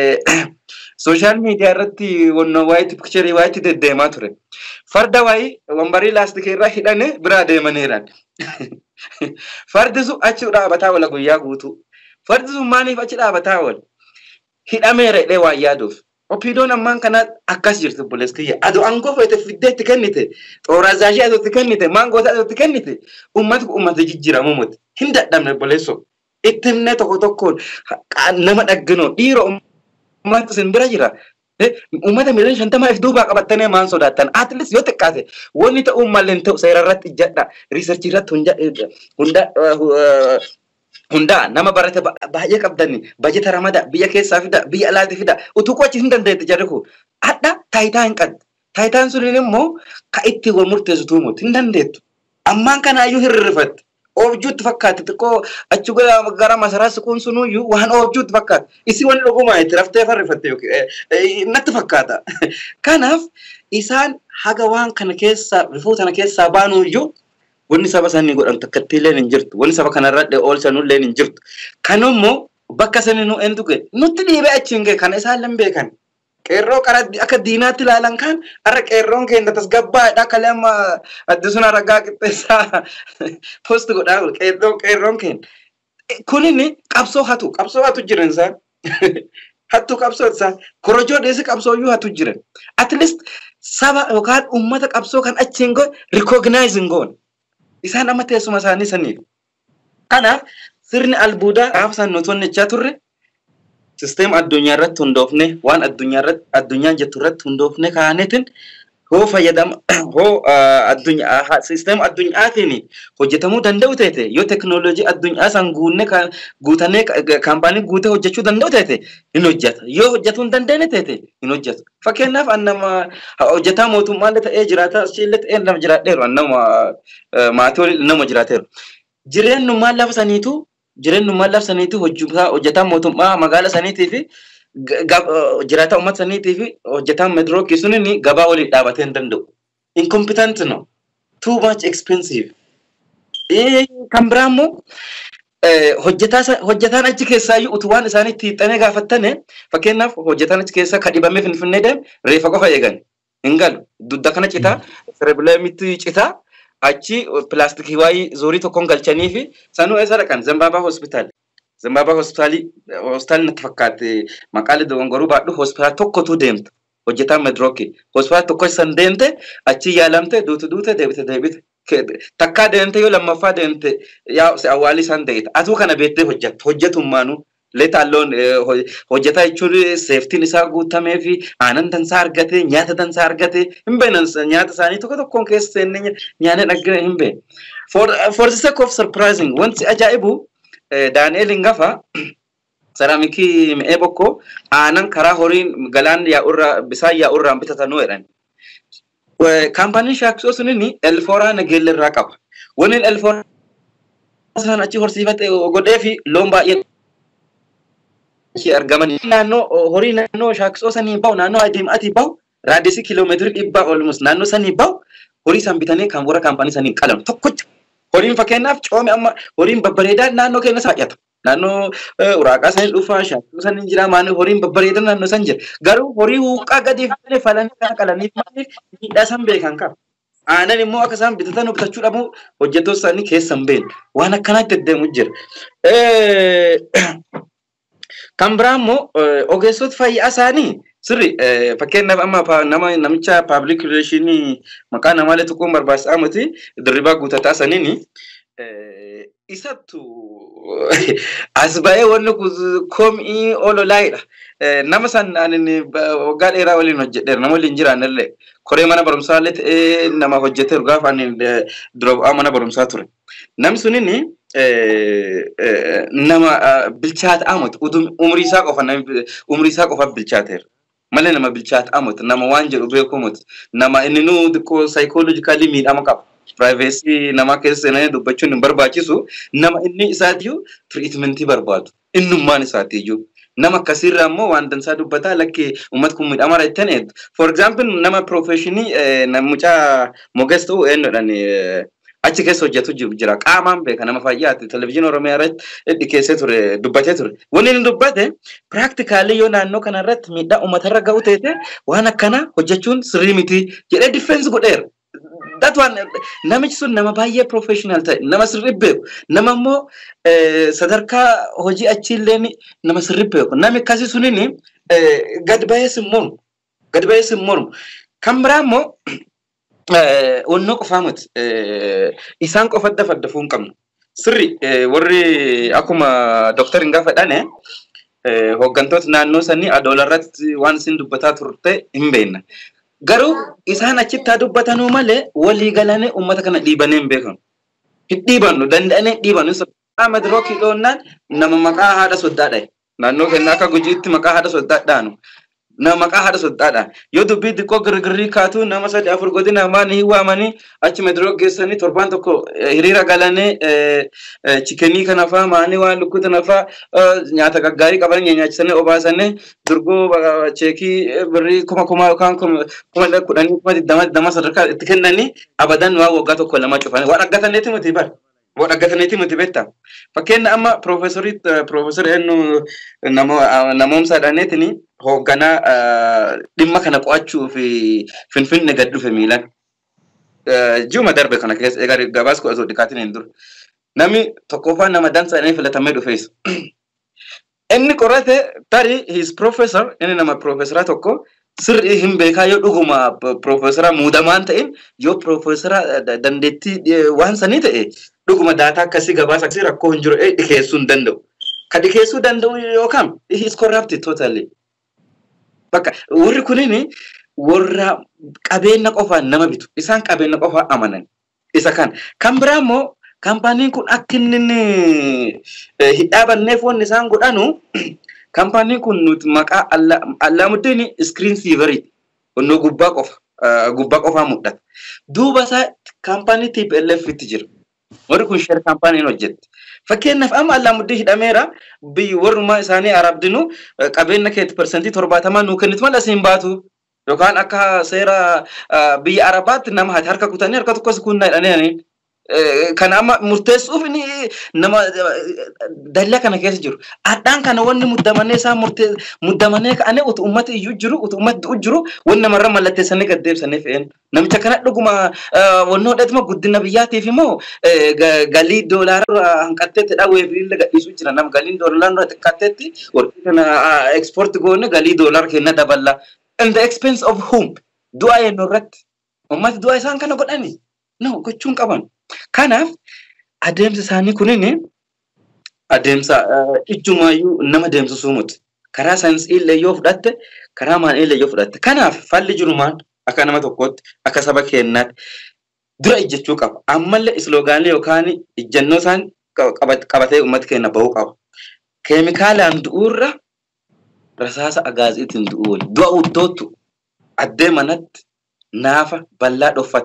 social media irratti wonna white picture white deddeemaa ture farda wayi wambarii laastikii irraa hidhane biraa deemaniiran fardi sun achi dhaabataa wala guyyaa guutuu fardi sun maaniif achi dhaabataa wal hidhameera dhee waa yaaduuf Opidoon ammaan kana akkas jirtu boleeskiyya adu angoo feete fiddeetti kennite xoorazaashii adutti kennite maangoota adutti kennite ummati ummata jijjiiramu muti hin dadhabne boleesso itti himne tokko tokkoon nama dhagginoo dhiiroo ummata sin bira jira ummata miliyoona shantamaa if duubaa qabattanii maan sodaattan at least yoo xiqqaate wanni ta'uu malleen ta'u seera irratti ijjadha riisarchii irratti hunda Hunda nama barate baay'ee qabdani bajeta ramada biyya keessaa fida biyya alaati fida utuu qochi hin dandeetti jarriku adda taayitaa hin qad taayitaan sun immoo ka itti wal murteessu tuumutti hin dandeettu ammaan kanaayyuu hirrifatte oobjuutti fakkaate xiqqoo achi gara masaraa siquun sunuyyuu waan oobjuutti fakkaate isi wanni dhugumaa itti raftee farrifatte natti fakkaata kanaaf isaan haga waan kana keessaa rifuu tana keessaa baanuyyuu Wani saba sani godhan takkattiileen hin jirtu. Wani saba kanarra oolchanulleen hin jirtu. Kanummoo bakka sani nu entuke nutti dhiibee achiin ga'e kana isaan leen beekan. Qeerroo qara akka diinaatti ilaalan kan har'a qeerroon keenya tasgabbaadha kalee amma addisuna ragaa qixxeessaa post godhaa qeerroo qeerroon keenya. Kunini qabsoo hatu qabsoo hatu jiran isaan. Hattu qabsoo isaa korojoo dheessi qabsooyyuu hatu jiran. At least saba yookaan uummata qabsoo kan achiin ga'e recognizing goon. Isaan amma teessuma isaanii saniif. Kanaaf sirni albuudaa gaafsan nutoonni jechaa turre sisteema addunyaa irratti hundoofne waan addunyaa irratti addunyaan jettu irratti hundoofne kaaneetiin hoo fayyadama hoo addunyaa sisteema addunyaatiin hojjetamuu danda'u ta'e yoo teknooloojii addunyaa san guunne guutannee kaampaanii guutee hojjechuu danda'u ta'e hin hojjeta yoo hojjetuu hin dandeenye ta'e hin hojjetu fakkeenyaaf annama hojjetaa mootummaa illee ta'ee jiraata illee ta'ee nama jiraadheeru annama maatii nama jiraateeru jireenyummaan lafa saniitu jireenyummaan lafa saniitu hojjetaa mootummaa magaala saniitii fi jiraata ummata saniitii fi hojjetaan metroo sunni gabaa waliin dhaabatee hin danda'u. Incompetent no. Too much expensive. Eh kan biraammoo hojjetaan achi keessaayyuu utuwaan isaaniitti hiixanee gaafattane fakkeenyaaf hojjetaan achi keessaa ka dhibamee finfinnee deem reefa qofa eegan hin galu dudda kana citaa serebileemitti citaa achi pilaastikii waayii zoorii tokkoon galchanii fi sanuu eessa dhaqan Zambaabaa hospitaal. Zimbabwe hospitali hospital natti fakkaate maqaalee dogongoruu baadhu hospitaal tokkotu deemte hojjetaan medrooki hospitaal tokko san deemte achi yaalamte duutu duute deebite deebite takkaa deemte yoo lammaffaa deemte yaa awwaalii san deeyita atuu kana beektee hojjettu hojjetummaanu leetaalloon hojjetaa jechuun seeftiin isaa guutamee fi aanan dansaa argate nyaata dansaa argate hin beekan nyaata isaanii tokko tokkoon keessa seenne nyaanee dhaggee hin beekan for for the sake of surprising wanti ajaa'ibu Daniel Ngafa saramiki meeboko anan kara horin galan ya urra bisa ya urra bitatanu eran we company shakso sunini elfora na gel raqab wonin elfora sana achi horsiifate godhee fi loon baay'ee argaman naannoo horii naannoo shaakisoo sanii bahu naannoo adeemaatii bahu raadiyesii kiiloomeetirii dhibbaa olmus naannoo sanii bahu horii san bitanii kan warra kaampaanii sanii qalan tokkocha horiin fakkeenyaaf coome amma horiin babbareedaa naannoo keenya saayata naannoo uraaqaa sanii dhufaa shaakisoo sanii jira maanii horiin babbareedaa naannoo san jira garuu horii huuqqaa gadi falee falanii kana qalaniif maaliif miidhaa san beekan qaba. Aanan immoo akka isaan bitatan bitachuu dhabu hojjettoota isaanii keessa hin beekne waan akkanaatti deddeemu jira. Kan biraa immoo ogeessota fayyaa isaanii sirri fakkeenyaaf amma nama namicha public relationii maqaa namaalee tokkoon barbaachisaa miti dirribaa guutataa saniini isattu as ba'ee wanni komii ololaayidha. Nama san waggaa dheeraa waliin hojjedheera nama waliin jiraannillee koree mana barumsaallee ta'ee nama hojjeteeru gaafa ani dura bu'aa mana barumsaa ture. Namni sunini nama bilchaata amatu umrii isaa qofa umrii isaa qofa bilchaateera. Malee nama bilchaata amatu nama waan jedhu beeku mutu nama inni nu xiqqoo psychologically miidhama qaba. Privacy nama keessa seenanii dubbachuun hin barbaachisu nama inni isaatiyyuu treatmentii barbaadu innummaan isaatiyyuu. Nama akkasirraa immoo waan dansaa dubbataa lakkee uummata kun miidhama irratti hedduu. For example nama professionii namicha moges ta'u eenyudhaan achi keessa hojjetu jira qaamaan beeka nama fayyaati televizyiina Oromiyaa irratti dhikeessee ture dubbatee ture. Wanni inni dubbate practically yoo naannoo kana irratti miidhaa uummatarra ga'u ta'e waan akkana hojjechuun sirrii miti jedhee defense godheera. That one namichi sun nama baay'ee professional ta'e nama sirrii beeku nama immoo sadarkaa hojii achiillee nama sirrii beeku nami akkasii sunini gad ba'ee simmoon gad ba'ee simmoon kan biraa immoo onnoo qofaa miti isaan qofa adda faddafuu hin qabnu sirri warri akkuma doktariin gaafa dhane hooggantoota naannoo sanii adoolarratti waan isin dubbataa turte hin beekna. Garuu isaan achitti dubbatanuu malee walii galanii uummata kana dhiibanii hin beekamu. Hin dhiibannu danda'anii dhiibanu. Ahmed Rookii dhoonnaan nama maqaa haadha soddaadha. Naannoo keenya akka gujiitti maqaa haadha soddaadhaan. Nama maqaa haadha soddaadhaan. Yoo dubbii xiqqoo girgirrii kaatu nama sadii afur godina maanii hin waamanii achi Mediroo geessanii torbaan tokko hiriira galanii chikenii kana fa'aa maanii waan lukkuuta nafaa nyaata gaggaarii qabanii nyaachisanii obaasanii durgoo cheekii birrii kuma kuma yookaan kuma kudhanii kuma digdama digdama sadarkaa itti kennanii abadan waan waggaa tokko lama cufanii waan aggataniiti miti bar waan aggataniiti miti beektaa. Fakkeenya amma piroofeesarii piroofeesarii eenyu namoomsaadhaaneetini hoogganaa dhimma kana qo'achuu fi finfinne gad dhufe miilan. Ji'uma darbe kana keessa egaa gabaas kudha soddikaatiin hin dur. Namni tokkoffaa nama dansaa filatamee dhufees. Inni qorate tarii his professor inni nama professora tokko sirrii hin beekaa yoo dhuguma professora muudamaan ta'in yoo professora dandeettii waan sanii ta'e dhuguma daataa akkasii gabaasa akkasii rakkoo hin jiru dhikeessuu hin danda'u. Ka dhikeessuu danda'u yookaan he is corrupted totally. Bakka warri kunini warra qabeenya qofaan nama bitu isaan qabeenya qofaa amanan isa kan kan biraa immoo kaampaaniin kun akka inni hidhaabanneef wanni isaan godhanu kaampaaniin kun nuti maqaa Allaamuddin screen saver onnoo gubbaa qofa gubbaa qofaa mul'ata duuba isaa kaampaanii T P L F itti jira warri kun share kaampaaniin hojjetti. Fakkeenyaaf amma Allaamuddin hidhameera biyyi warrumaa isaanii arabdinu qabeenya keetti persentii torbaatamaa nuu kennitu malee asiin baatu yookaan akka seera biyya arabaatti nama harka kutanii harka tokkos kunnaa hidhanii kan amma murteessuuf inni nama dallaa kana keessa jiru. Addaan kana wanni muddamanii isaa murtee muddamanii ka'anii utu uummata iyyuu jiru utu uummata du'u jiru wanni namarra mallatteessanii gad deebisanii fe'an. Namicha kana dhuguma wanni hodhatuma guddina biyyaatiif immoo galii doolaara hanqatteetti dhaawee fi gadhiisuu jira. Nama galiin doolaara xiqqaatteetti warqii kana export goone galii doolaara kenna dabala. In the expense of whom? Du'a eenyu irratti? Uummata du'a isaan kana godhani? No, gochuun qaban. Kanaaf adeemsa isaanii kunini adeemsa ijjumaayyuu nama deemsisuu miti. Karaa saayinsii illee yoo fudhatte, karaa maal illee yoo fudhatte. Kanaaf falli jiru maal akka nama tokkootti akka saba keenyaatti dura ijjechuu qaba. Ammallee isloogaanii yookaan ijjannoo isaan qabatee uummata keenya bahuu qaba. Keemikaalaan du'uurra rasaasa agaaziitiin du'uu wali. Du'a uttootu addee manatti naafa bal'aa dhoffata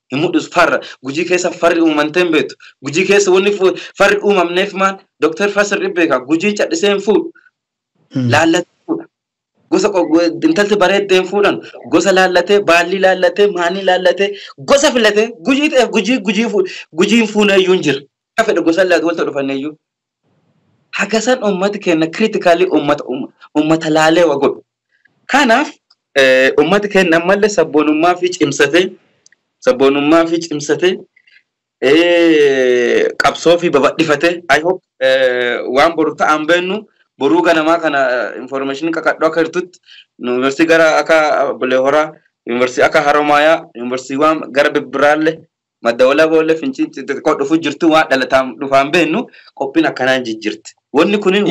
Imudus farra gujii keessa farri uumanteen beetu gujii keessa wanni farri uumamneef maan Doctor Fasir Ibeeka gujii cadhiseen fuudhu laallatee fuudha gosa intalti bareeddeen fuudhan gosa laallatee baalli laallatee maanii laallatee gosa filatee gujii ta'eef gujii gujii gujiin fuunayyuu hin jira fedhe gosa laatu walta dhufanneeyyuu hagasan ummati kenna critically ummata ummata laalee wa godhu kanaaf ummati kenna ammallee sabboonummaa fi cimsatee sabboonummaa fi cimsatee eh qabsoo fi babadhifate I hope waan boru ta'an beennu boruu ganamaa kana information kakadho akka hirtutti university gara akka Bulehora university akka Haromaya university waan gara Bibraalle madawala bolle finci ko dhufu jirtu waan dhalataan dhufaan beennu qophiin akkanaan jijjirti wanni kunin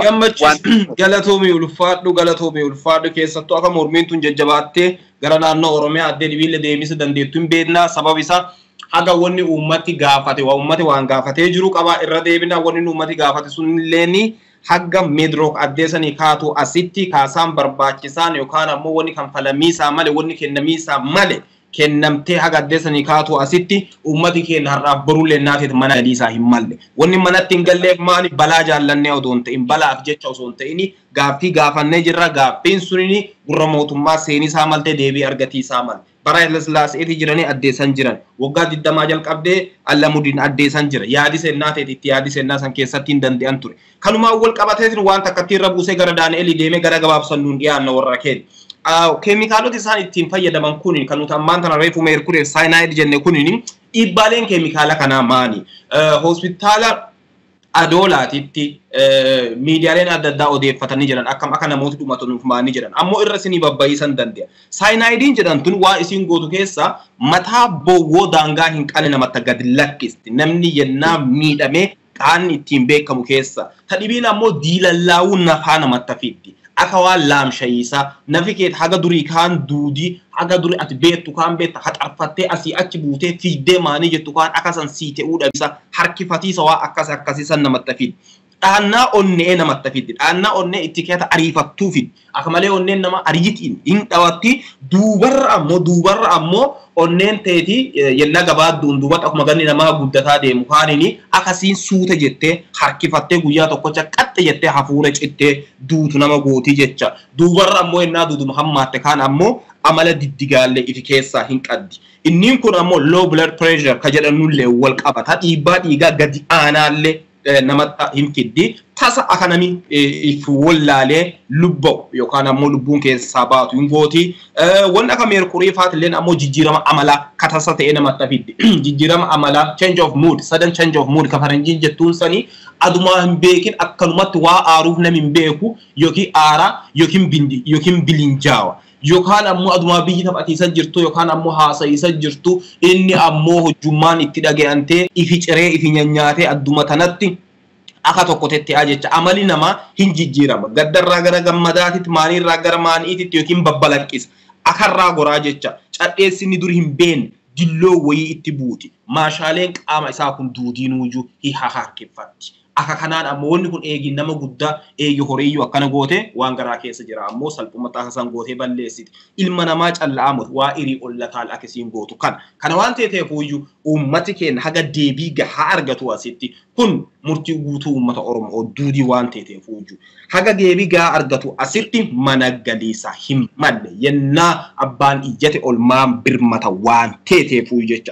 waan galatoomi ulfaadhu galatoomi ulfaadhu keessattuu akka mormiintun jajjabaattee gara naannoo Oromiyaa addee dhibiille deemisa dandeettu hin beeknaa sabab isaa haga wanni uummati gaafate waa uummati waan gaafatee jiru qaba irra deebina wanni uummati gaafate sunilleeni haga medrock addeesanii kaatu asitti kaasaan barbaachisaan yookaan ammoo wanni kan falamiisaa male wanni kennamiisaa male kennamtee haga addeesanii kaatu asitti uummati keenya har'aaf boruulee naafet mana galiisaa hin malle wanni manatti hin galleef maali balaa jaallannee odoo hin ta'in balaaf jecha osoo hin ta'in gaaffii gaafannee jirra gaaffiin sunini gurra mootummaa seenisaa maltee deebii argatiisaa malle bara Ilaaslaaseeti jiranii addeessan jiran waggaa digdamaa jalqabdee Allamudiin addeessan jira yaadi sennaa ta'e itti yaadi sennaa san keessatti hin danda'an ture kanumaa wal qabatee waan takkatti irra buusee gara Daani'eel deemee gara gabaabsannuun dhiyaanna warra keenya keemikaalota isaan ittiin fayyadaman kun kan nuti ammaan tana reefu meerkurii saayinaayid jenne kunin dhiibbaaleen keemikaala kanaa maani hospitaala adoolaatitti miidiyaaleen adda addaa odeeffatanii jiran akkam akka namooti dhumatuuf maanii jiran ammoo irra isinii babba'iisan danda'a saayinaayidiin jedhan tun waa isin gootu keessa mataa bowwoo daangaa hin qalle namatti gad lakkisti namni yennaa miidhamee qaanni ittiin beekamu keessa tadhibiin ammoo diilallaawuun nafaa namatti fiddi akka waan laamshayiisa nafi keet haga durii kaan duudii haga durii ati beektu kaan beekta haxarfattee asii achi buutee fiiddee maanii jettu kaan akkasan siite uudhabisa harkifatiisa waa akkas akkasiisan namatti fiddi dhaannaa onnee namatti fiddi dhaannaa onnee itti keeta ariifattuu fiddi akka malee onneen nama ariitiin hin dhawatti duubarra ammoo duubarra ammoo onneen teeti yennaa gabaadduun duubatti akkuma ganni namaa guddataa deemu kaanini akkasiin suute jettee harkifattee guyyaa tokkocha qaxxe jettee hafuura cittee duutu nama gootii jecha duubarra ammoo yennaa duuduma hammaatte kaan ammoo amala diddigaallee ifi keessaa hin qabdi inniin kun ammoo low blood pressure ka jedhanullee wal qabata dhiibbaa dhiigaa gadi aanaallee namatti hin fiddi tasa akanami if wallaalee lubba'u yookaan ammoo lubbuun keessaa baatu hin gooti wanni akka meerkurii faatilleen ammoo jijjiirama amalaa katasa ta'ee namatti fiddi jijjiirama amalaa change of mood sudden change of mood ka faranjiin jettuun sanii adumaa hin beekin akkanumatti waa aaruuf nami hin beeku yookiin aara yookiin bindi yookiin bilinjaawa yookaan ammoo adumaa biyyi taphatiisan jirtu yookaan ammoo haasayiisan jirtu inni ammoo hojjummaan itti dhaga'antee ifi ciree ifi nyaanyaatee adduma tanatti akka tokkotetti ajecha amali namaa hin jijjiirama gaddarraa gara gammadaatitti maaniirraa gara maaniititti yookiin babbalaqqisa akarraa goraa jecha cadheessinni dur hin beenne dilloo wayii itti buuti maashaaleen qaama isaa kun duudiinuuyyuu hiha harkeffatti akka kanaan ammoo wanni kun eegi nama guddaa eegi horiyyuu akkana goote waan garaa keessa jira ammoo salphuma taasisan gootee balleessiti ilma namaa calla'amu waa irii ollataal akkasiin gootu kana kana waan ta'eefuyyuu uummati keenya haga deebii gahaa argatu asitti kun murtii guutuu uummata Oromoo duudii waan ta'eefuyyuu haga deebii gahaa argatu asitti mana galiisa hin malle yennaa abbaan iyyate olmaan birmata waan ta'eefuyyuu jecha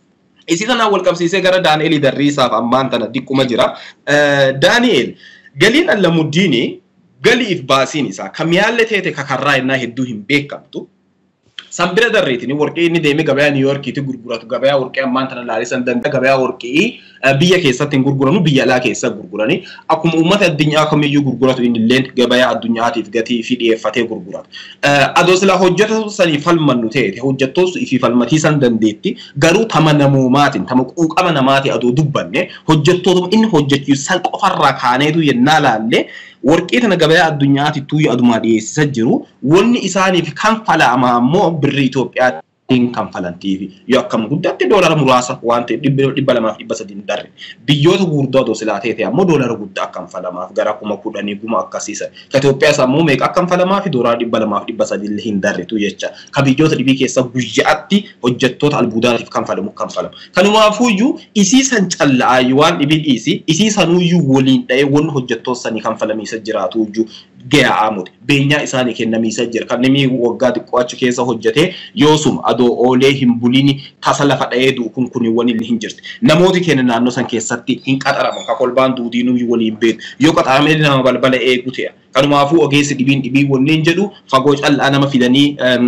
isi kana wal qabsiisee gara Daani'eel darriisaaf ammaan tana diqquma jira Daani'eel galiin Allamudiini galiif baasiin isaa kamiyaalle teete kakarraa innaa hedduu hin beekamtu sambira darreetini warqee inni deemee gabayaa New Yorkiitti gurguratu gabayaa warqee ammaan tana laalisan danda'a gabayaa warqee biyya keessatti hin gurguranu biyya alaa keessa gurgurani akkuma uummata addunyaa kamiyyuu gurguratu inni illee gabayaa addunyaatiif gatii fi dhiyeeffatee gurguratu adoosla hojjettoota sanii falmannu ta'e hojjettoota ifi falmatiisan dandeetti garuu tama namuumaatiin tama quuqama namaatii adoo dubbanne hojjettoota inni hojjechiisan qofarraa kaaneetu yennaa laalle warqee tana gabayaa addunyaatitti adumaa dhiyeessisaa jiru wanni isaaniif kan fala'ama ammoo birrii Itoophiyaa hin kanfalantiifi yoo akkam guddaatti doolara muraasa waan ta'e dhibba lamaaf dhibba sadii hin darre biyyoota gurguddaa otoo silaa ta'e ammoo doolara guddaa akka kanfalamaaf gara kuma kudhanii guma akkasiisa ka Itoophiyaas ammoo meeqa akka kanfalamaaf doolara dhibba lamaaf dhibba sadii illee hin darretu jecha ka biyyoota dhibii keessa guyyaatti hojjettoota albuudaatiif kanfalamu kanfalama kanumaafuyyuu isii san calla'aa waan dhibii dhiisi isii sanuyyuu waliin dha'ee wanni hojjettoota sanii kanfalamiisa jiraatuyyuu gaya amuti beenyaa isaanii kennamiisa jira kan namni waggaa xiqqoo achi keessa hojjetee yoosum adoo oolee hin bulini tasa lafa dha'ee du'u kun kun wani hin jirti namooti keenya naannoo san keessatti hin qaxaramu ka kolbaan duudiinuu waliin beeku yoo qaxaramee nama balbala eegu ta'e kanumaafuu ogeessi dhibiin dhibii wanneen jedhu fagoo callaa nama fidanii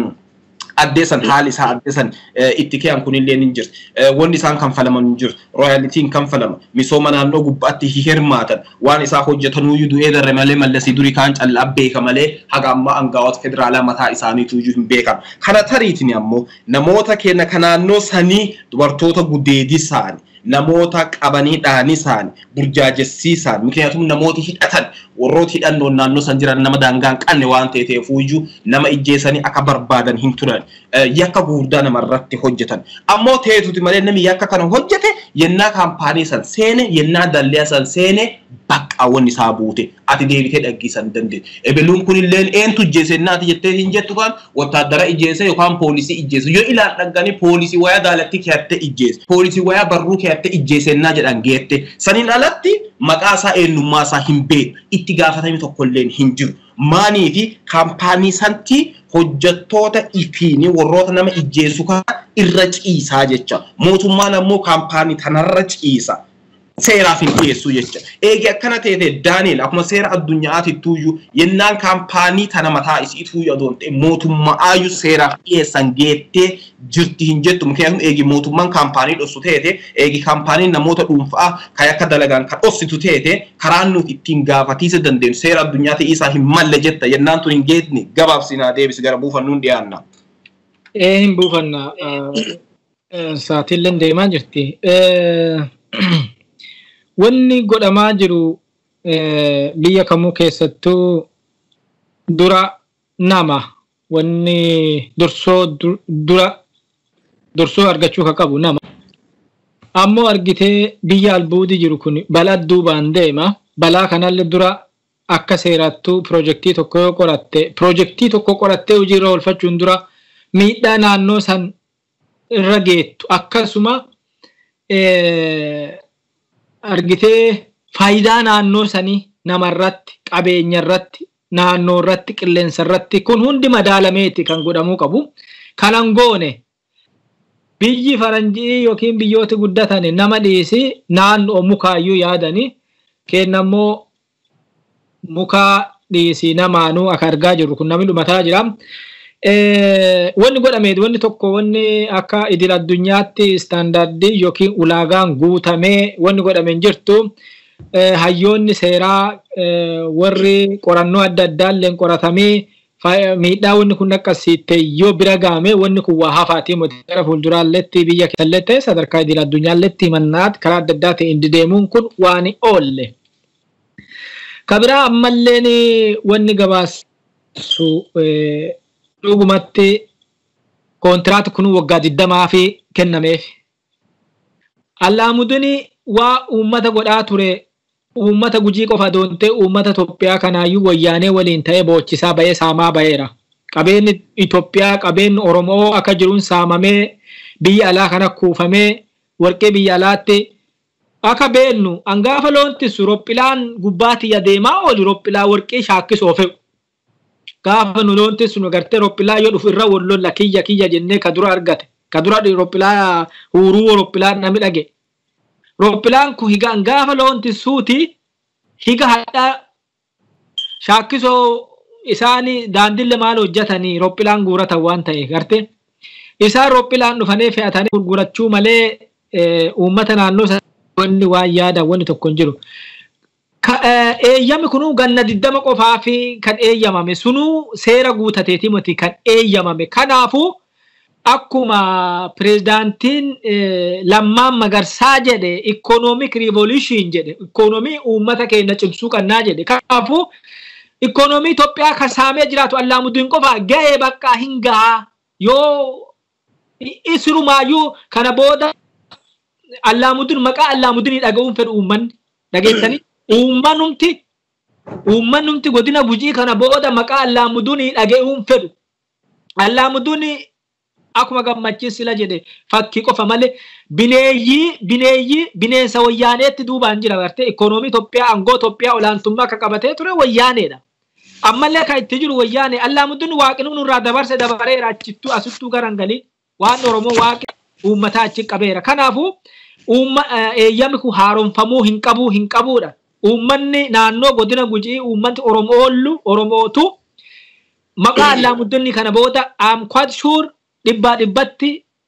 addeesan haali isaa addeesan itti keeyan kunillee hin jirti wanni isaan kanfalaman hin jirtu royaltiin kanfalama misooma naannoo gubbaatti hirmaatan waan isaa hojjetanuu du'ee darre malee mallasii durii kaan callaa beeka malee haga amma aangawoota federaalaa mataa isaaniitu hin beekan kana tariitiin ammoo namoota keenya kanaannoo sanii dubartoota gudeedisaan namoota qabanii dhaanisan burjaajessiisan mikniyaatum namooti hidhatan warrooti hidhannoo naannoo san jiran nama daangaan qanne waan ta'eefuyyuu nama ijjeessanii akka barbaadan hin turan yakka gurguddaa namarratti hojjetan ammoo ta'eetuti malee namni yakka kana hojjete yennaa kaampaanii san seene yennaa dalliyaa san seene baqqaawwan isaa buute ati deebitee dhaggiisan dandeenya ebeluun kunilleen eentu ijjeesse naati jettee hin jettu kan wattaaddara ijjeesse yookaan poolisii ijjeesse yoo ilaan dhagganii poolisii wayaa daalatti keeyatte ijjeesse poolisii wayaa barruu keeyatte ijjeesse naa jedhan geette saniin alatti maqaa isaa eenyummaa isaa hin beeku itti gaafatami tokkolleen hin jiru maanii fi kaampaanii santi hojjettoota ifiini warroota nama ijjeessu kan irra ciisaa jecha mootummaan ammoo kaampaanii tanarra ciisa seeraaf hin dhiyeessu jecha eegi akkana ta'e Daaniel akkuma seera addunyaatittuyyu yennaan kaampaanii tana mataa isiituyyu adoonte mootummaayyuu seeraaf dhiyeessan geettee jirti hin jettu mukeen eegi mootummaan kaampaanii dhossu ta'e eegi kaampaanii namoota dhuunfaa kan akka dalagaan kan dhossitu ta'e karaan nuti ittiin gaafatiisa dandeenyu seera addunyaati isaa hin malle jetta yennaan tun hin geetni gabaabsinaa deebisi gara buufannuun dhiyaanna. Ee hin buufanna sa'aatiin deemaa jirti. Wanni godhamaa jiru biyya kamuu keessattuu dura nama wanni dursoo dura dursoo argachuu ka qabu nama ammoo argitee biyya albuudii jiru kun balaa duubaan deema balaa kanallee dura akka seerattuu piroojeektii tokko yoo qoratte piroojeektii tokko qorattee hojiirra oolfachuun dura miidhaa naannoo san irra geettu akkasuma argitee faayidaa naannoo sanii namarratti qabeenya irratti naannoo irratti qilleensa irratti kun hundi madaalameeti kan godhamuu qabu kanan goone biyyi faranjii yookiin biyyooti guddatan nama dhiisi naannoo mukaayyuu yaadanii kennammoo mukaa dhiisi namaanuu akka argaa jirru kun namni dhumataa jira. Wanni godhamee wanni tokko wanni akka idil addunyaatti istaandardii yookiin ulaagaan guutamee wanni godhamee jirtu hayyoonni seeraa warri qorannoo adda addaallee qoratamee miidhaa wanni kun akkasiitte yoo bira gaame wanni kun waa hafaatii mootii gara fuulduraalletti biyya keessallee sadarkaa idil addunyaalletti himannaat karaa adda addaa ta'e indi deemuun kun waan oolle. Kabiraa ammalleen wanni gabaasu dhugumatti kontiraat kun waggaa digdamaa fi kennameef. Allaamudini waa uummata godhaa ture uummata Gujii qofa doontee uummata Itoophiyaa kanaayyuu wayyaanee waliin ta'ee boochisaa bahee saamaa baheera. Qabeenyi Itoophiyaa qabeenyi Oromoo akka jiruun saamamee biyya alaa kana kuufamee warqee biyya alaatti akka beennu angaafa loontisu rophilaan gubbaatti yadeemaa oolu rophilaa warqee shaakkisoo fe'u. Gaafa nu loontisu nu gartee rophilaa yoo dhufu irra wallolla kiyya kiyya jennee ka dura argate ka dura rophilaa huuruu rophilaa namni dhage. Rophilaan kun higa angaafa loontisuuti higa hadhaa shaakkisoo isaanii daandille maal hojjetanii rophilaan guuratan waan ta'e gartee isaan rophilaan dhufanii fe'atanii gurgurachuu malee uummata naannoo wanni waan yaada wanni tokko hin jiru. Eeyyami kunuu ganna digdama qofaa fi kan eeyyamame sunuu seera guutateeti miti kan eeyyamame kanaafuu akkuma pirezidaantiin Lammaan Magarsaa jedhe economic revolution jedhe economii uummata keenya cimsuu qannaa jedhe kanaafuu economii Itoophiyaa kan saamee jiraatu Allaamuddin qofa ga'ee bakka hin gahaa yoo isirumaayuu kana booda Allaamuddiin maqaa Allaamuddiin dhaga'uun fedhu uummanni dhageessanii uummanumti uummanumti godina Gujii kana booda maqaa Allaamuddiin dhaga'uun fedhu Allaamuddiin akkuma gammachiis sila jedhe fakkii qofa malee bineeyyii bineeyyii bineensa wayyaaneetti duubaan jira gartee ikoonoomii Itoophiyaa aangoo Itoophiyaa olaantummaa akka qabatee ture wayyaaneedha. Ammallee kan itti jiru wayyaane Allaamuddiin waaqni nurraa dabarse dabareera achittuu asittuu garangalii waan Oromoo waaqi uummataa achi qabeera. Kanaafuu uumma eeyyami kun haaromfamuu hin qabuu hin qabuudha. Uummanni naannoo godina Gujii uummanni Oromoollu Oromootu maqaa Allaamuddiin kana booda am quite sure dhibba dhibbatti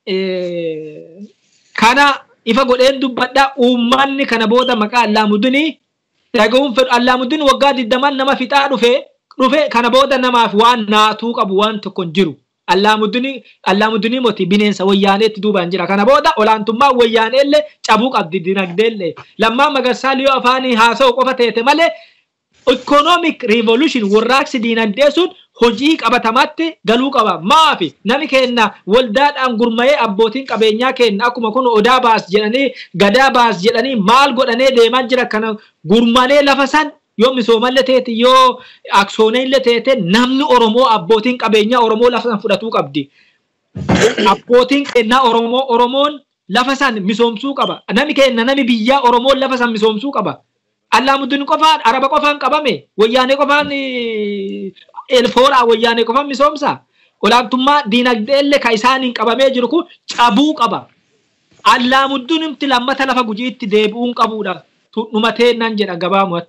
kana ifa godheen dubbadha uummanni kana booda maqaa Allaamuddiin dhaga'uun fedhu Allaamuddiin waggaa digdaman nama fixaa dhufe dhufe kana booda namaaf waan naatuu qabu waan tokko hin jiru. Allaamuddiin Allaamuddiin moti bineensa wayyaaneetti duubaan jira kana booda olaantummaa wayyaaneellee cabuu qabdi dinagdeellee Lammaa Magarsaa liyoo afaanii haasa'u qofa teete malee economic revolution warraaqsi dinagdee sun hojii qabatamatti galuu qaba. Maafi nami kenna waldaadhaan gurmayee abbootiin qabeenyaa kenna akkuma kun odaa baas jedhanii gadaa baas jedhanii maal godhanee deemaa jira kana gurmalee lafa san yoo misoomallee teeti yoo aksooneellee teete namni Oromoo abbootiin qabeenyaa Oromoo lafa san fudhatuu qabdi. Abbootiin kennaa Oromoo Oromoon lafa san misoomsuu qaba. Nami kenna nami biyyaa Oromoon lafa san misoomsuu qaba. Allaamuddiin qofaan Araba qofaan qabame wayyaanee qofaan elfoora wayyaanee qofaan misoomsa olaantummaa dinagdeellee ka isaaniin qabamee jiru kun cabuu qaba. Allaamuddiin imti lammata lafa Gujiitti deebi'uun qabuudha. Dhumatee nan jedha gabaamatti.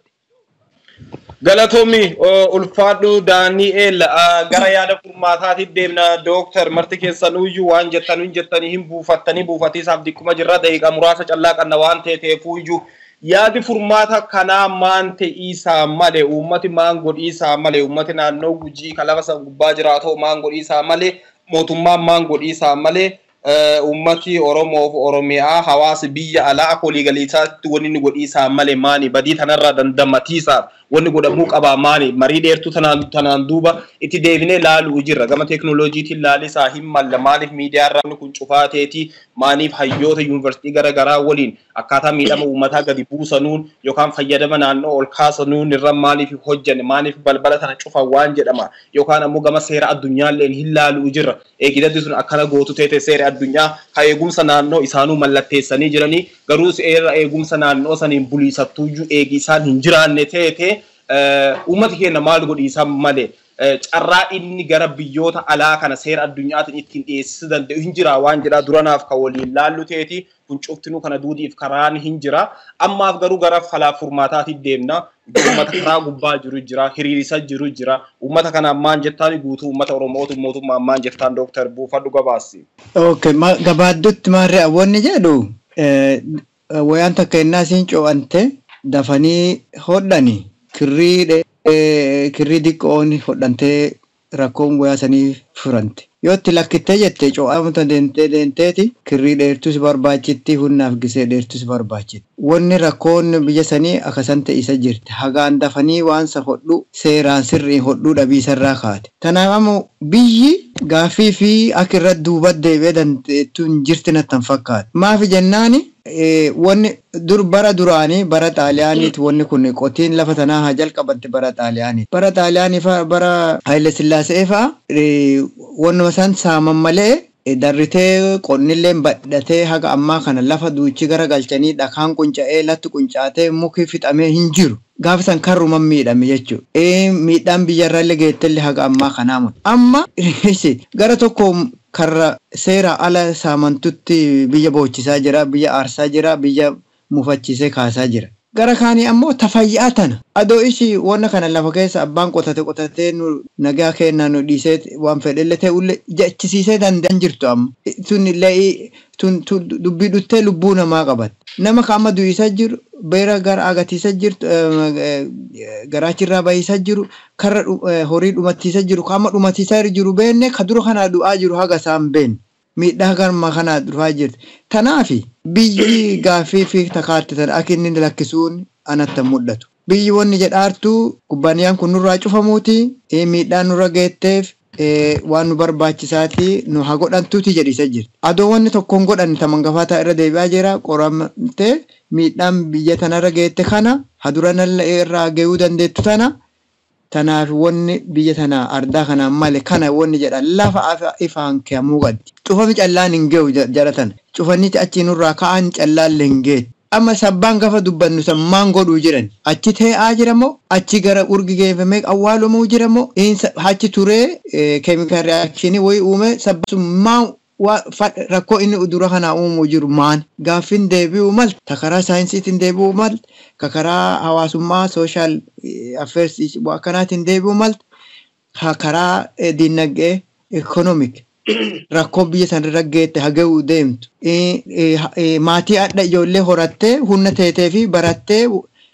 Galatoomii ulfaadhu Daani'eel gara yaada furmaataatiif deemna Dooktar marti keessanuyyuu waan jettan hin jettanii hin buufattanii buufatiisaaf dikkuma jirra daqiiqaa muraasa callaa qabna waan ta'eefuyyuu yaadi furmaata kanaa maan ta'eesaa malee uummati maan godhiisaa malee uummati naannoo Gujii kan lafa san gubbaa jiraatoo maan godhiisaa malee mootummaan maan godhiisaa malee ummati Oromoo fi Oromiyaa hawaasa biyya alaa akka waliigaliisaatti wanni inni godhiisaa malee maani badii tanarraa dandamatiisaaf wanni godhamuu qabaa maani marii dheertuu tanaan tanaan duuba itti deebinee laaluu jirra gama teekinooloojiitiin laalisaa hin malla maaliif miidiyaarraa wanni kun cufaateeti maaliif hayyoota yuunivarsiitii garaagaraa waliin akkaataa miidhama uummataa gadi buusanuun yookaan fayyadama naannoo ol kaasanuun irra maaliif hojjanne maaliif balbala tana cufan waan jedhama yookaan ammoo gama seera addunyaallee hin laaluu jirra eegidatti sun akkana gootu teete seera addunyaa ka eegumsa naannoo isaanuu mallatteessanii jiranii garuu seera eegumsa naannoo saniin buliisattuuyyuu eegi isaan hin jiraanne teete uummati keenya maal godhiisaa malee carraa inni gara biyyoota alaa kana seera addunyaatiin ittiin dhiyeessisuu danda'u hin jira waan jedhaa duranaaf ka waliin laallu teeti kun cuftinuu kana duudiif karaan hin jira ammaaf garuu gara falaa furmaataatiif deemna uummata karaa gubbaa jiru jira hiriirisa jiru jira uummata kana ammaan jettaan guutuu uummata Oromootu mootummaa ammaan jettaan Dooktar Buufadhu gabaasi. Okay gabaaddutti maarree awwanni jedhu wayaan takka innaa siin co'ante dafanii hodhani kirrii kirrii diqqoon hodhantee rakkoon wayaasanii furante. Yoo itti lakkittee jettee co'amuta deemtee deemteeti kirrii dheertus barbaachitti hunnaaf gisee dheertus barbaachitti. Wanni rakkoon biyya sanii akkasan ta'isa jirti. Hagaan dafanii waan sa hodhu seeraan sirriin hodhuu dhabiisarraa kaate. Kanaaf ammoo biyyi gaaffii fi akka irratti duubatti deebi'ee dandeettu hin jirti nattan fakkaata. Maafi jennaani wanni dur bara duraanii bara Xaaliyaaniiti wanni kun qotiin lafa tanaa haa jalqabatte bara Xaaliyaaniiti. Bara Xaaliyaanii fa'a bara Haayile Sillaasee fa'a wannuma san saaman malee darritee qonnilleen badhatee haga ammaa kana lafa duuchi gara galchanii dhakaan qunca'ee latti qunca'atee muki fixamee hin jiru. Gaafa san karruman miidhame jechuudha. Ee miidhaan biyyarraallee geettellee haga ammaa kanaa muti. Amma gara tokko karra seera ala saamantutti biyya boochisaa jira, biyya aarsaa jira, biyya mufachiisee kaasaa jira. Gara kaanii ammoo tafayyaa tana. Adoo ishii wanna kana lafa keessa abbaan qotate qotatee nu nagaa kennaa nu dhiisee waan fedhellee ta'ullee jechisiisee danda'an jirtu amma. Tun illee tun dubbii dhuttee lubbuu namaa qabatte. Nama ka amma du'isaa jiru beera gara agatiisaa jirtu garaachirraa bahiisaa jiru karra horii dhumatiisaa jiru ka amma dhumatiisaa jiru beenne ka dura kanaa du'aa jiru haga isaan beenne. Miidhaa garma kanaa dhufaa jirti. Tanaafi biyyi gaaffii fi takaatti tan akka inni lakkisuun anatti mul'atu. Biyyi wanni jedhaartu kubbaaniyaan kun nurraa cufamuuti miidhaan nurra geetteef waan nu barbaachisaati nu haa godhantuuti jedhisa jirti. Adoo wanni tokkoon godhan taman gafaataa irra deebi'aa jira qoramtee miidhaan biyya tanarra geette kana haduranalla irraa ga'uu dandeettu tana tanaaf wanni biyya tanaa ardaa kanaan malee kana wanni jedhan lafa ifaan keemuu qabdi. Cufami callaan hin ga'u jaratan cufanniti achi nurraa ka'an callaan hin geetu. Amma sabbaan gafa dubbannu sammaan godhuu jiran achi tee'aa jiramoo achi gara urgi geeffamee awwaalumuu jiramoo achi turee keemikaal reaakshinii wayii uume sabbasummaa rakkoo inni dura kanaa uumuu jiru maan gaaffiin deebi'uu mal takaraa saayinsiitiin deebi'uu mal kakaraa hawaasummaa sooshaal affeersii akkanaatiin deebi'uu mal karaa diinagdee ikoonoomik rakkoo biyya sanarra geette haga'uu deemtu maatii adda ijoollee horattee humna teetee fi barattee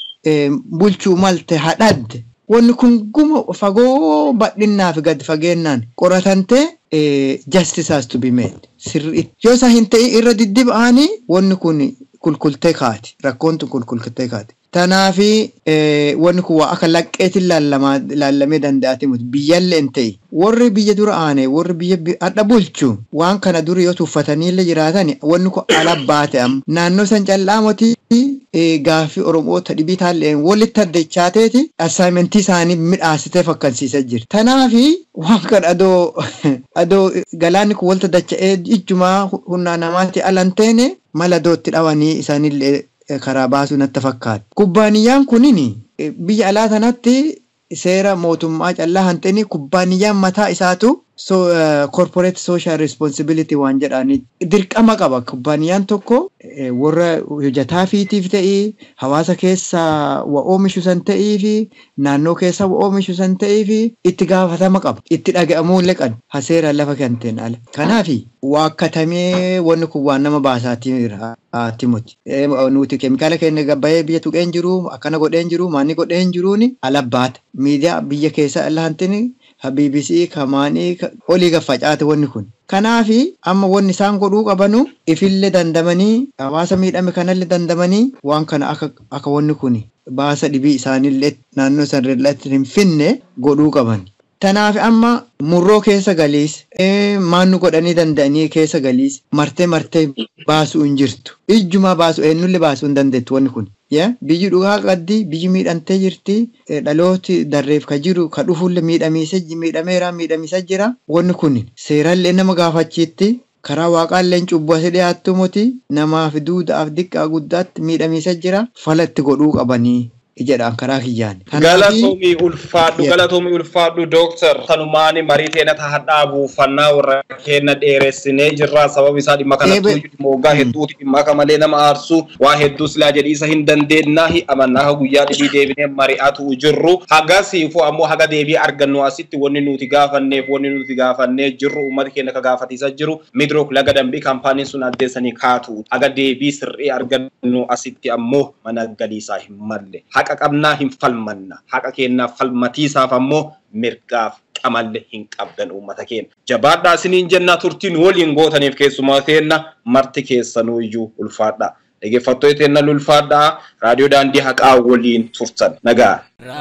bulchuu malte hadhadde wanni kun guma fagoo badhinnaaf gad fageennaan qoratantee justice has to be made sirri yoo isa hin ta'in irra diddiba'anii wanni kun kulkultee kaati rakkoon tun kulkultee kaati. Tanaafi wanni kun akka laqqeetiin laallamee danda'ati muti biyyallee hin ta'e warri biyya dura aane warri biyya adda bulchu waan kana dura yoo tuffataniillee jiraatan wanni kun ala baate amma naannoo san callaamotii gaaffii oromoota dhibii taalleen walitti addechaateeti assaayimentii isaanii midhaasitee fakkansiisaa jirti. Tanaafi waan kana adoo adoo galaanni kun walta dacha'ee ijjumaa humnaa namaatti alanteene mala dootti dhawanii isaanillee karaa baasuu natti fakkaata. Kubbaaniyyaan kunini biyya alaa tanatti seera mootummaa callaa hanteni kubbaaniyyaan mataa isaatu so corporate social responsibility waan jedhanii dirqama qaba. Kubbaaniyyaan tokko warra hojjetaa fiitiif ta'ii hawaasa keessa wa oomishu san ta'ii fi naannoo keessa wa oomishu san ta'ii fi itti gaafatama qaba. Itti dhaga'amuu illee qaba. Haseera lafa kanteen ala. Kanaafi waakkatamee wanni kun waan nama baasaati timuti. Nuti keemikaala keenya gabbayee biyya tuqeen jiru akkana godheen jiru maanni godheen jiruuni ala baata. Miidiyaa biyya keessa ala hanteni B B C kamaanii olii gaffacaate wanni kun. Kanaafi amma wanni isaan godhuu qabanu ifillee dandamanii hawaasa miidhame kanallee dandamanii waan kana akka akka wanni kun baasa dhibii isaanillee naannoo sanirratti hin finne godhuu qaban. Tanaaf amma murroo keessa galiis maannu godhanii danda'anii keessa galiis martee martee baasuu hin jirtu. Ijjuma baasu eenyullee baasuu hin dandeettu wanni kun. Ya biyyi dhugaa qabdi biyyi miidhamtee jirti dhalooti darreef ka jiru ka dhufulle miidhamiisa miidhameera miidhamisa jira wanni kun seerallee nama gaafachiitti karaa waaqaalleen cubbuu asii dhiyaattu moti namaaf duudhaaf diqqaa guddaatti miidhamiisa jira falatti godhuu qabanii jedhaan karaa kiyyaan. Galatoomii ulfaadhu galatoomii ulfaadhu dooktar kanumaani marii teena tahadhaa buufannaa warra keenya dheeressinee jirra sababa isaa dhimma kanatti moogaa hedduuti dhimma akka malee nama aarsu waa hedduu silaa jedhiisa hin dandeenyaahi amannaa guyyaa dhibii deebinee mari'atu jirru hagasiifu ammoo haga deebii argannu asitti wanni nuti gaafanneef wanni nuti gaafannee jirru uummata keenya ka gaafatiisa jiru midrook laga dambii kaampaaniin sun addeessanii kaatu haga deebii sirrii argannu asitti ammoo mana galiisaa hin malle. Haqa qabnaa hin falmanna haqa keenyaa falmatiisaaf ammoo mirgaaf qamalle hin qabdan uummata keenya jabaadhaa isiniin jennaa turtiin waliin gootaniif keessumaa teenna marti keessanuu iyyuu ulfaadhaa dhaggeeffattoota teenna ulfaadhaa raadiyoo daandii haqaa waliin turtan nagaa.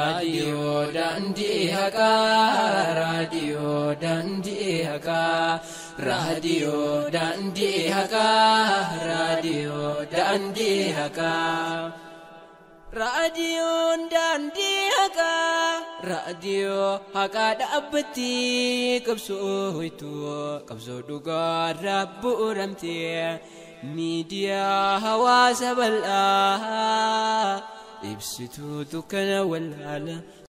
Radio Dandi Haka, Radio Dandi Haka, Radio Dandi Haka, Radio Dandi Haka, Radio Dandi Haka, Radio Haka Dabbati, Kapsu Hitu, Kapsu Duga, Rabbu Ramti, Media Hawa Sabala. Ibsitu tukana wal ala